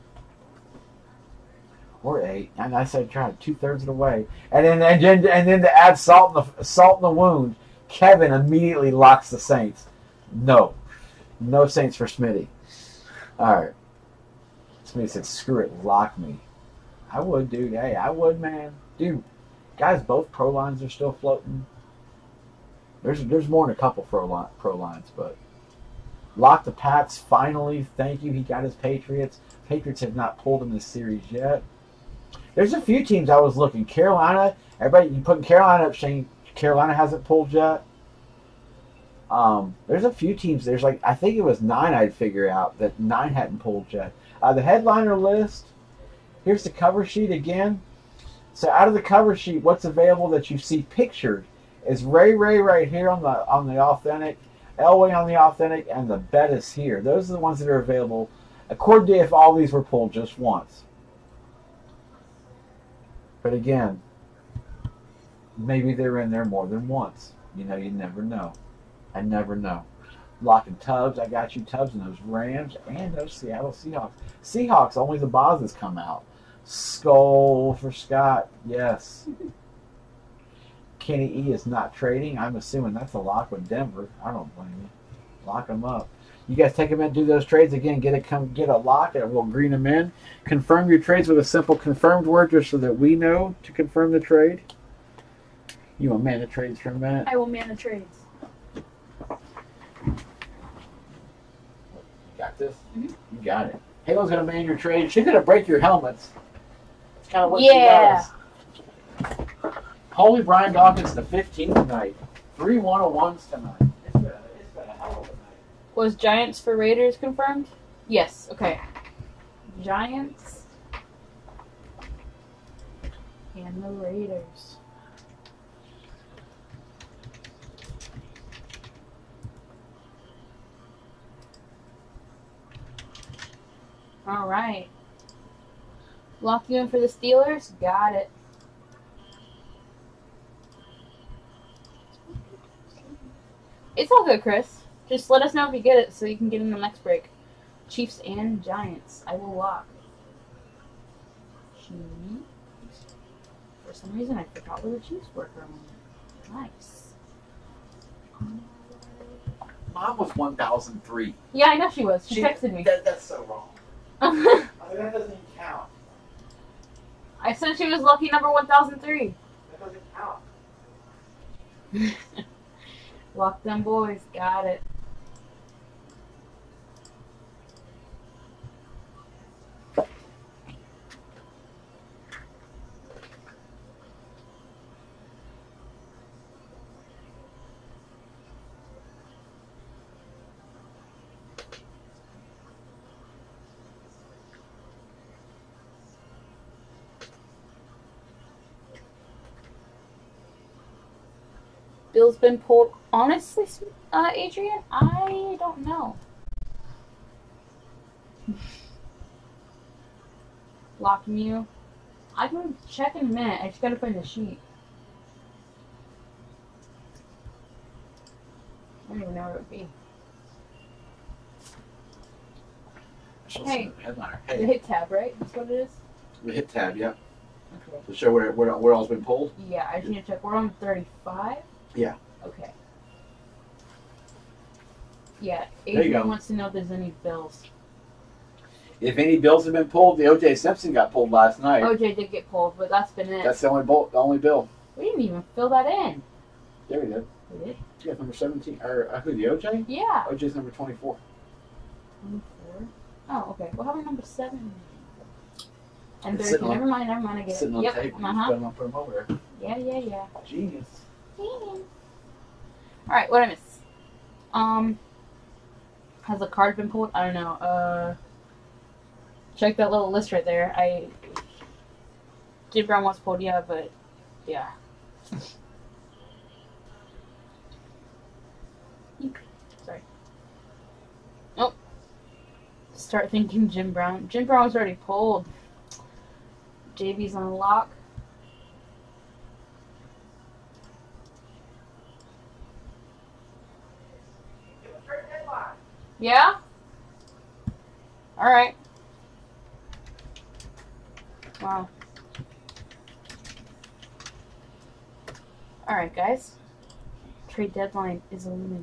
Or eight. And I said try two-thirds of the way. And then, and then and then to add salt in the salt in the wound, Kevin immediately locks the Saints. No. No Saints for Smitty. Alright. Smitty said, screw it, lock me. I would, dude. Hey, I would, man. Dude, guys, both pro lines are still floating. There's there's more than a couple pro, line, pro lines, but lock the Pats finally. Thank you. He got his Patriots. Patriots have not pulled in this series yet. There's a few teams I was looking. Carolina, everybody, you putting Carolina up, saying Carolina hasn't pulled yet. Um, there's a few teams. There's like, I think it was nine I'd figure out that nine hadn't pulled yet. Uh, the headliner list, here's the cover sheet again. So out of the cover sheet, what's available that you see pictured is Ray Ray right here on the on the authentic, Elway on the authentic, and the Bettis here. Those are the ones that are available according to if all these were pulled just once. But again, maybe they're in there more than once. You know, you never know. I never know. Locking Tubbs, I got you Tubbs and those Rams and those Seattle Seahawks. Seahawks, only the Bozes come out. Skull for Scott, yes. Kenny E is not trading. I'm assuming that's a lock with Denver. I don't blame you. Lock them up. You guys take them in, do those trades again. Get a come, get a lock, and we'll green them in. Confirm your trades with a simple confirmed word, just so that we know to confirm the trade. You want man the trades for a minute? I will man the trades. You got this. Mm-hmm. You got it. Halo's gonna man your trade. She's gonna break your helmets. That's kind of what Yeah. she does. Holy Brian Dawkins, the fifteenth tonight. Three one oh ones tonight. It's been, a, it's been a hell of a night. Was Giants for Raiders confirmed? Yes. Okay. Giants and the Raiders. All right. Lock you in for the Steelers? Got it. It's all good, Chris. Just let us know if you get it so you can get in the next break. Chiefs and Giants. I will lock. Chiefs. For some reason, I forgot where the Chiefs were for a moment. Nice. Mom was one thousand three. Yeah, I know she was. She, She- texted me. That, that's so wrong. I mean, that doesn't even count. I said she was lucky number one thousand three. That doesn't count. Lock them boys. Got it. Bill's been pulled. Honestly, uh, Adrian, I don't know. Locking you. I can check in a minute. I just gotta find the sheet. I don't even know where it would be. Hey. Headliner. The Hey, hit tab, right? That's what it is? the hit tab, yeah. Okay. To show where, where, where all's been pulled. Yeah, I just need to check. We're on thirty-five? Yeah. Okay. Yeah, There you Adrian go. wants to know if there's any bills. If any bills have been pulled, the O J Simpson got pulled last night. O J did get pulled, but that's been it. That's the only bill. The only bill. We didn't even fill that in. There we go. We did? Yeah, number seventeen. Or uh, who? The O J? Yeah. O J's number twenty-four. twenty-four. Oh, okay. We'll have a number seven. And It's thirty. sitting on- Never mind, never mind. I get Sitting it. on Yep. the table. You Uh-huh. Just put them, put them over there. Yeah, yeah, yeah. Genius. All right, what did I miss? Um, has a card been pulled? I don't know. Uh, check that little list right there. I Jim Brown was pulled, yeah, but yeah. Sorry. Oh. Start thinking Jim Brown. Jim Brown was already pulled. J B's on lock. Yeah? Alright. Wow. Alright, guys. Trade deadline is looming.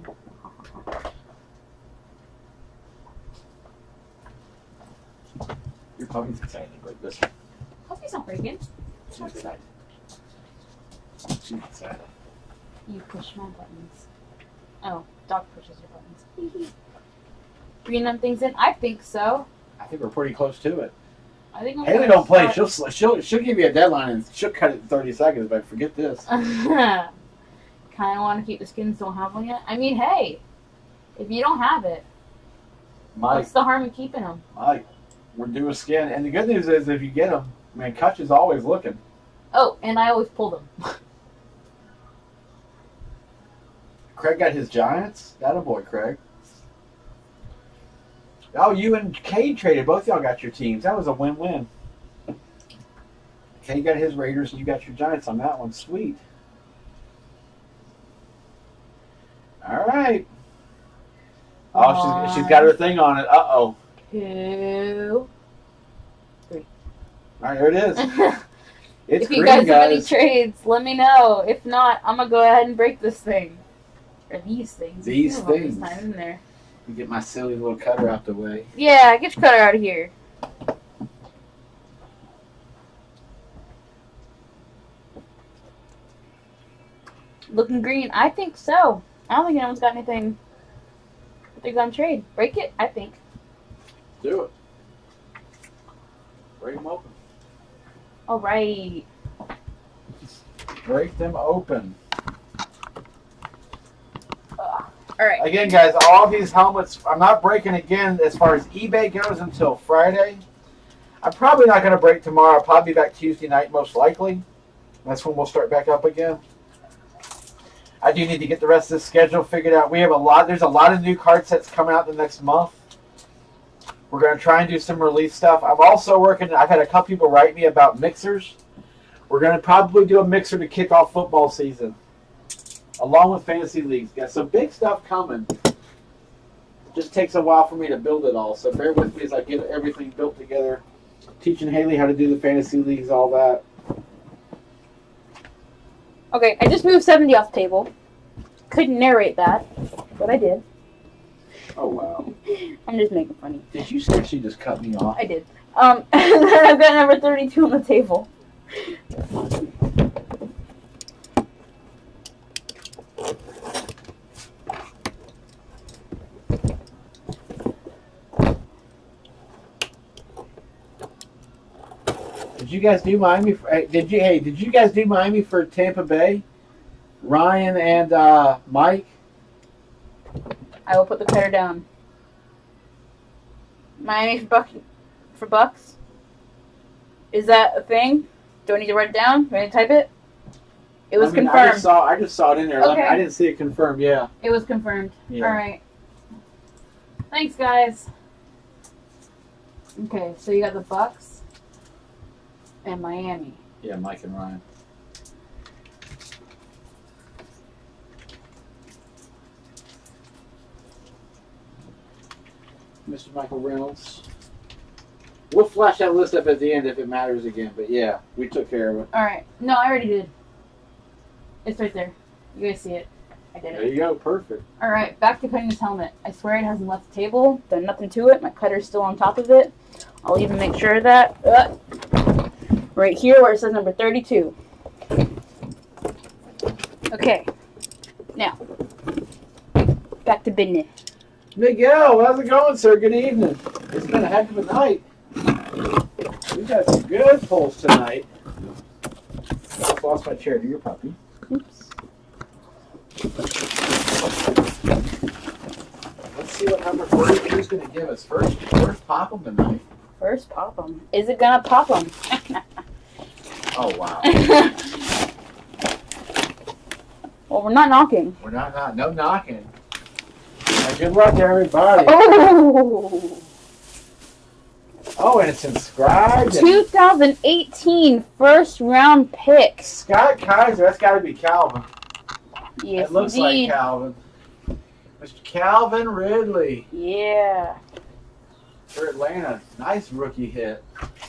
Your puppy's excited to break this one. Puppy's not breaking. She's excited. She's excited. You push my buttons. Oh, dog pushes your buttons. Bringing them things in? I think so. I think we're pretty close to it. I think I'm Haley don't play. She'll she'll she'll give you a deadline and she'll cut it in thirty seconds. But forget this. Kind of want to keep the skins. Don't have one yet. I mean, hey, if you don't have it, Mike, what's the harm in keeping them? Mike, we're due a skin, and the good news is if you get them, I mean, Kutch is always looking. Oh, and I always pull them. Craig got his Giants. That a boy, Craig. Oh, you and Cade traded. Both y'all got your teams. That was a win-win. Cade got his Raiders, and you got your Giants on that one. Sweet. All right. Oh, she's she's got her thing on it. Uh oh. Two, three. All right, there it is. It's if you green, guys have any trades, let me know. If not, I'm gonna go ahead and break this thing. Or these things. These There's all things. this time in there. You get my silly little cutter out the way. Yeah, get your cutter out of here. Looking green. I think so. I don't think anyone's got anything that they're gonna trade. Break it? I think. Do it. Break them open. All right. Break them open. All right. Again, guys, all these helmets, I'm not breaking again as far as eBay goes until Friday. I'm probably not going to break tomorrow. I'll probably be back Tuesday night, most likely. That's when we'll start back up again. I do need to get the rest of the schedule figured out. We have a lot. There's a lot of new card sets coming out the next month. We're going to try and do some release stuff. I'm also working. I've had a couple people write me about mixers. We're going to probably do a mixer to kick off football season, along with fantasy leagues. Got some big stuff coming. Just takes a while for me to build it all, so bear with me as I get everything built together. Teaching Haley how to do the fantasy leagues, all that. Okay, I just moved seventy off the table. Couldn't narrate that, but I did. Oh, wow. I'm just making funny. Did you seriously just cut me off? I did. Um, and then I've got number thirty-two on the table. Did you guys do Miami? For, did you? Hey, did you guys do Miami for Tampa Bay? Ryan and uh, Mike. I will put the cutter down. Miami for Bucks. For Bucks. Is that a thing? Do I need to write it down? Do I need to type it? It was I mean, confirmed. I just saw. I just saw it in there. Okay. I didn't see it confirmed. Yeah. It was confirmed. Yeah. All right. Thanks, guys. Okay, so you got the Bucks and Miami. Yeah, Mike and Ryan. Mister Michael Reynolds. We'll flash that list up at the end if it matters again. But yeah, we took care of it. All right. No, I already did. It's right there. You guys see it. I did it. There you go. Perfect. All right, back to cutting this helmet. I swear it hasn't left the table. Done nothing to it. My cutter's still on top of it. I'll even make sure of that. Uh, right here where it says number thirty-two. Okay. Now, back to business. Miguel, how's it going, sir? Good evening. It's been a heck of a night. We got some good pulls tonight. I lost my chair to your puppy. Oops. Let's see what number forty-two is going to give us. First, first pop them tonight. First pop them. Is it gonna pop them? Oh, wow. Well, we're not knocking. We're not, not no knocking. Now, good luck to everybody. Oh! Oh, and it's inscribed. twenty eighteen first round pick. Scott Kaiser. That's got to be Calvin. Yes, It looks indeed. like Calvin. Mister Calvin Ridley Yeah. for Atlanta. Nice rookie hit.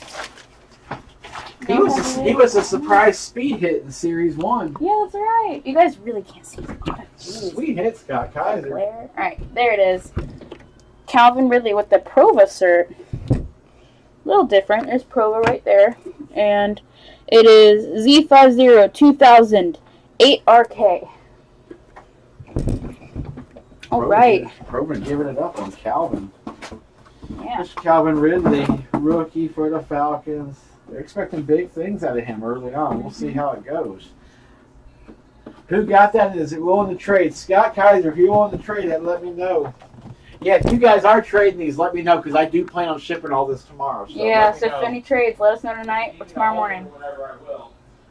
He was a, he was a surprise speed hit in Series One. Yeah, that's right. You guys really can't see the product. Jeez. Sweet hit, Scott Kaiser. All right, there it is. Calvin Ridley with the Prova cert. A little different. There's Prova right there. And it is Z fifty two thousand eight R K. All right. Proven giving it up on Calvin. Yeah. Mister Calvin Ridley, rookie for the Falcons. They're expecting big things out of him early on. We'll see how it goes. Who got that? Is it willing to trade? Scott Kaiser, if you're willing to trade that, let me know. Yeah, if you guys are trading these, let me know because I do plan on shipping all this tomorrow. So Yeah, let me so if know. any trades, let us know tonight or tomorrow morning. Whenever I will.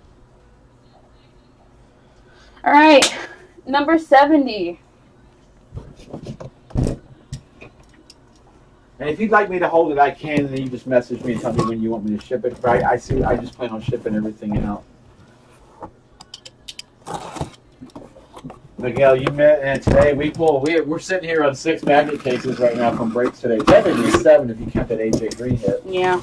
All right, number seventy. And if you'd like me to hold it, I can. And then you just message me and tell me when you want me to ship it. But I, I see. I just plan on shipping everything out. Miguel, you met, and today we pull. We, we're sitting here on six magnet cases right now from breaks today. Technically seven if you count that A J Green hit. Yeah.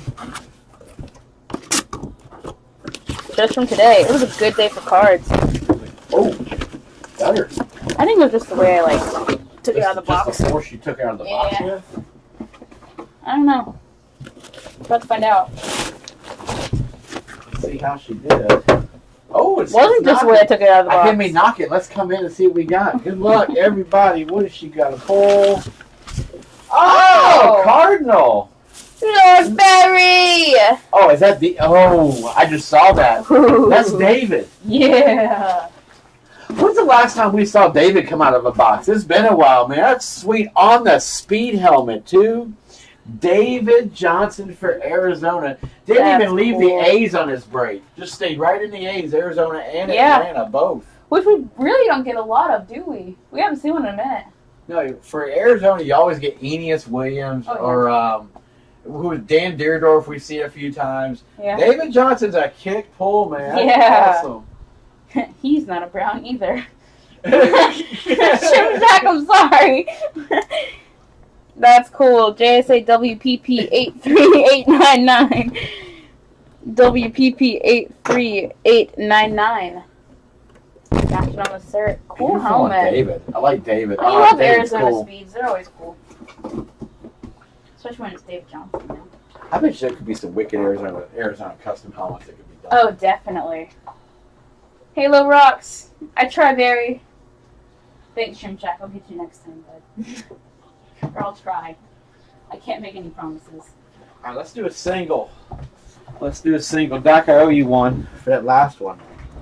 Just from today. It was a good day for cards. Oh, better. I think it was just the way I like took it out of the box. Just the force you took out of the box Yeah. with? I don't know. About to find out. Let's see how she did. Oh, it's Wasn't just the way I took it out of the I box. Give me knock it. Let's come in and see what we got. Good luck, everybody. What has she got? A pull? Oh, Oh! Cardinal. Lord Berry! Oh, is that the? Oh, I just saw that. Ooh. That's David. Yeah. When's the last time we saw David come out of a box? It's been a while, man. That's sweet. On the speed helmet, too. David Johnson for Arizona. Didn't That's even leave cool. the A's on his break. Just stayed right in the A's, Arizona and Yeah. Atlanta, both. Which we really don't get a lot of, do we? We haven't seen one in a minute. No, for Arizona, you always get Eneas Williams Oh, yeah. or um, who was Dan Deerdorf. We've seen a few times. Yeah. David Johnson's a kick pull, man. That's Yeah. awesome. He's not a brown either. Shimjack, I'm sorry. That's cool. J S A W P P eight three eight nine nine. W P P eight three eight nine nine. Matching on the cert. Cool Beautiful on helmet. David. I like David. I Oh, love David's Arizona cool. speeds. They're always cool. Especially when it's David Johnson. You know? I bet you there could be some wicked Arizona Arizona custom helmets that could be done. Oh, definitely. Halo rocks. I try, Barry. Thanks, Shimjack. I'll get you next time, bud. Or I'll try. I can't make any promises. All right, let's do a single. Let's do a single. Doc, I owe you one for that last one.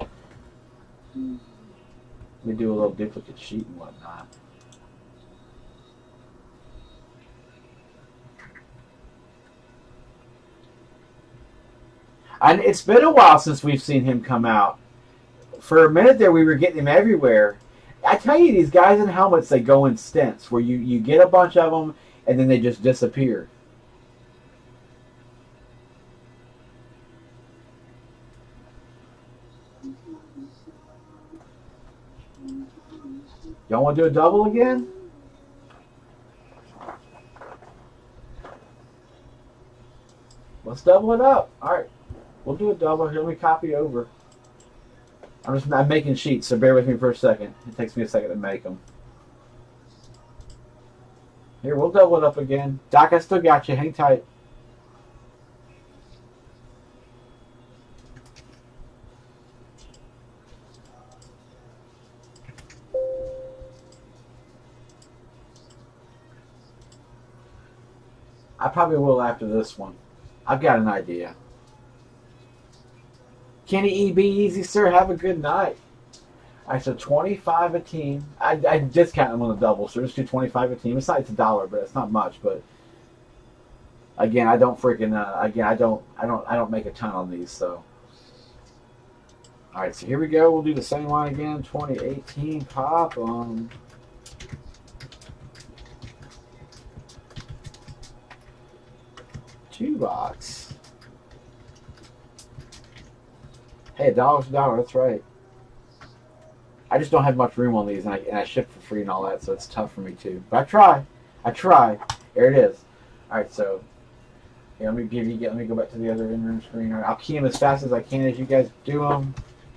Let me do a little duplicate sheet and whatnot. And it's been a while since we've seen him come out. For a minute there, we were getting him everywhere. I tell you, these guys in helmets, they go in stints where you, you get a bunch of them and then they just disappear. Y'all want to do a double again? Let's double it up. All right. We'll do a double. Here, let me copy over. I'm just I'm making sheets, so bear with me for a second. It takes me a second to make them. Here, we'll double it up again. Doc, I still got you. Hang tight. I probably will after this one. I've got an idea. Kenny E. Be easy, sir. Have a good night. All right, so twenty-five a team. I, I discount them on the double, so just do twenty-five a team. It's not it's a dollar, but it's not much. But again, I don't freaking uh, again I don't I don't I don't make a ton on these. So all right, so here we go. We'll do the same one again. twenty eighteen pop. Um, two box. Hey, a dollar's a dollar. That's right. I just don't have much room on these, and I, and I ship for free and all that, so it's tough for me too. But I try. I try. There it is. All right, so here, let me give you. Let me go back to the other in-room screen. All right, I'll key them as fast as I can as you guys do them.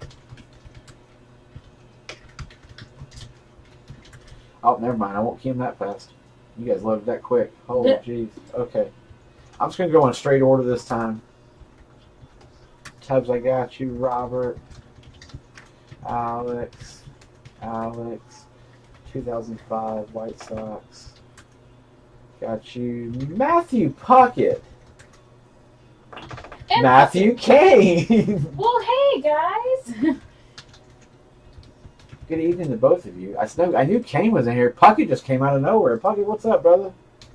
Oh, never mind. I won't key them that fast. You guys loaded that quick. Holy jeez. Okay. I'm just gonna go in straight order this time. Tubbs, I got you. Robert. Alex. Alex, two thousand five White Sox. Got you, Matthew Puckett. And Matthew Kane. Well, hey guys. Good evening to both of you. I know I knew Kane was in here. Puckett just came out of nowhere. Puckett, what's up, brother?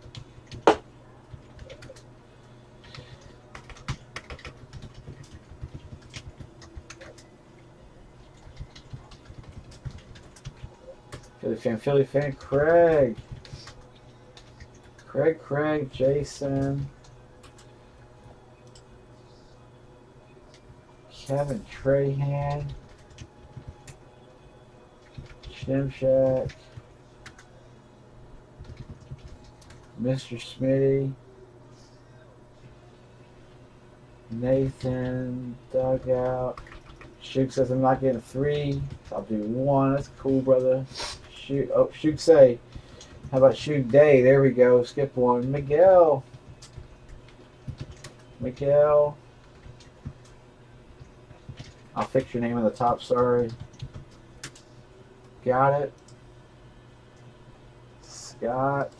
Philly fan, Philly fan, Craig. Craig, Craig, Jason. Kevin Trahan. Shimshak. Mister Smitty. Nathan, Dugout. Shoot says I'm not getting a three. So I'll do one. That's cool, brother. Shoot, oh, shoot say. How about shoot day? There we go. Skip one. Miguel. Miguel. I'll fix your name on the top, sorry. Got it. Scott.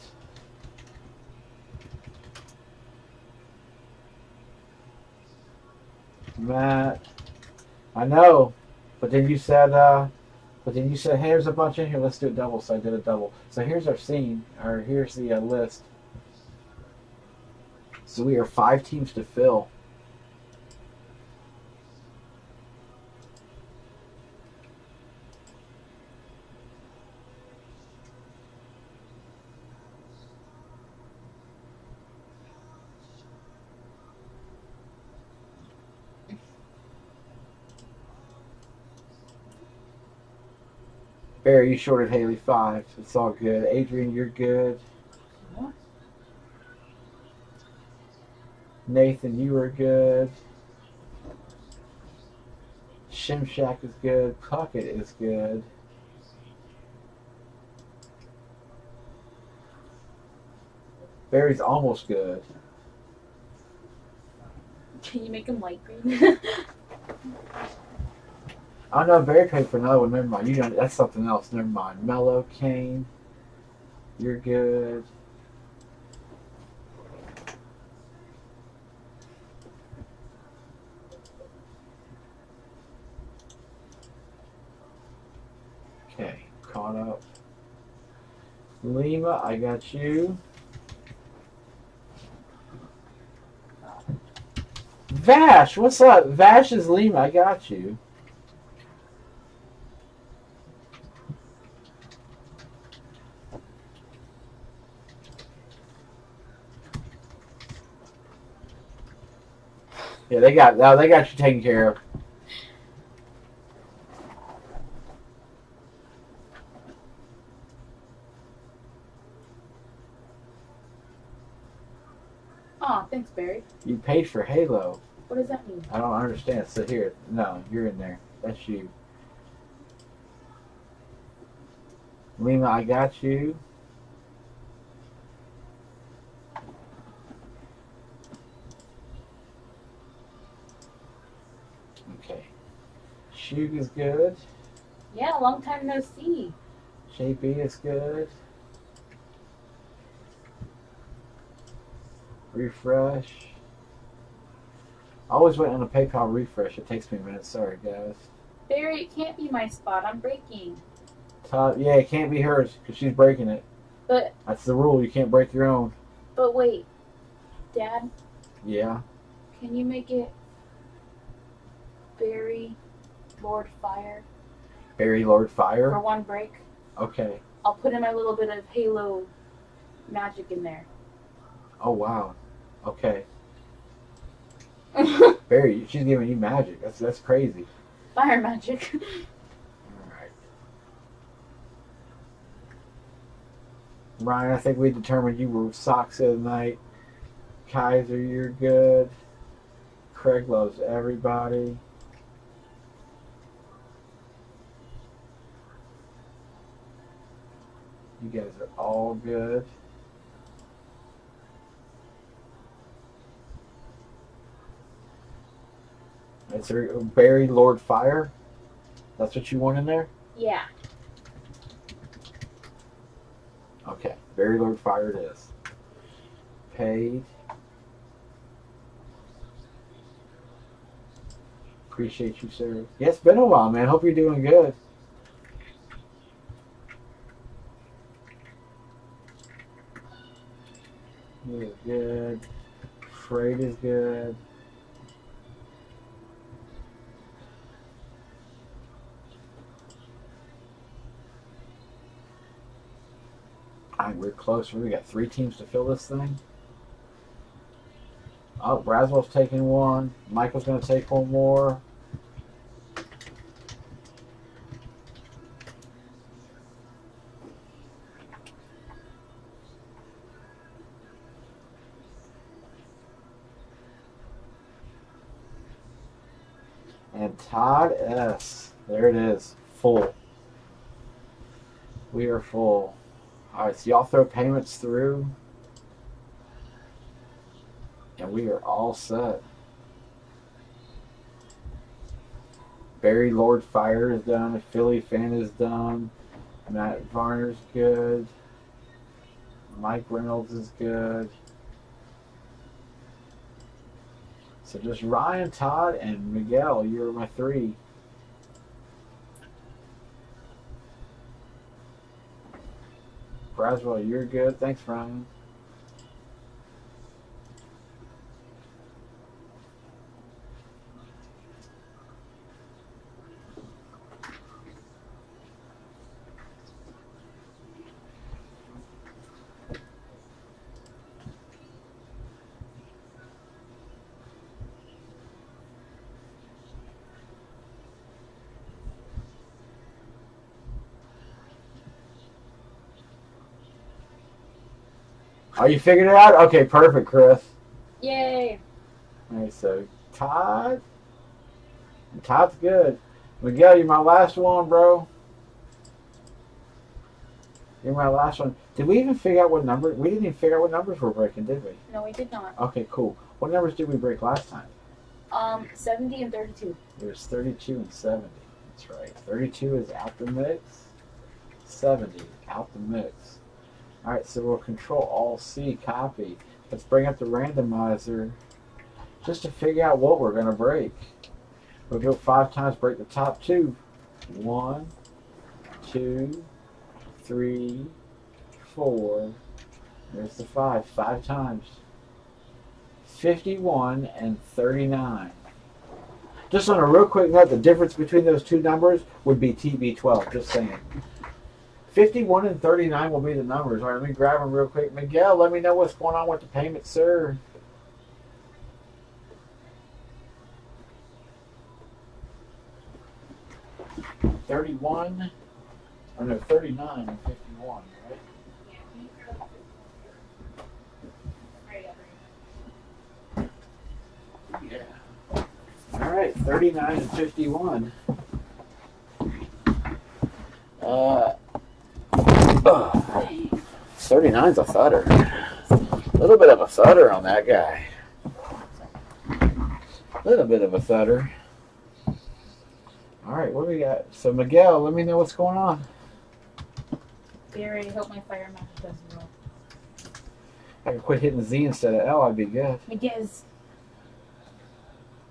Matt. I know, but then you said, uh, but then you said, hey, there's a bunch in here. Let's do a double. So I did a double. So here's our scene, or here's the uh, list. So we are five teams to fill. Barry, you shorted Haley five. It's all good. Adrian, you're good. What? Nathan, you are good. Shimshak is good. Puckett is good. Barry's almost good. Can you make him light green? Oh no, Barry paid for another one. Never mind. You don't. That's something else. Never mind. Mellow, Kane, you're good. Okay, caught up. Lima, I got you. Vash, what's up? Vash is Lima. I got you. Yeah, they got no, they got you taken care of. Aw, thanks, Barry. You paid for Halo. What does that mean? I don't understand. So here, no, you're in there. That's you. Lima, I got you. Okay. Shug is good. Yeah, long time no see. J B is good. Refresh. I always wait on the PayPal refresh. It takes me a minute. Sorry, guys. Barry, it can't be my spot. I'm breaking. Todd, yeah, it can't be hers because she's breaking it. But that's the rule. You can't break your own. But wait, Dad. Yeah. Can you make it Barry, Lord Fire? Barry, Lord Fire. For one break. Okay. I'll put in my little bit of Halo magic in there. Oh wow. Okay. Barry, she's giving you magic. That's that's crazy. Fire magic. Alright. Ryan, I think we determined you were socks of the night. Kaiser, you're good. Craig loves everybody. You guys are all good. It's Barry, Lord Fire. That's what you want in there? Yeah. Okay. Barry, Lord Fire it is. Paid. Appreciate you, sir. Yeah, it's been a while, man. Hope you're doing good. You're good. Freight is good. Alright, we're close. We got three teams to fill this thing. Oh, Braswell's taking one. Michael's going to take one more. And Todd S. There it is. Full. We are full. Alright, so y'all throw payments through. And we are all set. Barry Lord Fire is done. Philly Fan is done. Matt Varner's good. Mike Reynolds is good. So just Ryan, Todd, and Miguel. You're my three. Braswell, you're good. Thanks, Ryan. Oh, you figured it out? Okay, perfect, Chris. Yay. Alright, so Todd. Todd's good. Miguel, you're my last one, bro. You're my last one. Did we even figure out what number? We didn't even figure out what numbers we're breaking, did we? No, we did not. Okay, cool. What numbers did we break last time? Um, seventy and thirty-two. It was thirty-two and seventy. That's right. thirty-two is out the mix. seventy out the mix. Alright, so we'll control Alt C, copy. Let's bring up the randomizer just to figure out what we're going to break. We'll go five times, break the top two. One, two, three, four. There's the five. Five times. fifty-one and thirty-nine. Just on a real quick note, the difference between those two numbers would be T B twelve. Just saying. fifty-one and thirty-nine will be the numbers. All right, let me grab them real quick. Miguel, let me know what's going on with the payment, sir. thirty-one. Oh no, thirty-nine and fifty-one, right? Yeah. All right, thirty-nine and fifty-one. Uh, oh, thirty-nine's a thudder. A little bit of a thudder on that guy. A little bit of a thudder. All right, what do we got? So Miguel, let me know what's going on. Barry, I hope my fire magic does well. I could quit hitting Z instead of L, I'd be good. Miguez.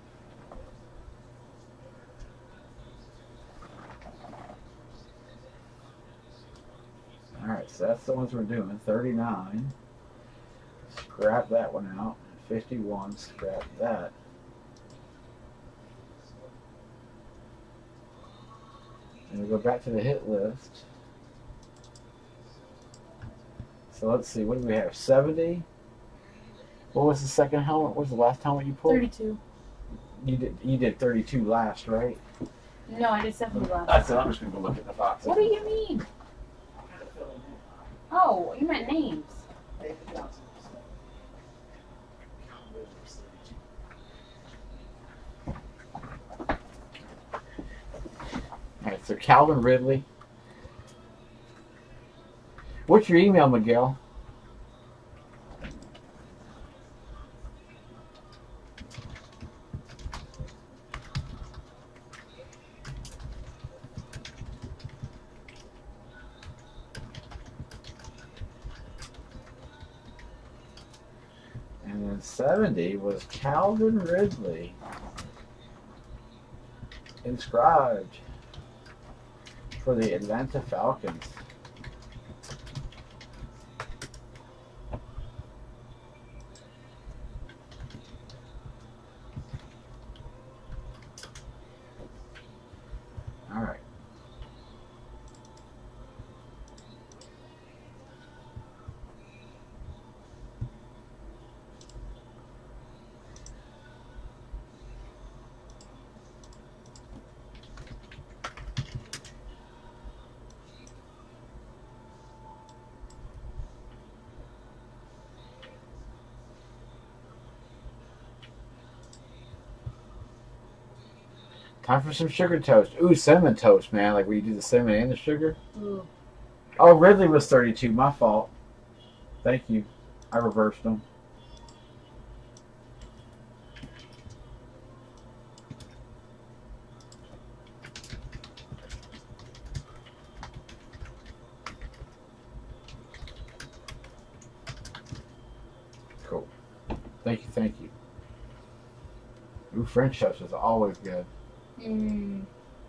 so that's the ones we're doing. thirty-nine. Scrap that one out. fifty-one. Scrap that. And we go back to the hit list. So let's see, what do we have? seventy? What was the second helmet? What was the last helmet you pulled? thirty-two. You did you did thirty-two last, right? No, I did seventy last. That's it. I'm just going to go look at the box. What do you mean? Oh, you meant names. Alright, so Calvin Ridley. What's your email, Miguel? And then seventy was Calvin Ridley. Inscribed for the Atlanta Falcons. All right. Time for some sugar toast. Ooh, cinnamon toast, man. Like where you do the cinnamon and the sugar. Ooh. Oh, Ridley was thirty-two. My fault. Thank you. I reversed them. Cool. Thank you, thank you. Ooh, French toast is always good. Mm.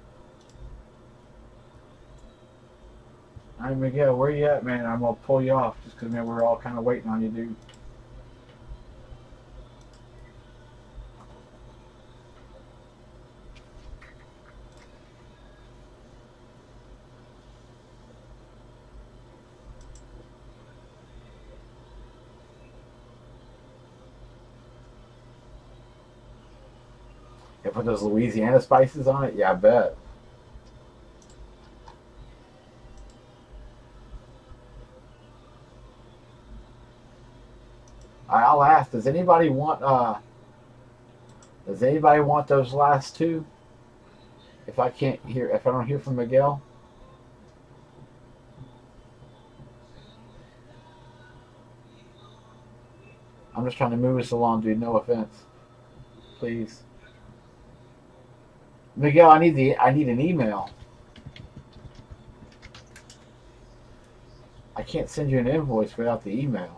All right, Miguel, where you at, man? I'm going to pull you off just because, man, we're all kind of waiting on you, dude. You put those Louisiana spices on it? Yeah, I bet. I'll ask, does anybody want, uh, does anybody want those last two? If I can't hear, if I don't hear from Miguel? I'm just trying to move us along, dude. No offense. Please. Miguel, I need the, I need an email. I can't send you an invoice without the email.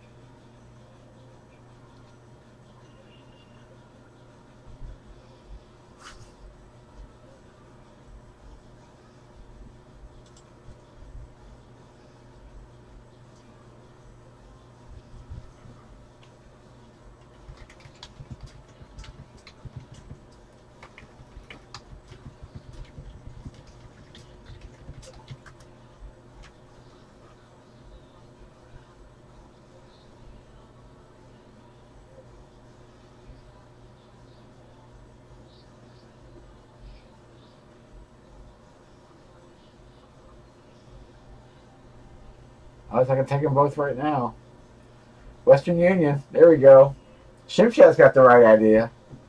Unless I can take them both right now. Western Union. There we go. Shimshad's got the right idea.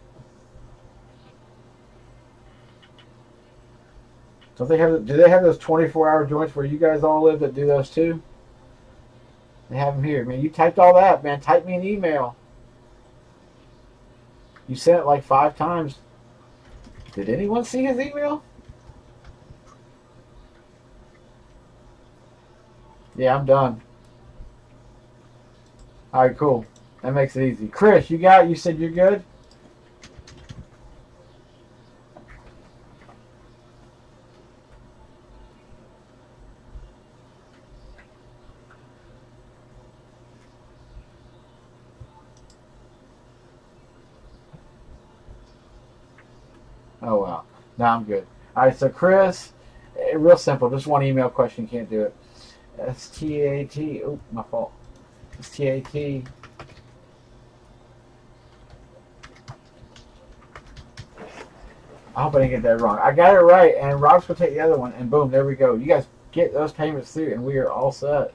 Don't they have? Do they have those twenty-four hour joints where you guys all live that do those too? They have them here, man. You typed all that, man. Type me an email. You sent it like five times. Did anyone see his email? Yeah, I'm done. All right, cool. That makes it easy. Chris, you got it? You said you're good? Oh, well. No, I'm good. All right, so Chris, eh, real simple. Just one email question. Can't do it. S T A T. Oh, my fault. S T A T. I hope I didn't get that wrong. I got it right, and Rob's going to take the other one, and boom, there we go. You guys get those payments through, and we are all set.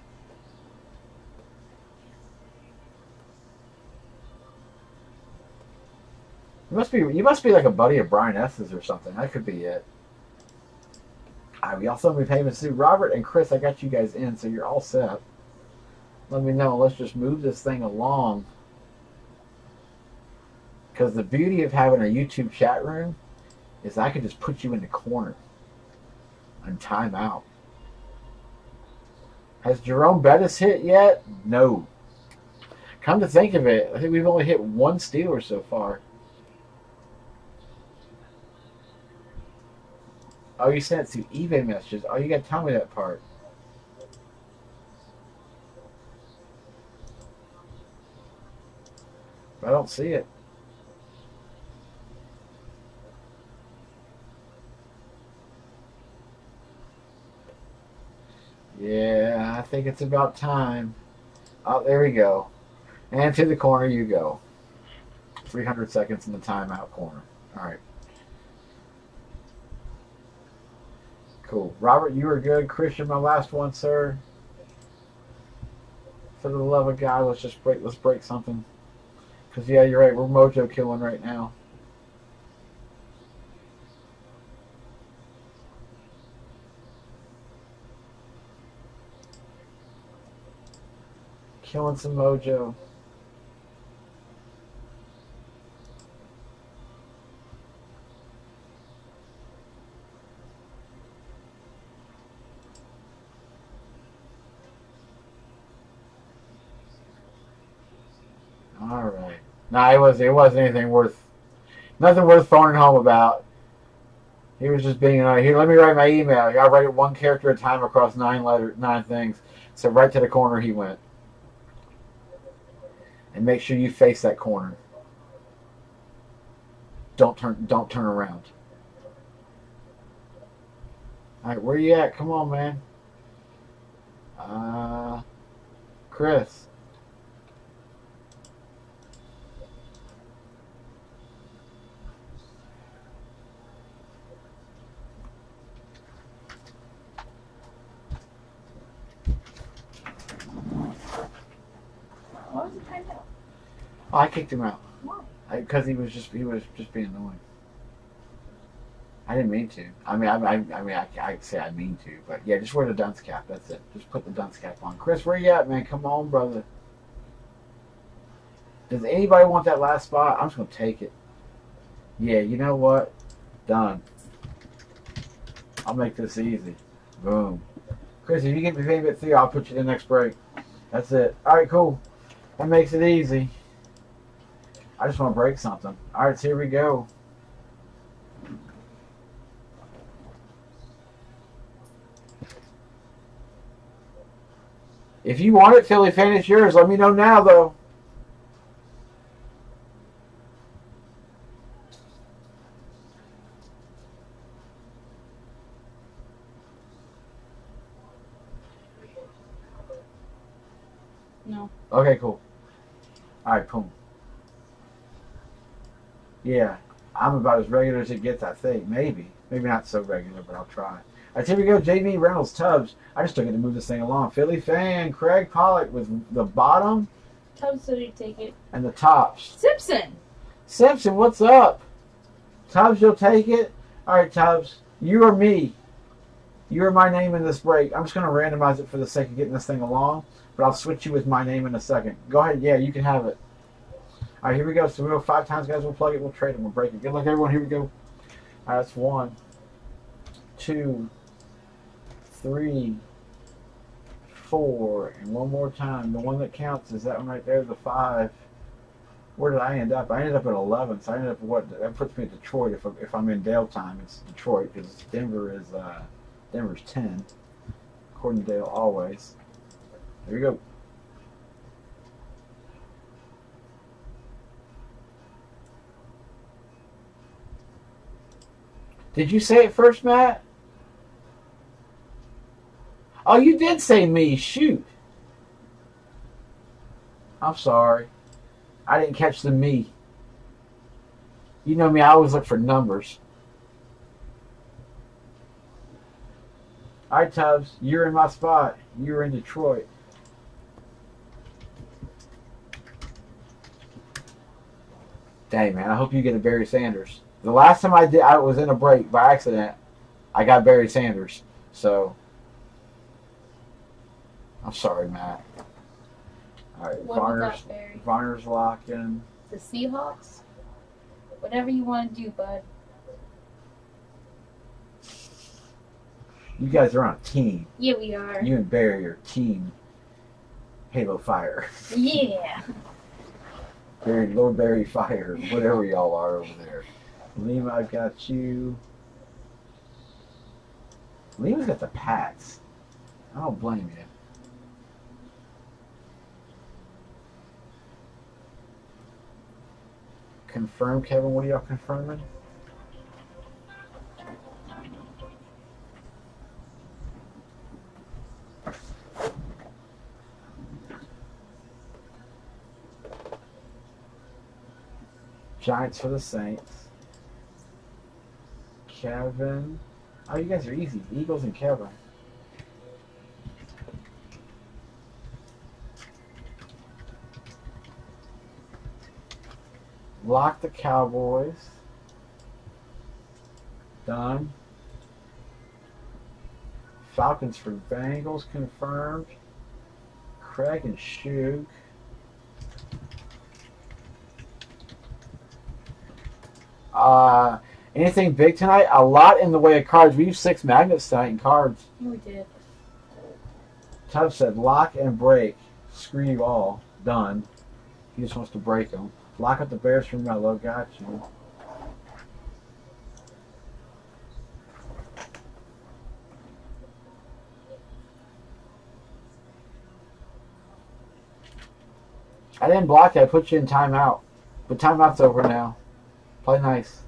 You must be you must be like a buddy of Brian S's or something. That could be it. All right, we also have me payments through Robert and Chris. I got you guys in, so you're all set. Let me know. Let's just move this thing along. Because the beauty of having a YouTube chat room is I can just put you in the corner and time out. Has Jerome Bettis hit yet? No. Come to think of it, I think we've only hit one Steeler so far. Oh, you sent it through eBay messages. Oh, you got to tell me that part. I don't see it. Yeah, I think it's about time. Oh, there we go. And to the corner you go. three hundred seconds in the timeout corner. All right. Cool. Robert, you were good. Christian, my last one, sir. For the love of God, let's just break. Let's break something. Cause yeah, you're right. We're mojo killing right now. Killing some mojo. All right. Nah, it was it wasn't anything worth, nothing worth phoning home about. He was just being uh, here. Let me write my email. I write it one character at a time across nine letter, nine things. So right to the corner he went. And make sure you face that corner. Don't turn. Don't turn around. All right, where you at? Come on, man. Uh, Chris. Why was it timed out? Oh, I kicked him out. Why? Because he was just he was just being annoying. I didn't mean to. I mean, I, I, I mean, I, I say I mean to, but yeah, just wear the dunce cap. That's it. Just put the dunce cap on. Chris, where you at, man? Come on, brother. Does anybody want that last spot? I'm just gonna take it. Yeah, you know what? Done. I'll make this easy. Boom. Chris, if you get me payment three, I'll put you in the next break. That's it. All right, cool. That makes it easy. I just want to break something. All right, so here we go. If you want it, Philly fan, it's yours. Let me know now, though. No. Okay, cool. All right, boom. Yeah, I'm about as regular as it gets, I think. Maybe. Maybe not so regular, but I'll try. All right, here we go. J V Reynolds, Tubbs. I just took it to move this thing along. Philly fan, Craig Pollock with the bottom. Tubbs, so did you take it? And the tops. Simpson. Simpson, what's up? Tubbs, you'll take it? All right, Tubbs. You or me? You are my name in this break. I'm just going to randomize it for the sake of getting this thing along, but I'll switch you with my name in a second. Go ahead. Yeah, you can have it. All right, here we go. So we go five times, guys. We'll plug it. We'll trade it. We'll break it. Good luck, everyone. Here we go. All right, that's one, two, three, four, and one more time. The one that counts is that one right there, the five. Where did I end up? I ended up at eleven, so I ended up at what? That puts me at Detroit. If, if I'm in Dale time, it's Detroit, because Denver is uh, Denver's ten, according to Dale always. Here we go. Did you say it first, Matt? Oh, you did say me. Shoot. I'm sorry. I didn't catch the me. You know me, I always look for numbers. All right, Tubbs, you're in my spot. You're in Detroit. Dang, man, I hope you get a Barry Sanders. The last time I did, I was in a break by accident. I got Barry Sanders. So, I'm sorry, Matt. All right, What you Varner's, got, Barry? Varner's locking. The Seahawks? Whatever you want to do, bud. You guys are on a team. Yeah, we are. You and Barry are team Halo Fire. Yeah. Barry, Lord Barry Fire, whatever y'all are over there. Lima, I've got you. Lima's got the Pats. I don't blame you. Confirm, Kevin. What are y'all confirming? Giants for the Saints. Kevin. Oh, you guys are easy. Eagles and Kevin. Lock the Cowboys. Done. Falcons for Bengals confirmed. Craig and Shug. Uh, anything big tonight? A lot in the way of cards. We used six magnets tonight in cards. Yeah, we did. Tubbs said lock and break. Screw you all. Done. He just wants to break them. Lock up the Bears for Mello. Got you. I didn't block it. I put you in timeout. But timeout's over now. Play nice.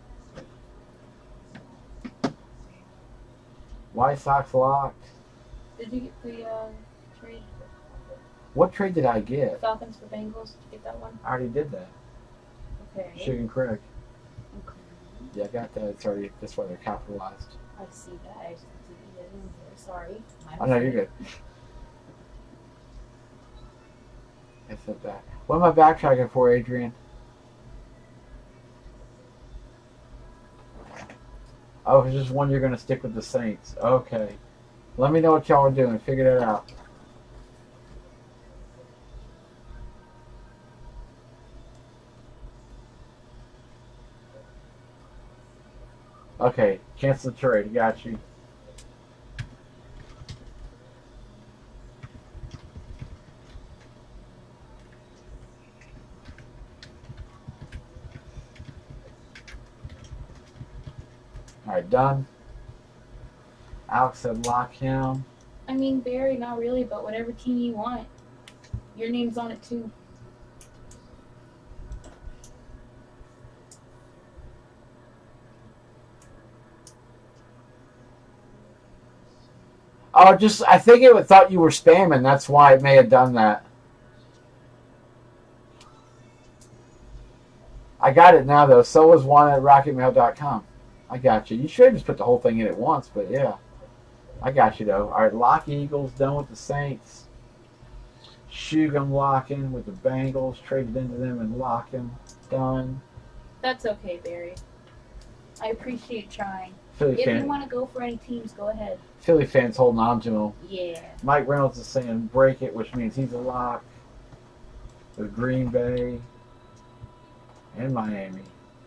White Sox locked. Did you get the uh, trade? What trade did I get? Falcons for Bengals. Did you get that one? I already did that. Okay. Shug and Craig. Okay. Yeah, I got that. It's already. That's why they're capitalized. I see that. I see that in here. Sorry. My Oh no, you're mistake. good. I said that. What am I backtracking for, Adrian? Oh, it's just one you're going to stick with the Saints. Okay. Let me know what y'all are doing. Figure that out. Okay. Cancel the trade. Got you. Alright, done. Alex said lock him. I mean, Barry, not really, but whatever team you want. Your name's on it, too. Oh, just, I think it thought you were spamming. That's why it may have done that. I got it now, though. So was one at rocket mail dot com. I got you. You should have just put the whole thing in at once, but yeah. I got you, though. All right, lock Eagles, done with the Saints. Shug, I'm locking with the Bengals. Traded into them and locking. Done. That's okay, Barry. I appreciate trying. Philly If fan, you want to go for any teams, go ahead. Philly fans holding on to him. Yeah. Mike Reynolds is saying break it, which means he's a lock. With Green Bay and Miami.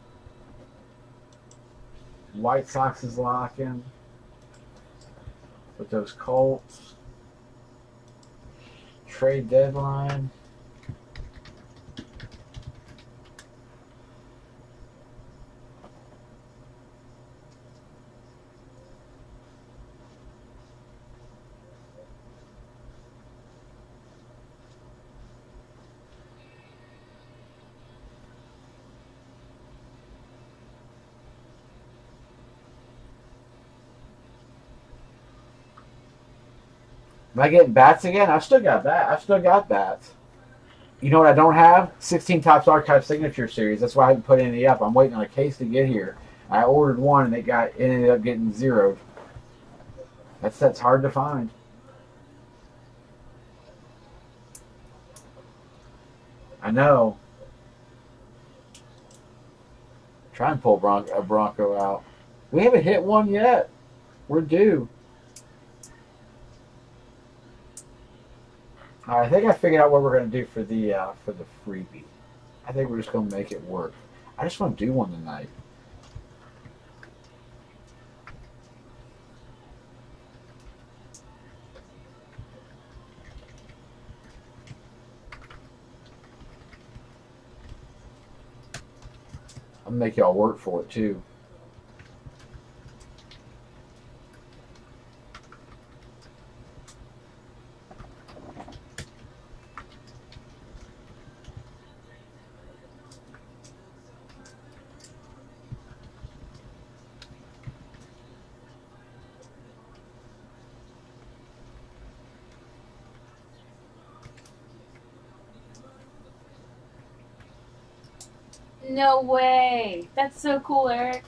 White Sox is locking with those Colts. Trade deadline. Am I getting bats again? I've still got that. I've still got bats. You know what I don't have? sixteen Topps Archive Signature Series. That's why I haven't put any up. I'm waiting on a case to get here. I ordered one and it got it ended up getting zeroed. That's that's hard to find. I know. Try and pull Bron a Bronco out. We haven't hit one yet. We're due. All right, I think I figured out what we're going to do for the uh, for the freebie. I think we're just going to make it work. I just want to do one tonight. I'll make y'all work for it too. No way. That's so cool, Eric.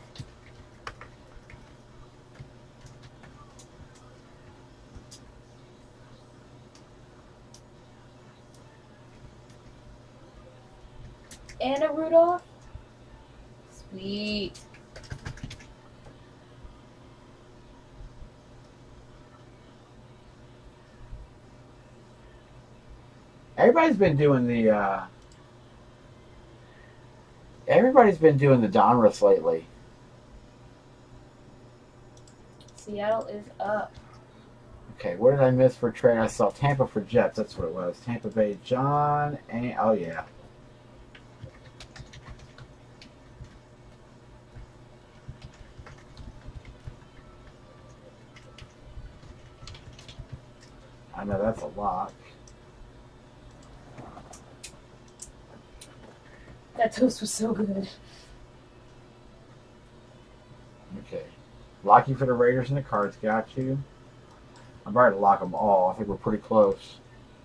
And a Rudolph? Sweet. Everybody's been doing the uh Everybody's been doing the Donruss lately. Seattle is up. Okay, what did I miss for trade? I saw Tampa for Jets. That's what it was. Tampa Bay John and oh yeah. I know that's a lot. That toast was so good. Okay. Lock you for the Raiders and the Cards. Got you. I'm ready to lock them all. I think we're pretty close.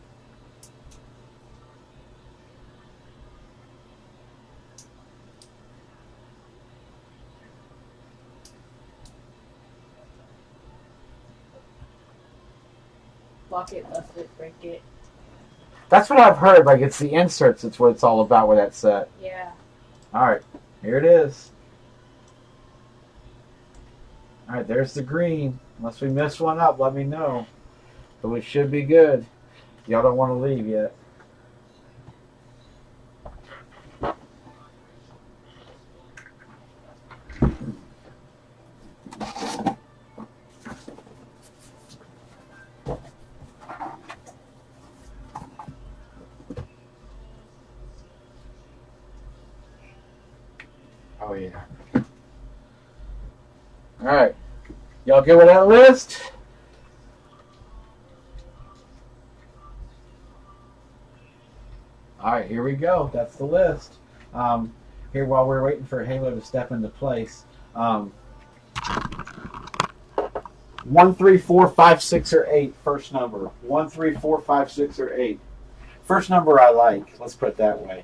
Lock it, bust it, break it. That's what I've heard. Like, it's the inserts. It's what it's all about with that set. Yeah. All right. Here it is. All right. There's the green. Unless we miss one up, let me know. But we should be good. Y'all don't want to leave yet. Oh, yeah. All right. Y'all good with that list? All right, here we go. That's the list. Um, here, while we're waiting for Halo to step into place, um, one, three, four, five, six, or eight. First number. One, three, four, five, six, or eight. First number I like. Let's put it that way.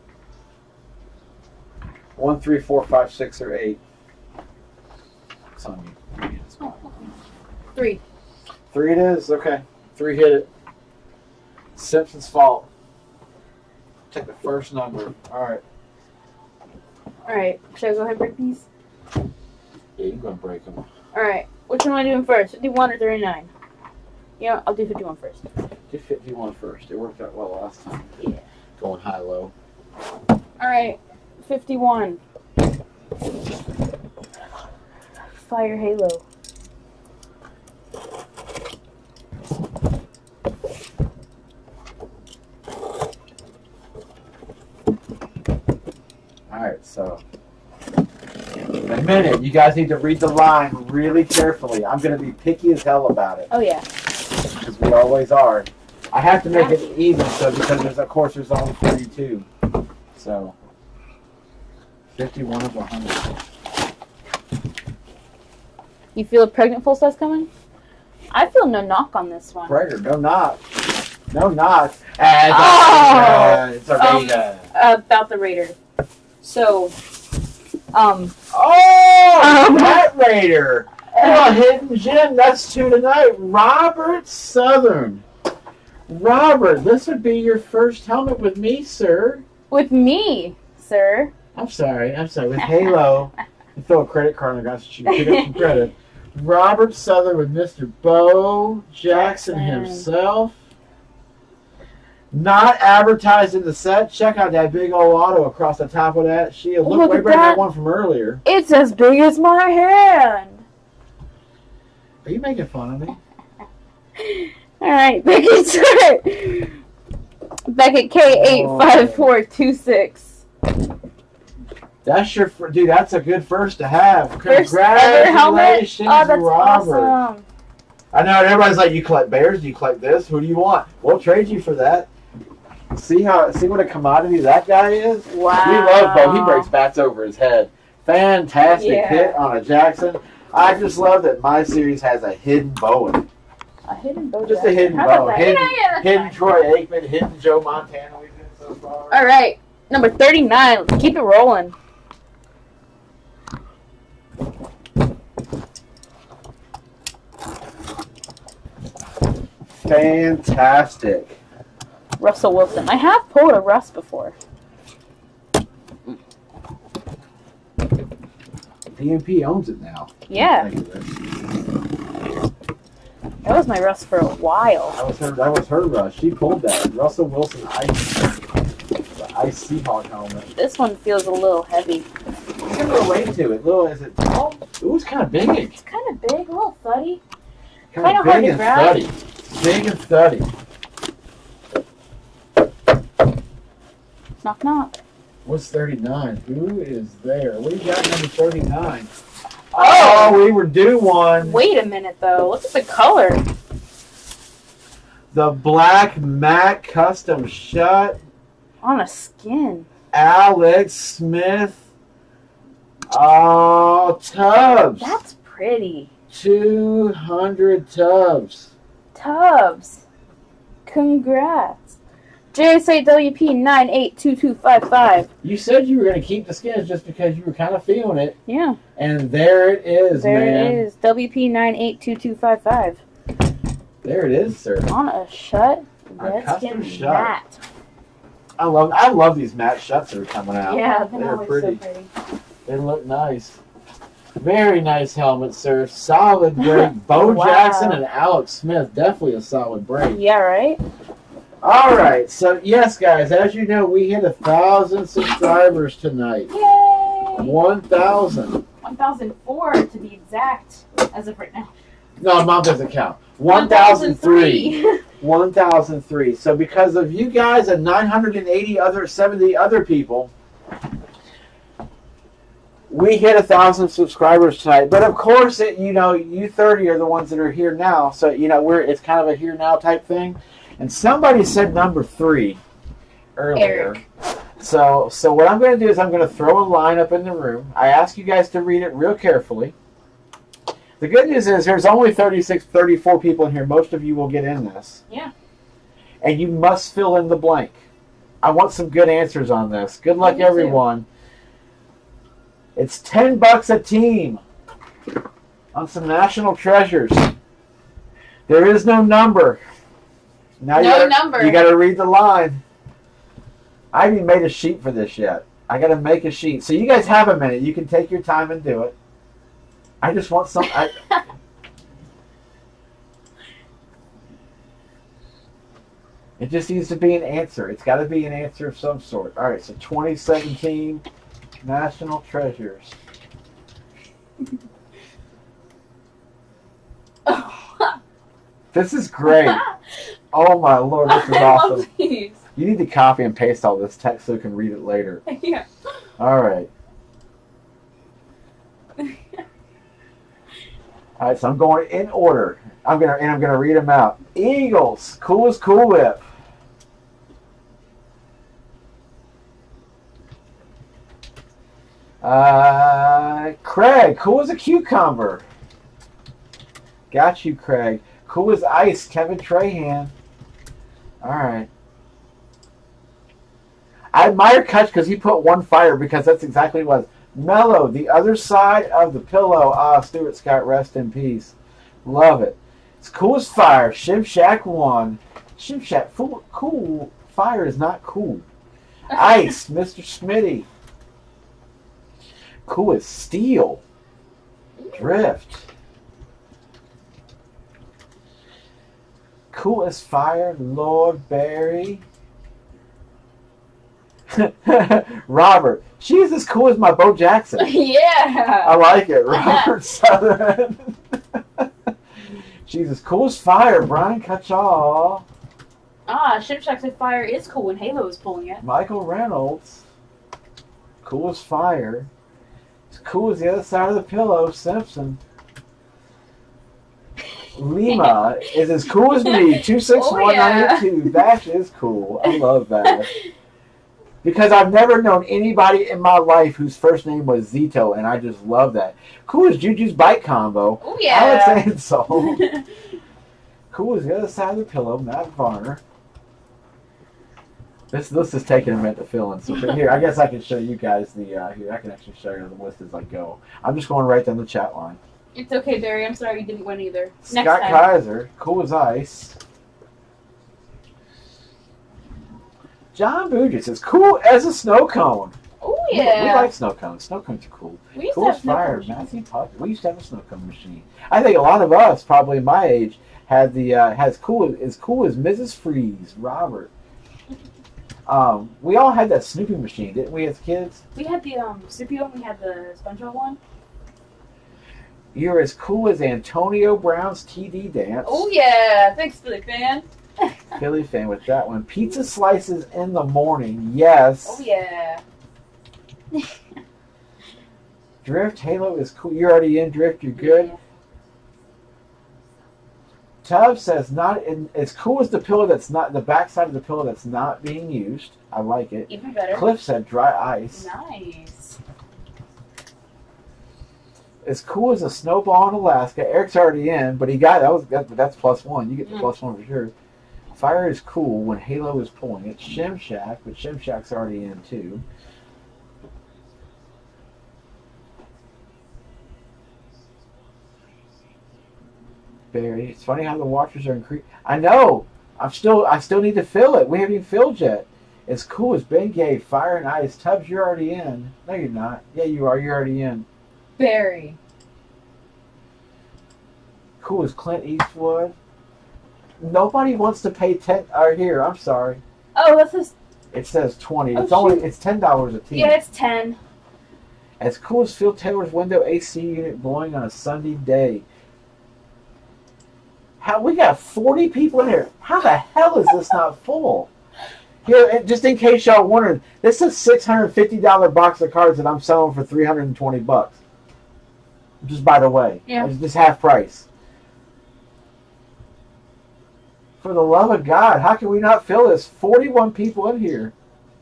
One, three, four, five, six, or eight. It's on you. Three. Three it is? Okay. Three hit it. Simpson's fault. Take the first number. Alright. Alright. Should I go ahead and break these? Yeah, you're going to break them. Alright. Which one am I doing first? fifty-one or thirty-nine? Yeah, I'll do fifty-one first. Do fifty-one first. It worked out well last time. Yeah. Going high-low. Alright. fifty-one. Fire Halo. Alright, so in a minute, you guys need to read the line really carefully. I'm going to be picky as hell about it. Oh, yeah. Because we always are. I have to make it even, so because there's, of course, there's only thirty-two. So, fifty-one of one hundred. You feel a pregnant full size coming? I feel no knock on this one. Prager, no knock. No knock. And Oh! it's a Um, Raider. about the Raider. So, um. Oh! Um, that Raider! Oh, hidden gem. That's two tonight. Robert Southern. Robert, this would be your first helmet with me, sir. With me, sir. I'm sorry. I'm sorry. With Halo. You throw a credit card and I got you pick up some credit. Robert Southern with Mister Bo Jackson Jackson. himself. Not advertised in the set. Check out that big old auto across the top of that shield. Look, Look way at better than that. that one from earlier. It's as big as my hand. Are you making fun of me? Alright, Beckett's turn. Beckett K eight five four two six. That's your fir- dude. That's a good first to have. First ever helmet? Congratulations, Oh, that's Robert. awesome. I know everybody's like, you collect bears, do you collect this? Who do you want? We'll trade you for that. See how see what a commodity that guy is? Wow. We love Bo. He breaks bats over his head. Fantastic Yeah. hit on a Jackson. I just love that my series has a hidden Bowen. A hidden bow. Just a hidden How about bow. that? Hidden, Yeah, yeah, that's hidden fine. Troy Aikman, hidden Joe Montana we've been so far. Alright, number thirty-nine. Let's keep it rolling. Fantastic. Russell Wilson. I have pulled a Russ before. D M P owns it now. Yeah. Thank you, Rick. That was my Russ for a while. That was her. That was her rush. She pulled that. Russell Wilson ice, the ice Seahawk helmet. This one feels a little heavy. There's a little weight to it. Little is it tall? Ooh, it's kind of big. It's kind of big, a little thuddy. Kind Kinda of hard big to and grab. thuddy. Big and thuddy. Knock, knock. What's thirty-nine? Who is there? What do you got number thirty-nine? Oh, we were due one. Wait a minute, though. Look at the color. The black matte custom shut. On a skin. Alex Smith. Oh, Tubbs. That's pretty. two hundred Tubbs. Tubbs. Congrats. J S A W P nine eight two two five five. You said you were going to keep the skins just because you were kind of feeling it. Yeah. And there it is, There man. it is. W P nine eight two two five five. There it is, sir. On a shut. A Let's custom get shut. that. I love I love these matte shuts that are coming out. Yeah, they're, They're always pretty. so pretty. They look nice. Very nice helmet, sir. Solid break. Bo Wow. Jackson and Alex Smith. Definitely a solid break. Yeah, right? All right. So, yes, guys, as you know, we hit a thousand subscribers tonight. Yay! one thousand. one thousand four to be exact, as of right now. No, mom doesn't count. one thousand three. one thousand three. So because of you guys and nine hundred eighty other, seventy other people, we hit a thousand subscribers tonight. But of course, it, you know, you thirty are the ones that are here now. So you know, we're it's kind of a here now type thing. And somebody said number three earlier. Eric. So so what I'm going to do is I'm going to throw a line up in the room. I ask you guys to read it real carefully. The good news is there's only thirty-six, thirty-four people in here. Most of you will get in this. Yeah. And you must fill in the blank. I want some good answers on this. Good luck, Me too. everyone. It's ten bucks a team on some national treasures. There is no number. Now No you gotta, number. You got to read the line. I haven't even made a sheet for this yet. I got to make a sheet. So you guys have a minute. You can take your time and do it. I just want some. I, it just needs to be an answer. It's got to be an answer of some sort. All right. So twenty seventeen National Treasures. This is great. Oh my Lord, this is I awesome. love these. You need to copy and paste all this text so you can read it later. Yeah. All right. All right, so I'm going in order. I'm gonna and I'm gonna read them out. Eagles, coolest Cool Whip. Uh, Craig, cool as a cucumber. Got you, Craig. Cool as ice, Kevin Trahan. All right. I admire Kutch because he put one fire because that's exactly what it was. Mellow, the other side of the pillow. Ah, Stuart Scott, rest in peace. Love it. It's cool as fire. Shim Shack one. Shim Shack, cool, cool. Fire is not cool. Ice, Mister Smitty. Cool as steel. Drift. Cool as fire, Lord Barry. Robert, she's as cool as my Bo Jackson. Yeah. I like it. Robert Southern. She's as cool as fire, Brian Cutchaw. Ah, Ship Shack said fire is cool when Halo is pulling it. Michael Reynolds. Cool as fire. As cool as the other side of the pillow, Simpson. Lima is as cool as me. two six one nine two. Oh, yeah. That is cool. I love that. Because I've never known anybody in my life whose first name was Zito, and I just love that. Cool as Juju's bike combo. Oh, yeah. Alex Ansel. Cool as the other side of the pillow, Matt Varner. This list is taking a minute to fill in. So here, I guess I can show you guys the, uh, here, I can actually show you the list as I go. I'm just going right down the chat line. It's okay, Barry. I'm sorry you didn't win either. Scott Next time. Kaiser, cool as ice. John Bugis is cool as a snow cone. Oh, yeah. We, we like snow cones. Snow cones are cool. We used cool to as have snow fire, cone Matthew Tucker. We used to have a snow cone machine. I think a lot of us, probably my age, had the uh, has cool as cool as Missus Freeze, Robert. Um, we all had that Snoopy machine, didn't we, as kids? We had the um, Snoopy one. We had the SpongeBob one. You're as cool as Antonio Brown's T D dance. Oh yeah, thanks, Philly fan. Philly fan with that one. Pizza slices in the morning, yes. Oh yeah. Drift Halo is cool. You're already in Drift. You're good. Yeah. Tubb says not in, as cool as the pillow that's not the back side of the pillow that's not being used. I like it. Even better. Cliff said dry ice. Nice. As cool as a snowball in Alaska. Eric's already in, but he got that was that, that's plus one. You get the Mm. plus one for sure. Fire is cool when Halo is pulling it. Shim Shack, but Shim Shack's already in too. Barry, it's funny how the watchers are increasing. I know. I'm still. I still need to fill it. We haven't even filled yet. As cool as Ben gave Fire and Ice. Tubbs, you're already in. No, you're not. Yeah, you are. You're already in. Barry. Cool as Clint Eastwood. Nobody wants to pay ten. Or here, I'm sorry. Oh, that's just. It says twenty. Oh, it's only. shoot. It's ten dollars a team. Yeah, it's ten. As cool as Phil Taylor's window A C unit blowing on a Sunday day. How we got forty people in here. How the hell is this not full? Here, just in case y'all wondered, this is a six hundred fifty dollar box of cards that I'm selling for three hundred twenty bucks. Just by the way, yeah, it's just half price. For the love of God, how can we not fill this? forty-one people in here.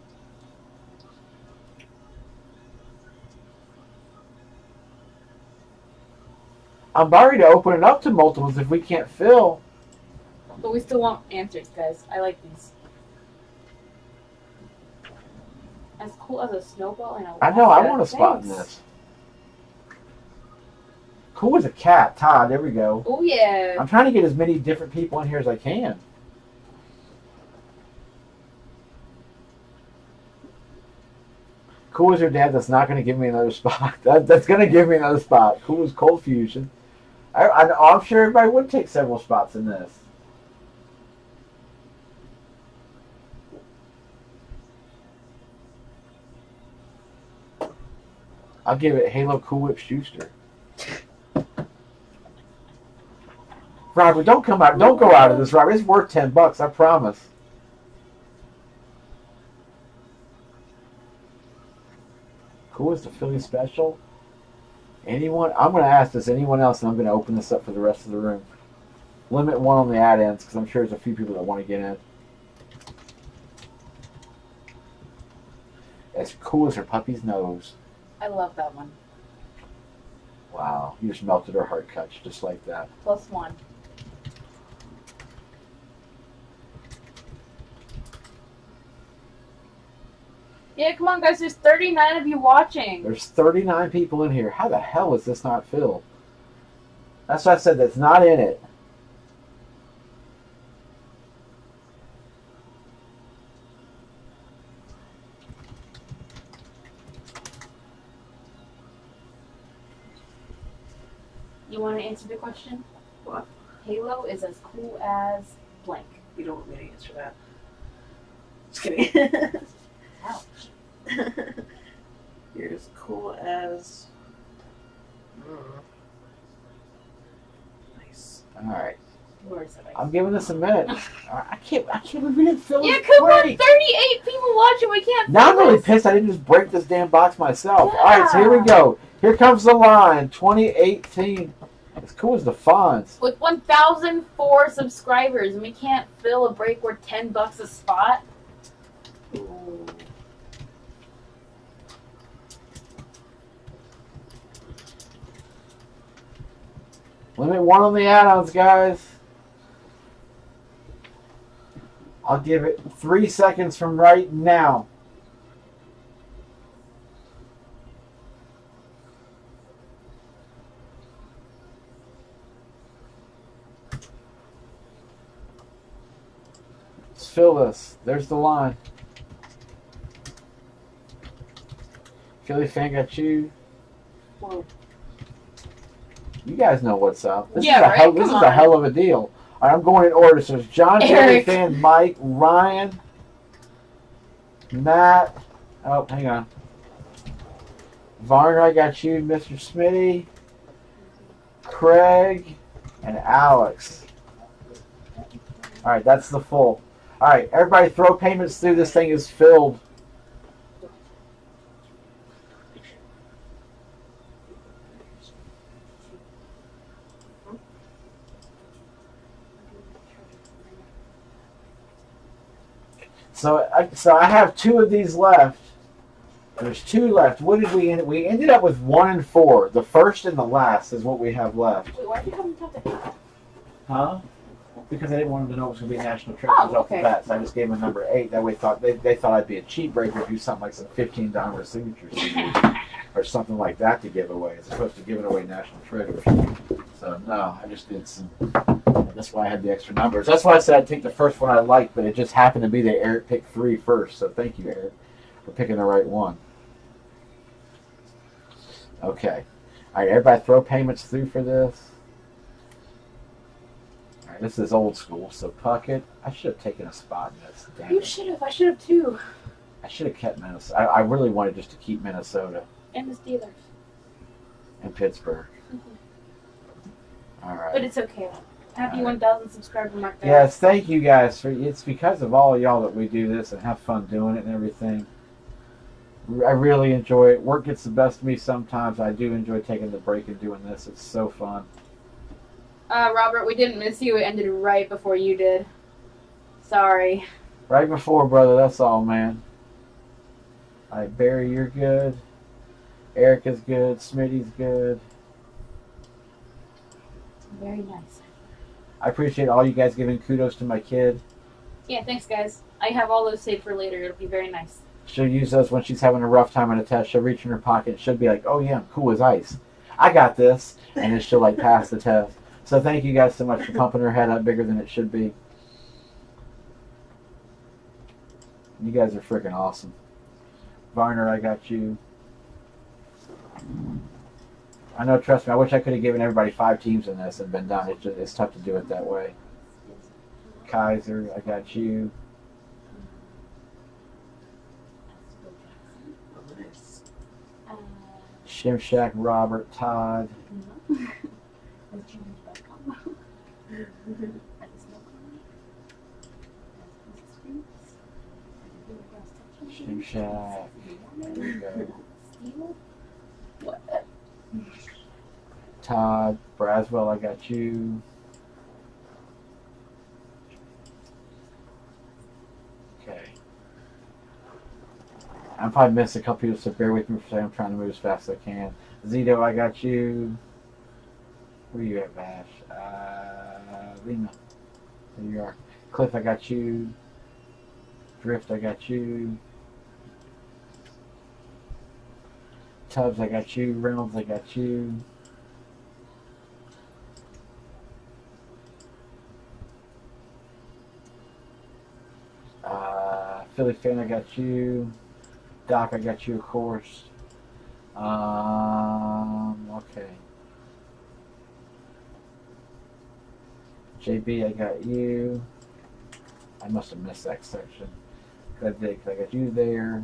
I'm worried to open it up to multiples if we can't fill. But we still want answers, guys. I like these. As cool as a snowball and a I know, I want a Thanks. spot in this. Cool as a cat. Todd, there we go. Oh, yeah. I'm trying to get as many different people in here as I can. Cool as your dad that's not going to give me another spot. That, that's going to give me another spot. Cool as Cold Fusion. I, I, I'm sure everybody would take several spots in this. I'll give it Halo Cool Whip Schuster. Robert, don't come out. Don't go out of this, Robert. It's worth ten bucks. I promise. Cool as the Philly special. Anyone? I'm going to ask this. Anyone else? And I'm going to open this up for the rest of the room. Limit one on the add-ins because I'm sure there's a few people that want to get in. As cool as her puppy's nose. I love that one. Wow, you just melted her heart, Kutch, just like that. Plus one. Yeah, come on, guys. There's thirty-nine of you watching. There's thirty-nine people in here. How the hell is this not filled? That's what I said. That's not in it. You want to answer the question? What? Halo is as cool as blank. You don't want me to answer that. Just kidding. Ouch. You're as cool as. Mm. Nice. All right. Where is it? I'm giving this a minute. I can't. I can't believe we didn't fill Yeah, it. come on. Great. thirty-eight people watching. We can't. Now I'm fill really this. pissed I didn't just break this damn box myself. Yeah. All right, so here we go. Here comes the line. twenty eighteen. As cool as the fonts. With one thousand four subscribers, and we can't fill a break worth ten bucks a spot. Ooh. Limit one on the add-ons, guys. I'll give it three seconds from right now. Let's fill this. There's the line. Philly fan got you. Whoa. You guys know what's up. This Yeah, is a right? hell, this Come is a on. hell of a deal. All right, I'm going in order. So it's John, Philly Eric. fan, Mike, Ryan, Matt. Oh, hang on. Varner, I got you, Mister Smitty, Craig, and Alex. All right, that's the full. All right, everybody throw payments through. This thing is filled. So, I, so I have two of these left. There's two left. What did we end? We ended up with one and four. The first and the last is what we have left. Wait, why did you have them top eight? Huh? Because I didn't want them to know it was going to be national treasures Oh, off the okay. bat, so I just gave them number eight. That way, thought they, they thought I'd be a cheat breaker, do something like some fifteen dollar signature CD or something like that to give away, as opposed to giving away national treasures. So no, I just did some. That's why I had the extra numbers. That's why I said I'd take the first one I liked, but it just happened to be that Eric picked three first. So thank you, Eric, for picking the right one. Okay. All right, everybody throw payments through for this. All right, this is old school, so Puckett. I should have taken a spot in this. Damn You it. should have. I should have too. I should have kept Minnesota. I, I really wanted just to keep Minnesota And the Steelers. and Pittsburgh. Mm-hmm. All right. But it's okay. Happy All right. one thousand subscriber mark there. Yes, thank you guys for. It's because of all of y'all that we do this and have fun doing it and everything. I really enjoy it. Work gets the best of me sometimes. I do enjoy taking the break and doing this. It's so fun. Uh, Robert, we didn't miss you. It ended right before you did. Sorry. Right before, brother. That's all, man. All right, Barry, you're good. Eric is good. Smitty's good. Very nice. I appreciate all you guys giving kudos to my kid. Yeah, thanks, guys. I have all those saved for later. It'll be very nice. She'll use those when she's having a rough time on a test. She'll reach in her pocket. She'll be like, oh, yeah, I'm cool as ice. I got this. And then she'll, like, pass the test. So thank you guys so much for pumping her head up bigger than it should be. You guys are freaking awesome. Varner, I got you. I know, trust me, I wish I could have given everybody five teams in this and been done. It's just, it's tough to do it that way. Kaiser, I got you. Nice. Uh, Shimshak, Robert, Todd. Shimshak. There we go. What? Todd, Braswell, I got you. Okay. I'm probably missing a couple people, so bear with me for a second. I'm trying to move as fast as I can. Zito, I got you. Where you at, Vash? Uh, Lima. There you are. Cliff, I got you. Drift, I got you. Tubbs, I got you. Reynolds, I got you. Uh, Philly fan, I got you. Doc, I got you, of course. Um, okay. J B, I got you. I must have missed that section. I did, 'cause I got you there.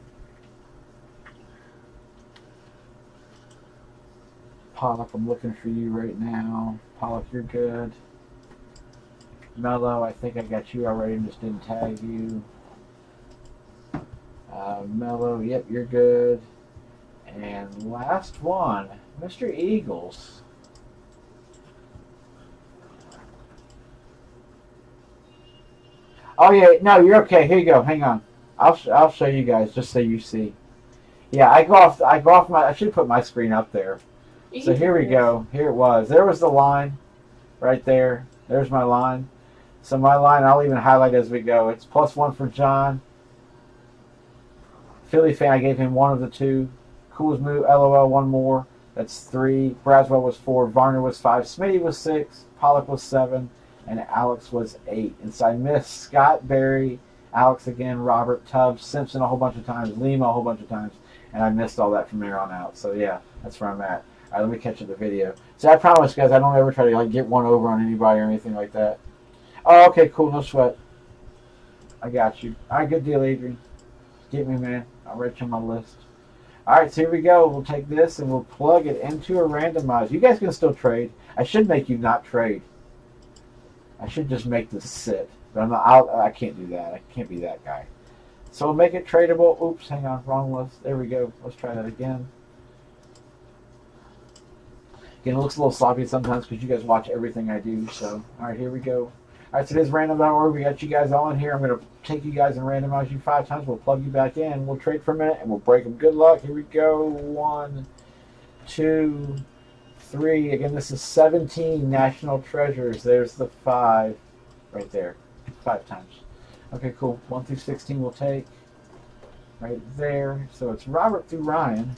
Pollock, I'm looking for you right now. Pollock, you're good. Mello, I think I got you already and just didn't tag you. Uh, Mello, yep, you're good. And last one, Mister Eagles. Oh yeah, no, you're okay. Here you go. Hang on. I'll sh I'll show you guys just so you see. Yeah, I go off. I go off my. I should put my screen up there. So here we go. Here it was. There was the line, right there. There's my line. So my line, I'll even highlight as we go. It's plus one for John. Philly fan, I gave him one of the two. Cool's move, LOL, one more. That's three. Braswell was four. Varner was five. Smitty was six. Pollock was seven. And Alex was eight. And so I missed Scott, Barry, Alex again, Robert, Tubbs, Simpson a whole bunch of times, Lima a whole bunch of times. And I missed all that from there on out. So yeah, that's where I'm at. All right, let me catch up the video. So I promise, guys, I don't ever try to like get one over on anybody or anything like that. Oh, okay, cool, no sweat. I got you. All right, good deal, Adrian. Get me, man. I'll write you on my list. All right, so here we go. We'll take this and we'll plug it into a randomizer. You guys can still trade. I should make you not trade. I should just make this sit. But I'm not, I'll, I can't do that. I can't be that guy. So we'll make it tradable. Oops, hang on. Wrong list. There we go. Let's try that again. Again, it looks a little sloppy sometimes because you guys watch everything I do. So, all right, here we go. All right, so this random dot org. We got you guys all in here. I'm going to take you guys and randomize you five times. We'll plug you back in. We'll trade for a minute, and we'll break them. Good luck. Here we go. One, two, three. Again, this is seventeen National Treasures. There's the five right there. Five times. Okay, cool. one through sixteen we'll take right there. So it's Robert through Ryan.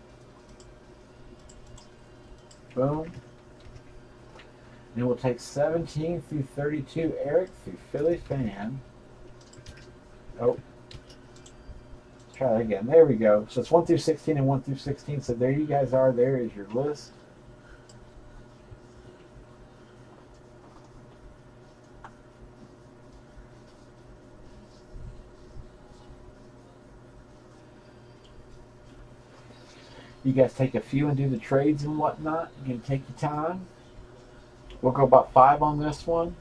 Boom. And we'll take seventeen through thirty-two, Eric through Philly fan. Oh. Let's try that again. There we go. So it's one through sixteen and one through sixteen. So there you guys are. There is your list. You guys take a few and do the trades and whatnot. You can take your time. We'll go about five on this one.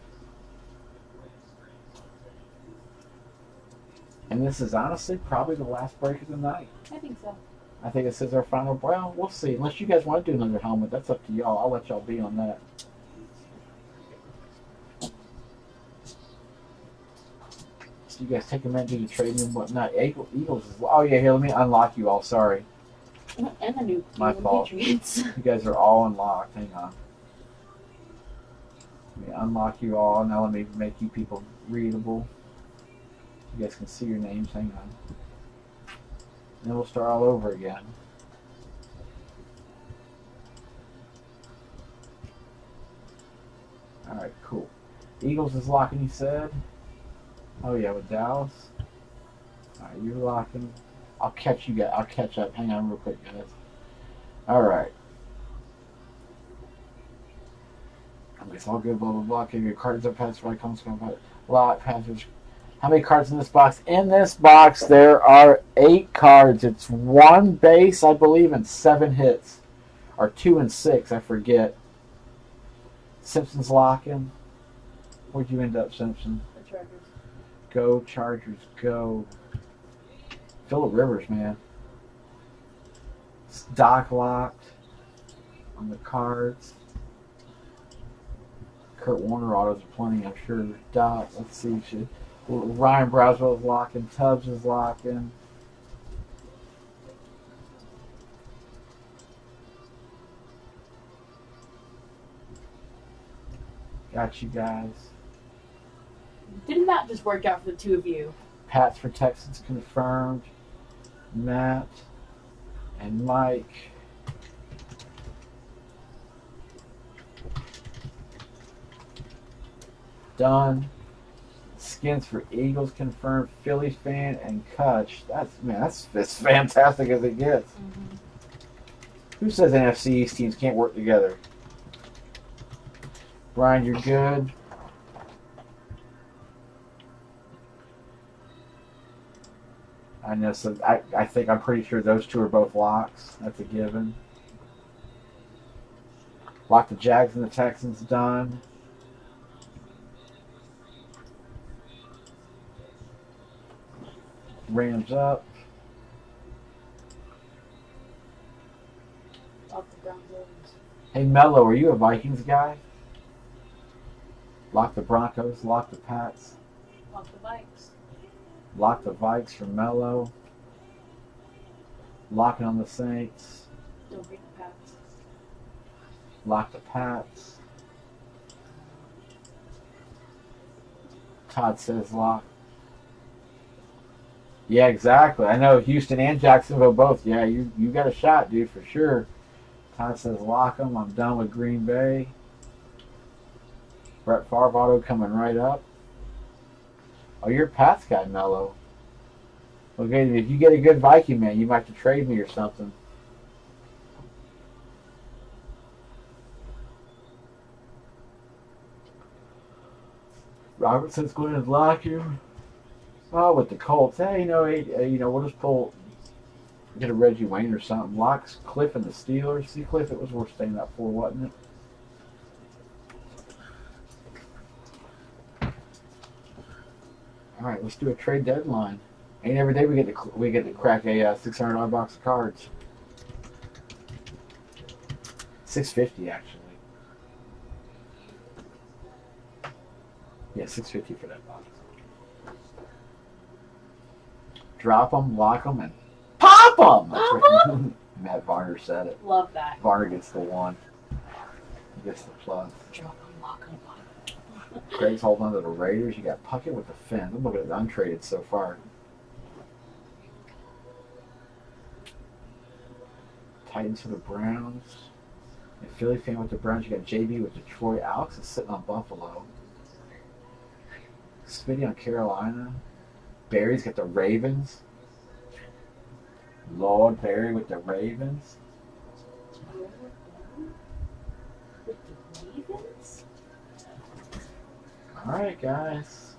And this is honestly probably the last break of the night. I think so. I think this is our final. Well, we'll see. Unless you guys want to do another helmet, that's up to y'all. I'll let y'all be on that. So you guys take a minute, do the trading and whatnot. Eagle, Eagles is. Oh yeah, here. Let me unlock you all. Sorry. And the new My fault. Patriots. You guys are all unlocked. Hang on. Let me unlock you all. Now let me make you people readable. You guys can see your names. Hang on. Then we'll start all over again. Alright, cool. Eagles is locking, he said. Oh yeah, with Dallas. Alright, you're locking. I'll catch you guys. I'll catch up. Hang on real quick, guys. Alright. It's all good, blah, blah, blah. Okay, your cards are passed. Right, comes, comes, lot, passage. How many cards in this box? In this box, there are eight cards. It's one base, I believe, and seven hits. Or two and six, I forget. Simpson's locking. Where'd you end up, Simpson? The Chargers. Go, Chargers, go. Phillip Rivers, man. Doc locked on the cards. Kurt Warner autos are plenty, I'm sure. Doc, let's see. Should, Ryan Braswell is locking. Tubbs is locking. Got you guys. Didn't that just work out for the two of you? Pats for Texans confirmed. Matt And Mike. Done. Skins for Eagles confirmed. Phillies fan and Kutch. That's man, that's as fantastic as it gets. Mm-hmm. Who says N F C East teams can't work together? Brian, you're good. I know. So I, I think I'm pretty sure those two are both locks. That's a given. Lock the Jags and the Texans done. Rams up. Off the Broncos. Hey Mello, are you a Vikings guy? Lock the Broncos, lock the Pats. Off the bikes. Lock the Vikes for Mello. Locking on the Saints. Don't beat the Pats. Lock the Pats. Todd says lock. Yeah, exactly. I know Houston and Jacksonville both. Yeah, you, you got a shot, dude, for sure. Todd says lock them. I'm done with Green Bay. Brett Favre auto coming right up. Oh, you're a Pats guy, Mello. Okay, if you get a good Viking, man, you might have to trade me or something. Robertson's going to lock him. Oh, with the Colts. Hey, you know, hey, you know, we'll just pull, get a Reggie Wayne or something. Locks Cliff and the Steelers. See, Cliff, it was worth staying up for, wasn't it? All right, let's do a trade deadline. Ain't every day we get to we get to crack a uh, six hundred dollar box of cards. Six fifty actually. Yeah, six fifty for that box. Drop them, lock them, and pop them. That's what Matt Varner said it. Love that. Varner gets the one. He gets the plus. Drop them, lock them, lock them. Greg's holding on to the Raiders. You got Puckett with the Fins. I'm looking at the untraded so far. Titans for the Browns. And Philly fan with the Browns. You got J B with Detroit. Alex is sitting on Buffalo. Smitty on Carolina. Barry's got the Ravens. Lord Barry with the Ravens. With the Ravens? All right, guys.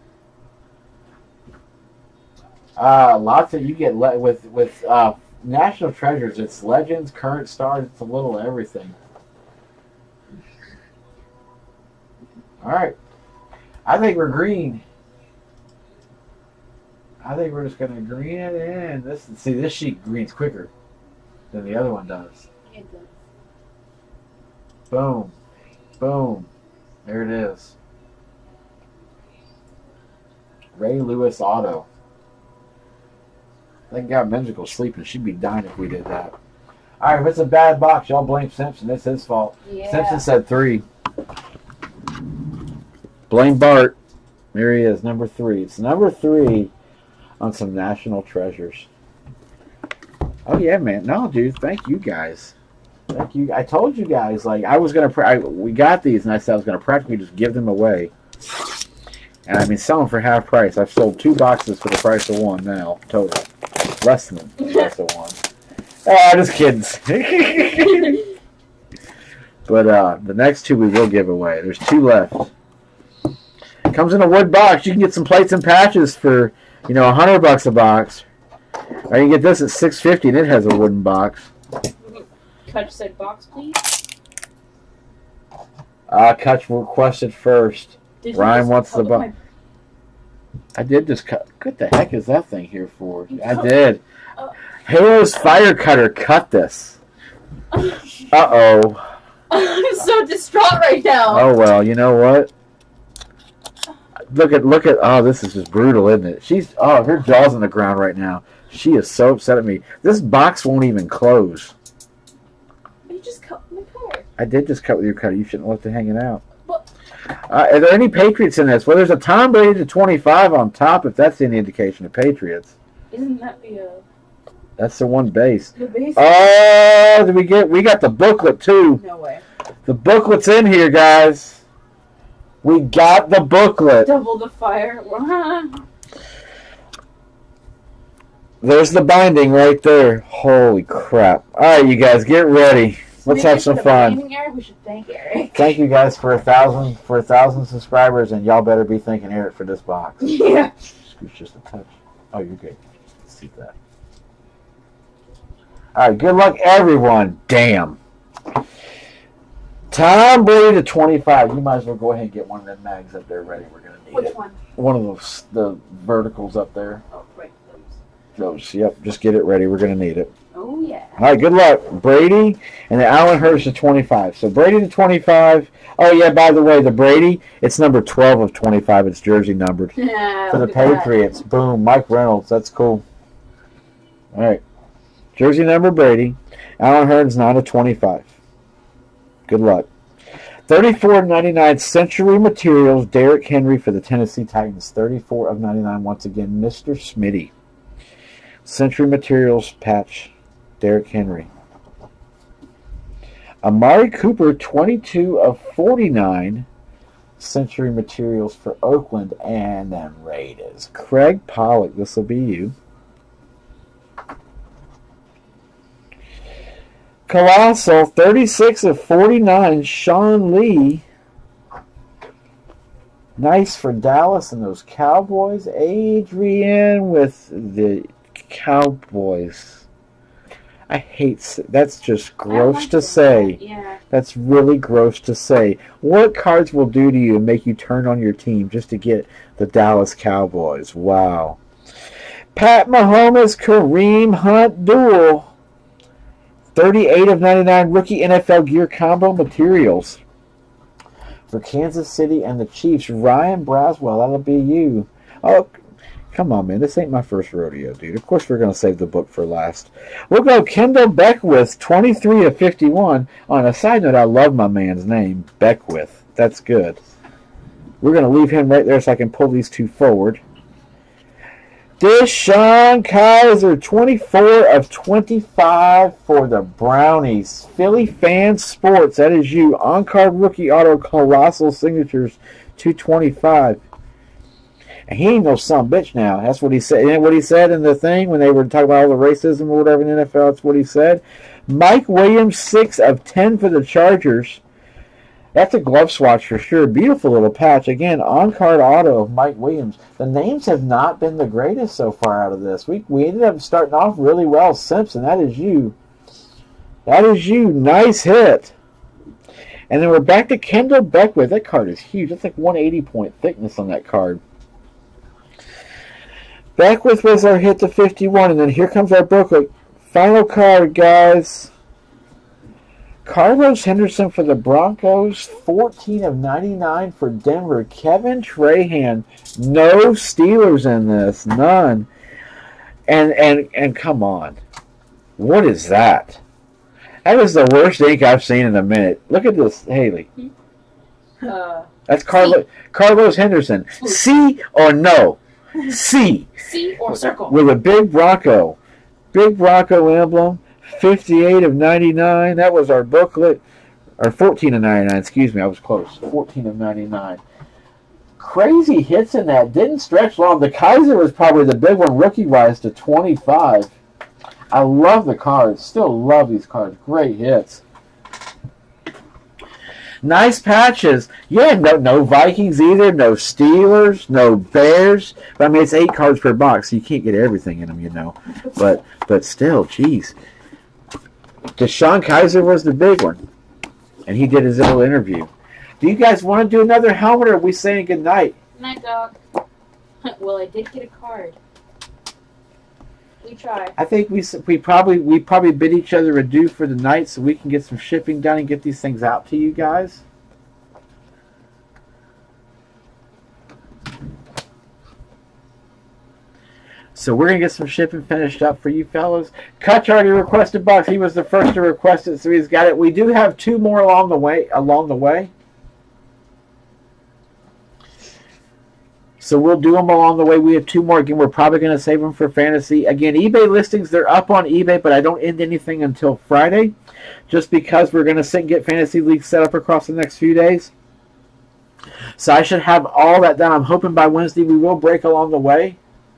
Uh, lots that you get le- with with uh, National Treasures. It's legends, current stars. It's a little of everything. All right. I think we're green. I think we're just gonna green it in. This see this sheet greens quicker than the other one does. It does. Boom, boom. There it is. Ray Lewis auto. Thank God Menzicle sleeping. She'd be dying if we did that. All right, if it's a bad box, y'all blame Simpson. It's his fault. Yeah. Simpson said three. Blame Bart. There he is, number three. It's number three on some National Treasures. Oh yeah, man. No, dude. Thank you guys. Thank you. I told you guys, like I was gonna. Pre- I, we got these, and I said I was gonna practically just give them away. And I mean, sell them for half price. I've sold two boxes for the price of one now, total. Less than the price of one. Ah, just kidding. But uh, the next two we will give away. There's two left. Comes in a wood box. You can get some plates and patches for, you know, a hundred bucks a box. Or you can get this at six fifty, and it has a wooden box. Kutch said box, please. Uh, Kutch requested first. Did Ryan wants the box. box. I did just cut. What the heck is that thing here for? I did. Uh, Halo's fire cutter cut this. Uh-oh. I'm so distraught right now. Oh, well, you know what? Look at, look at, oh, this is just brutal, isn't it? She's, oh, her jaw's on the ground right now. She is so upset at me. This box won't even close. You just cut my card. I did just cut with your cutter. You shouldn't let it hanging out. What? Uh, are there any Patriots in this? Well, there's a Tom Brady to twenty-five on top, if that's any indication of Patriots. Isn't that the, uh... That's the one base. The base? Oh, did we get? We got the booklet too. No way. The booklet's in here, guys. We got the booklet. Double the fire. There's the binding right there. Holy crap. All right, you guys, get ready. Let's have some fun. Eric, we should thank Eric. Thank you guys for a thousand for a thousand subscribers, and y'all better be thanking Eric for this box. Yeah. Scooch just a touch. Oh, you're good. Let's see that. All right, good luck, everyone. Damn. Tom Brady to twenty-five. You might as well go ahead and get one of them mags up there ready. We're gonna need Which it. one? One of those the verticals up there. Oh, right, those. Those. Yep. Just get it ready. We're gonna need it. Oh yeah. All right. Good luck, Brady, and the Allen Hurts to twenty-five. So Brady to twenty-five. Oh yeah. By the way, the Brady, it's number twelve of twenty-five. It's jersey numbered Yeah, for the Patriots. That. Boom. Mike Reynolds. That's cool. All right. Jersey number Brady. Allen Hurts nine of twenty-five. Good luck. thirty-four of ninety-nine Century Materials, Derrick Henry for the Tennessee Titans. thirty-four of ninety-nine once again, Mister Smitty. Century Materials patch, Derrick Henry. Amari Cooper, twenty-two of forty-nine Century Materials for Oakland and them Raiders. Craig Pollock, this will be you. Colossal, thirty-six of forty-nine, Sean Lee. Nice for Dallas and those Cowboys. Adrian with the Cowboys. I hate, that's just gross like to that. say. Yeah. That's really gross to say. What cards will do to you and make you turn on your team just to get the Dallas Cowboys? Wow. Pat Mahomes, Kareem Hunt duel. thirty-eight of ninety-nine rookie N F L gear combo materials for Kansas City and the Chiefs. Ryan Braswell, that'll be you. Oh, come on, man. This ain't my first rodeo, dude. Of course we're going to save the book for last. We'll go Kendall Beckwith, twenty-three of fifty-one. On a side note, I love my man's name, Beckwith. That's good. We're going to leave him right there so I can pull these two forward. Deshaun Kaiser, twenty-four of twenty-five for the Brownies. Philly Fan Sports, that is you. On-card rookie auto colossal signatures, two twenty-five. And he ain't no son bitch now. That's what he said. And what he said in the thing when they were talking about all the racism or whatever in the N F L, that's what he said. Mike Williams, six of ten for the Chargers. That's a glove swatch for sure. Beautiful little patch. Again, on-card auto of Mike Williams. The names have not been the greatest so far out of this. We, we ended up starting off really well. Simpson, that is you. That is you. Nice hit. And then we're back to Kendall Beckwith. That card is huge. That's like one eighty point thickness on that card. Beckwith was our hit to fifty-one. And then here comes our booklet. Final card, guys. Carlos Henderson for the Broncos, fourteen of ninety-nine for Denver. Kevin Trahan, no Steelers in this, none. And and and come on, what is that? That is the worst ink I've seen in a minute. Look at this, Haley. Uh, That's Carlo, Carlos Henderson. C or no? C. C or circle. With a big Bronco, big Bronco emblem. fifty-eight of ninety-nine. That was our booklet. Or fourteen of ninety-nine. Excuse me, I was close. fourteen of ninety-nine. Crazy hits in that. Didn't stretch long. The Kaiser was probably the big one rookie-wise to twenty-five. I love the cards. Still love these cards. Great hits. Nice patches. Yeah, no, no Vikings either. No Steelers. No Bears. But I mean, it's eight cards per box, so you can't get everything in them, you know. But, but still, geez. Deshaun Kaiser was the big one, and he did his little interview. Do you guys want to do another helmet, or are we saying good night? Good night, dog. Well, I did get a card. We tried. I think we we probably we probably bid each other adieu for the night, so we can get some shipping done and get these things out to you guys. So we're going to get some shipping finished up for you fellas. Kutch already requested box. He was the first to request it, so he's got it. We do have two more along the way. Along the way. So we'll do them along the way. We have two more. Again, we're probably going to save them for fantasy. Again, eBay listings, they're up on eBay, but I don't end anything until Friday, just because we're going to sit and get fantasy leagues set up across the next few days. So I should have all that done. I'm hoping by Wednesday we will break along the way.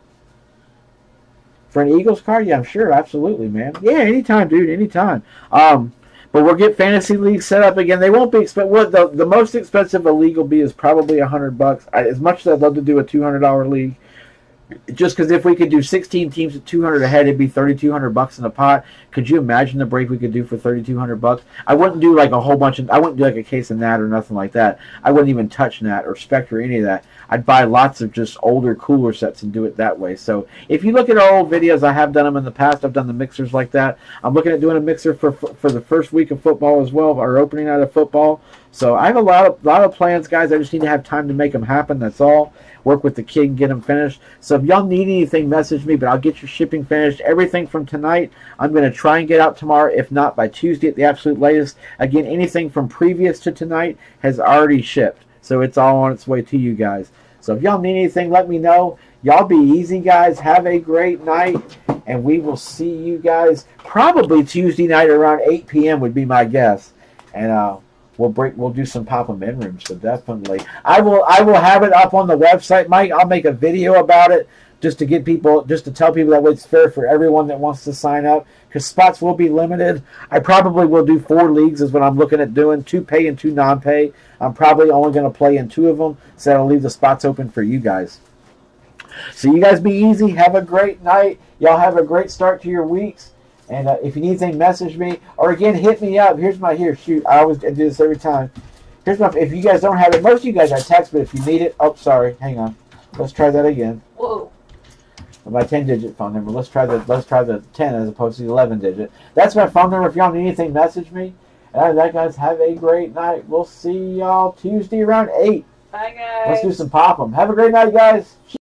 For an Eagles card? Yeah, I'm sure. Absolutely, man. Yeah, anytime, dude. Anytime. Um, but we'll get fantasy leagues set up again. They won't be expensive. What the, the most expensive a league will be is probably a hundred bucks. I, as much as I'd love to do a two hundred dollar league, just because if we could do sixteen teams at two hundred a head, it'd be thirty-two hundred bucks in a pot. Could you imagine the break we could do for thirty-two hundred bucks? I wouldn't do like a whole bunch of. I wouldn't do like a case of Nat or nothing like that. I wouldn't even touch Nat or Spectre or any of that. I'd buy lots of just older, cooler sets and do it that way. So if you look at our old videos, I have done them in the past. I've done the mixers like that. I'm looking at doing a mixer for for the first week of football as well, our opening night of football. So I have a lot of lot of plans, guys. I just need to have time to make them happen. That's all. Work with the kid and get them finished. So if y'all need anything, message me, but I'll get your shipping finished. Everything from tonight, I'm going to try and get out tomorrow, if not by Tuesday at the absolute latest. Again, anything from previous to tonight has already shipped. So it's all on its way to you guys. So if y'all need anything, let me know. Y'all be easy, guys. Have a great night. And we will see you guys probably Tuesday night around eight P M would be my guess. And uh, we'll break. We'll do some pop-up in rooms. So definitely, I will. I will have it up on the website, Mike. I'll make a video about it just to get people, just to tell people that way it's fair for everyone that wants to sign up. Because spots will be limited. I probably will do four leagues is what I'm looking at doing. Two pay and two non-pay. I'm probably only going to play in two of them. So that'll leave the spots open for you guys. So you guys be easy. Have a great night. Y'all have a great start to your weeks. And uh, if you need anything, message me. Or again, hit me up. Here's my, here, shoot. I always do this every time. Here's my, if you guys don't have it, most of you guys I text, but if you need it, oh, sorry. Hang on. Let's try that again. Whoa. My ten digit phone number. Let's try the let's try the ten as opposed to the eleven digit. That's my phone number. If y'all need anything, message me. And other than that, guys, have a great night. We'll see y'all Tuesday around eight. Bye, guys. Let's do some pop 'em. Have a great night, guys.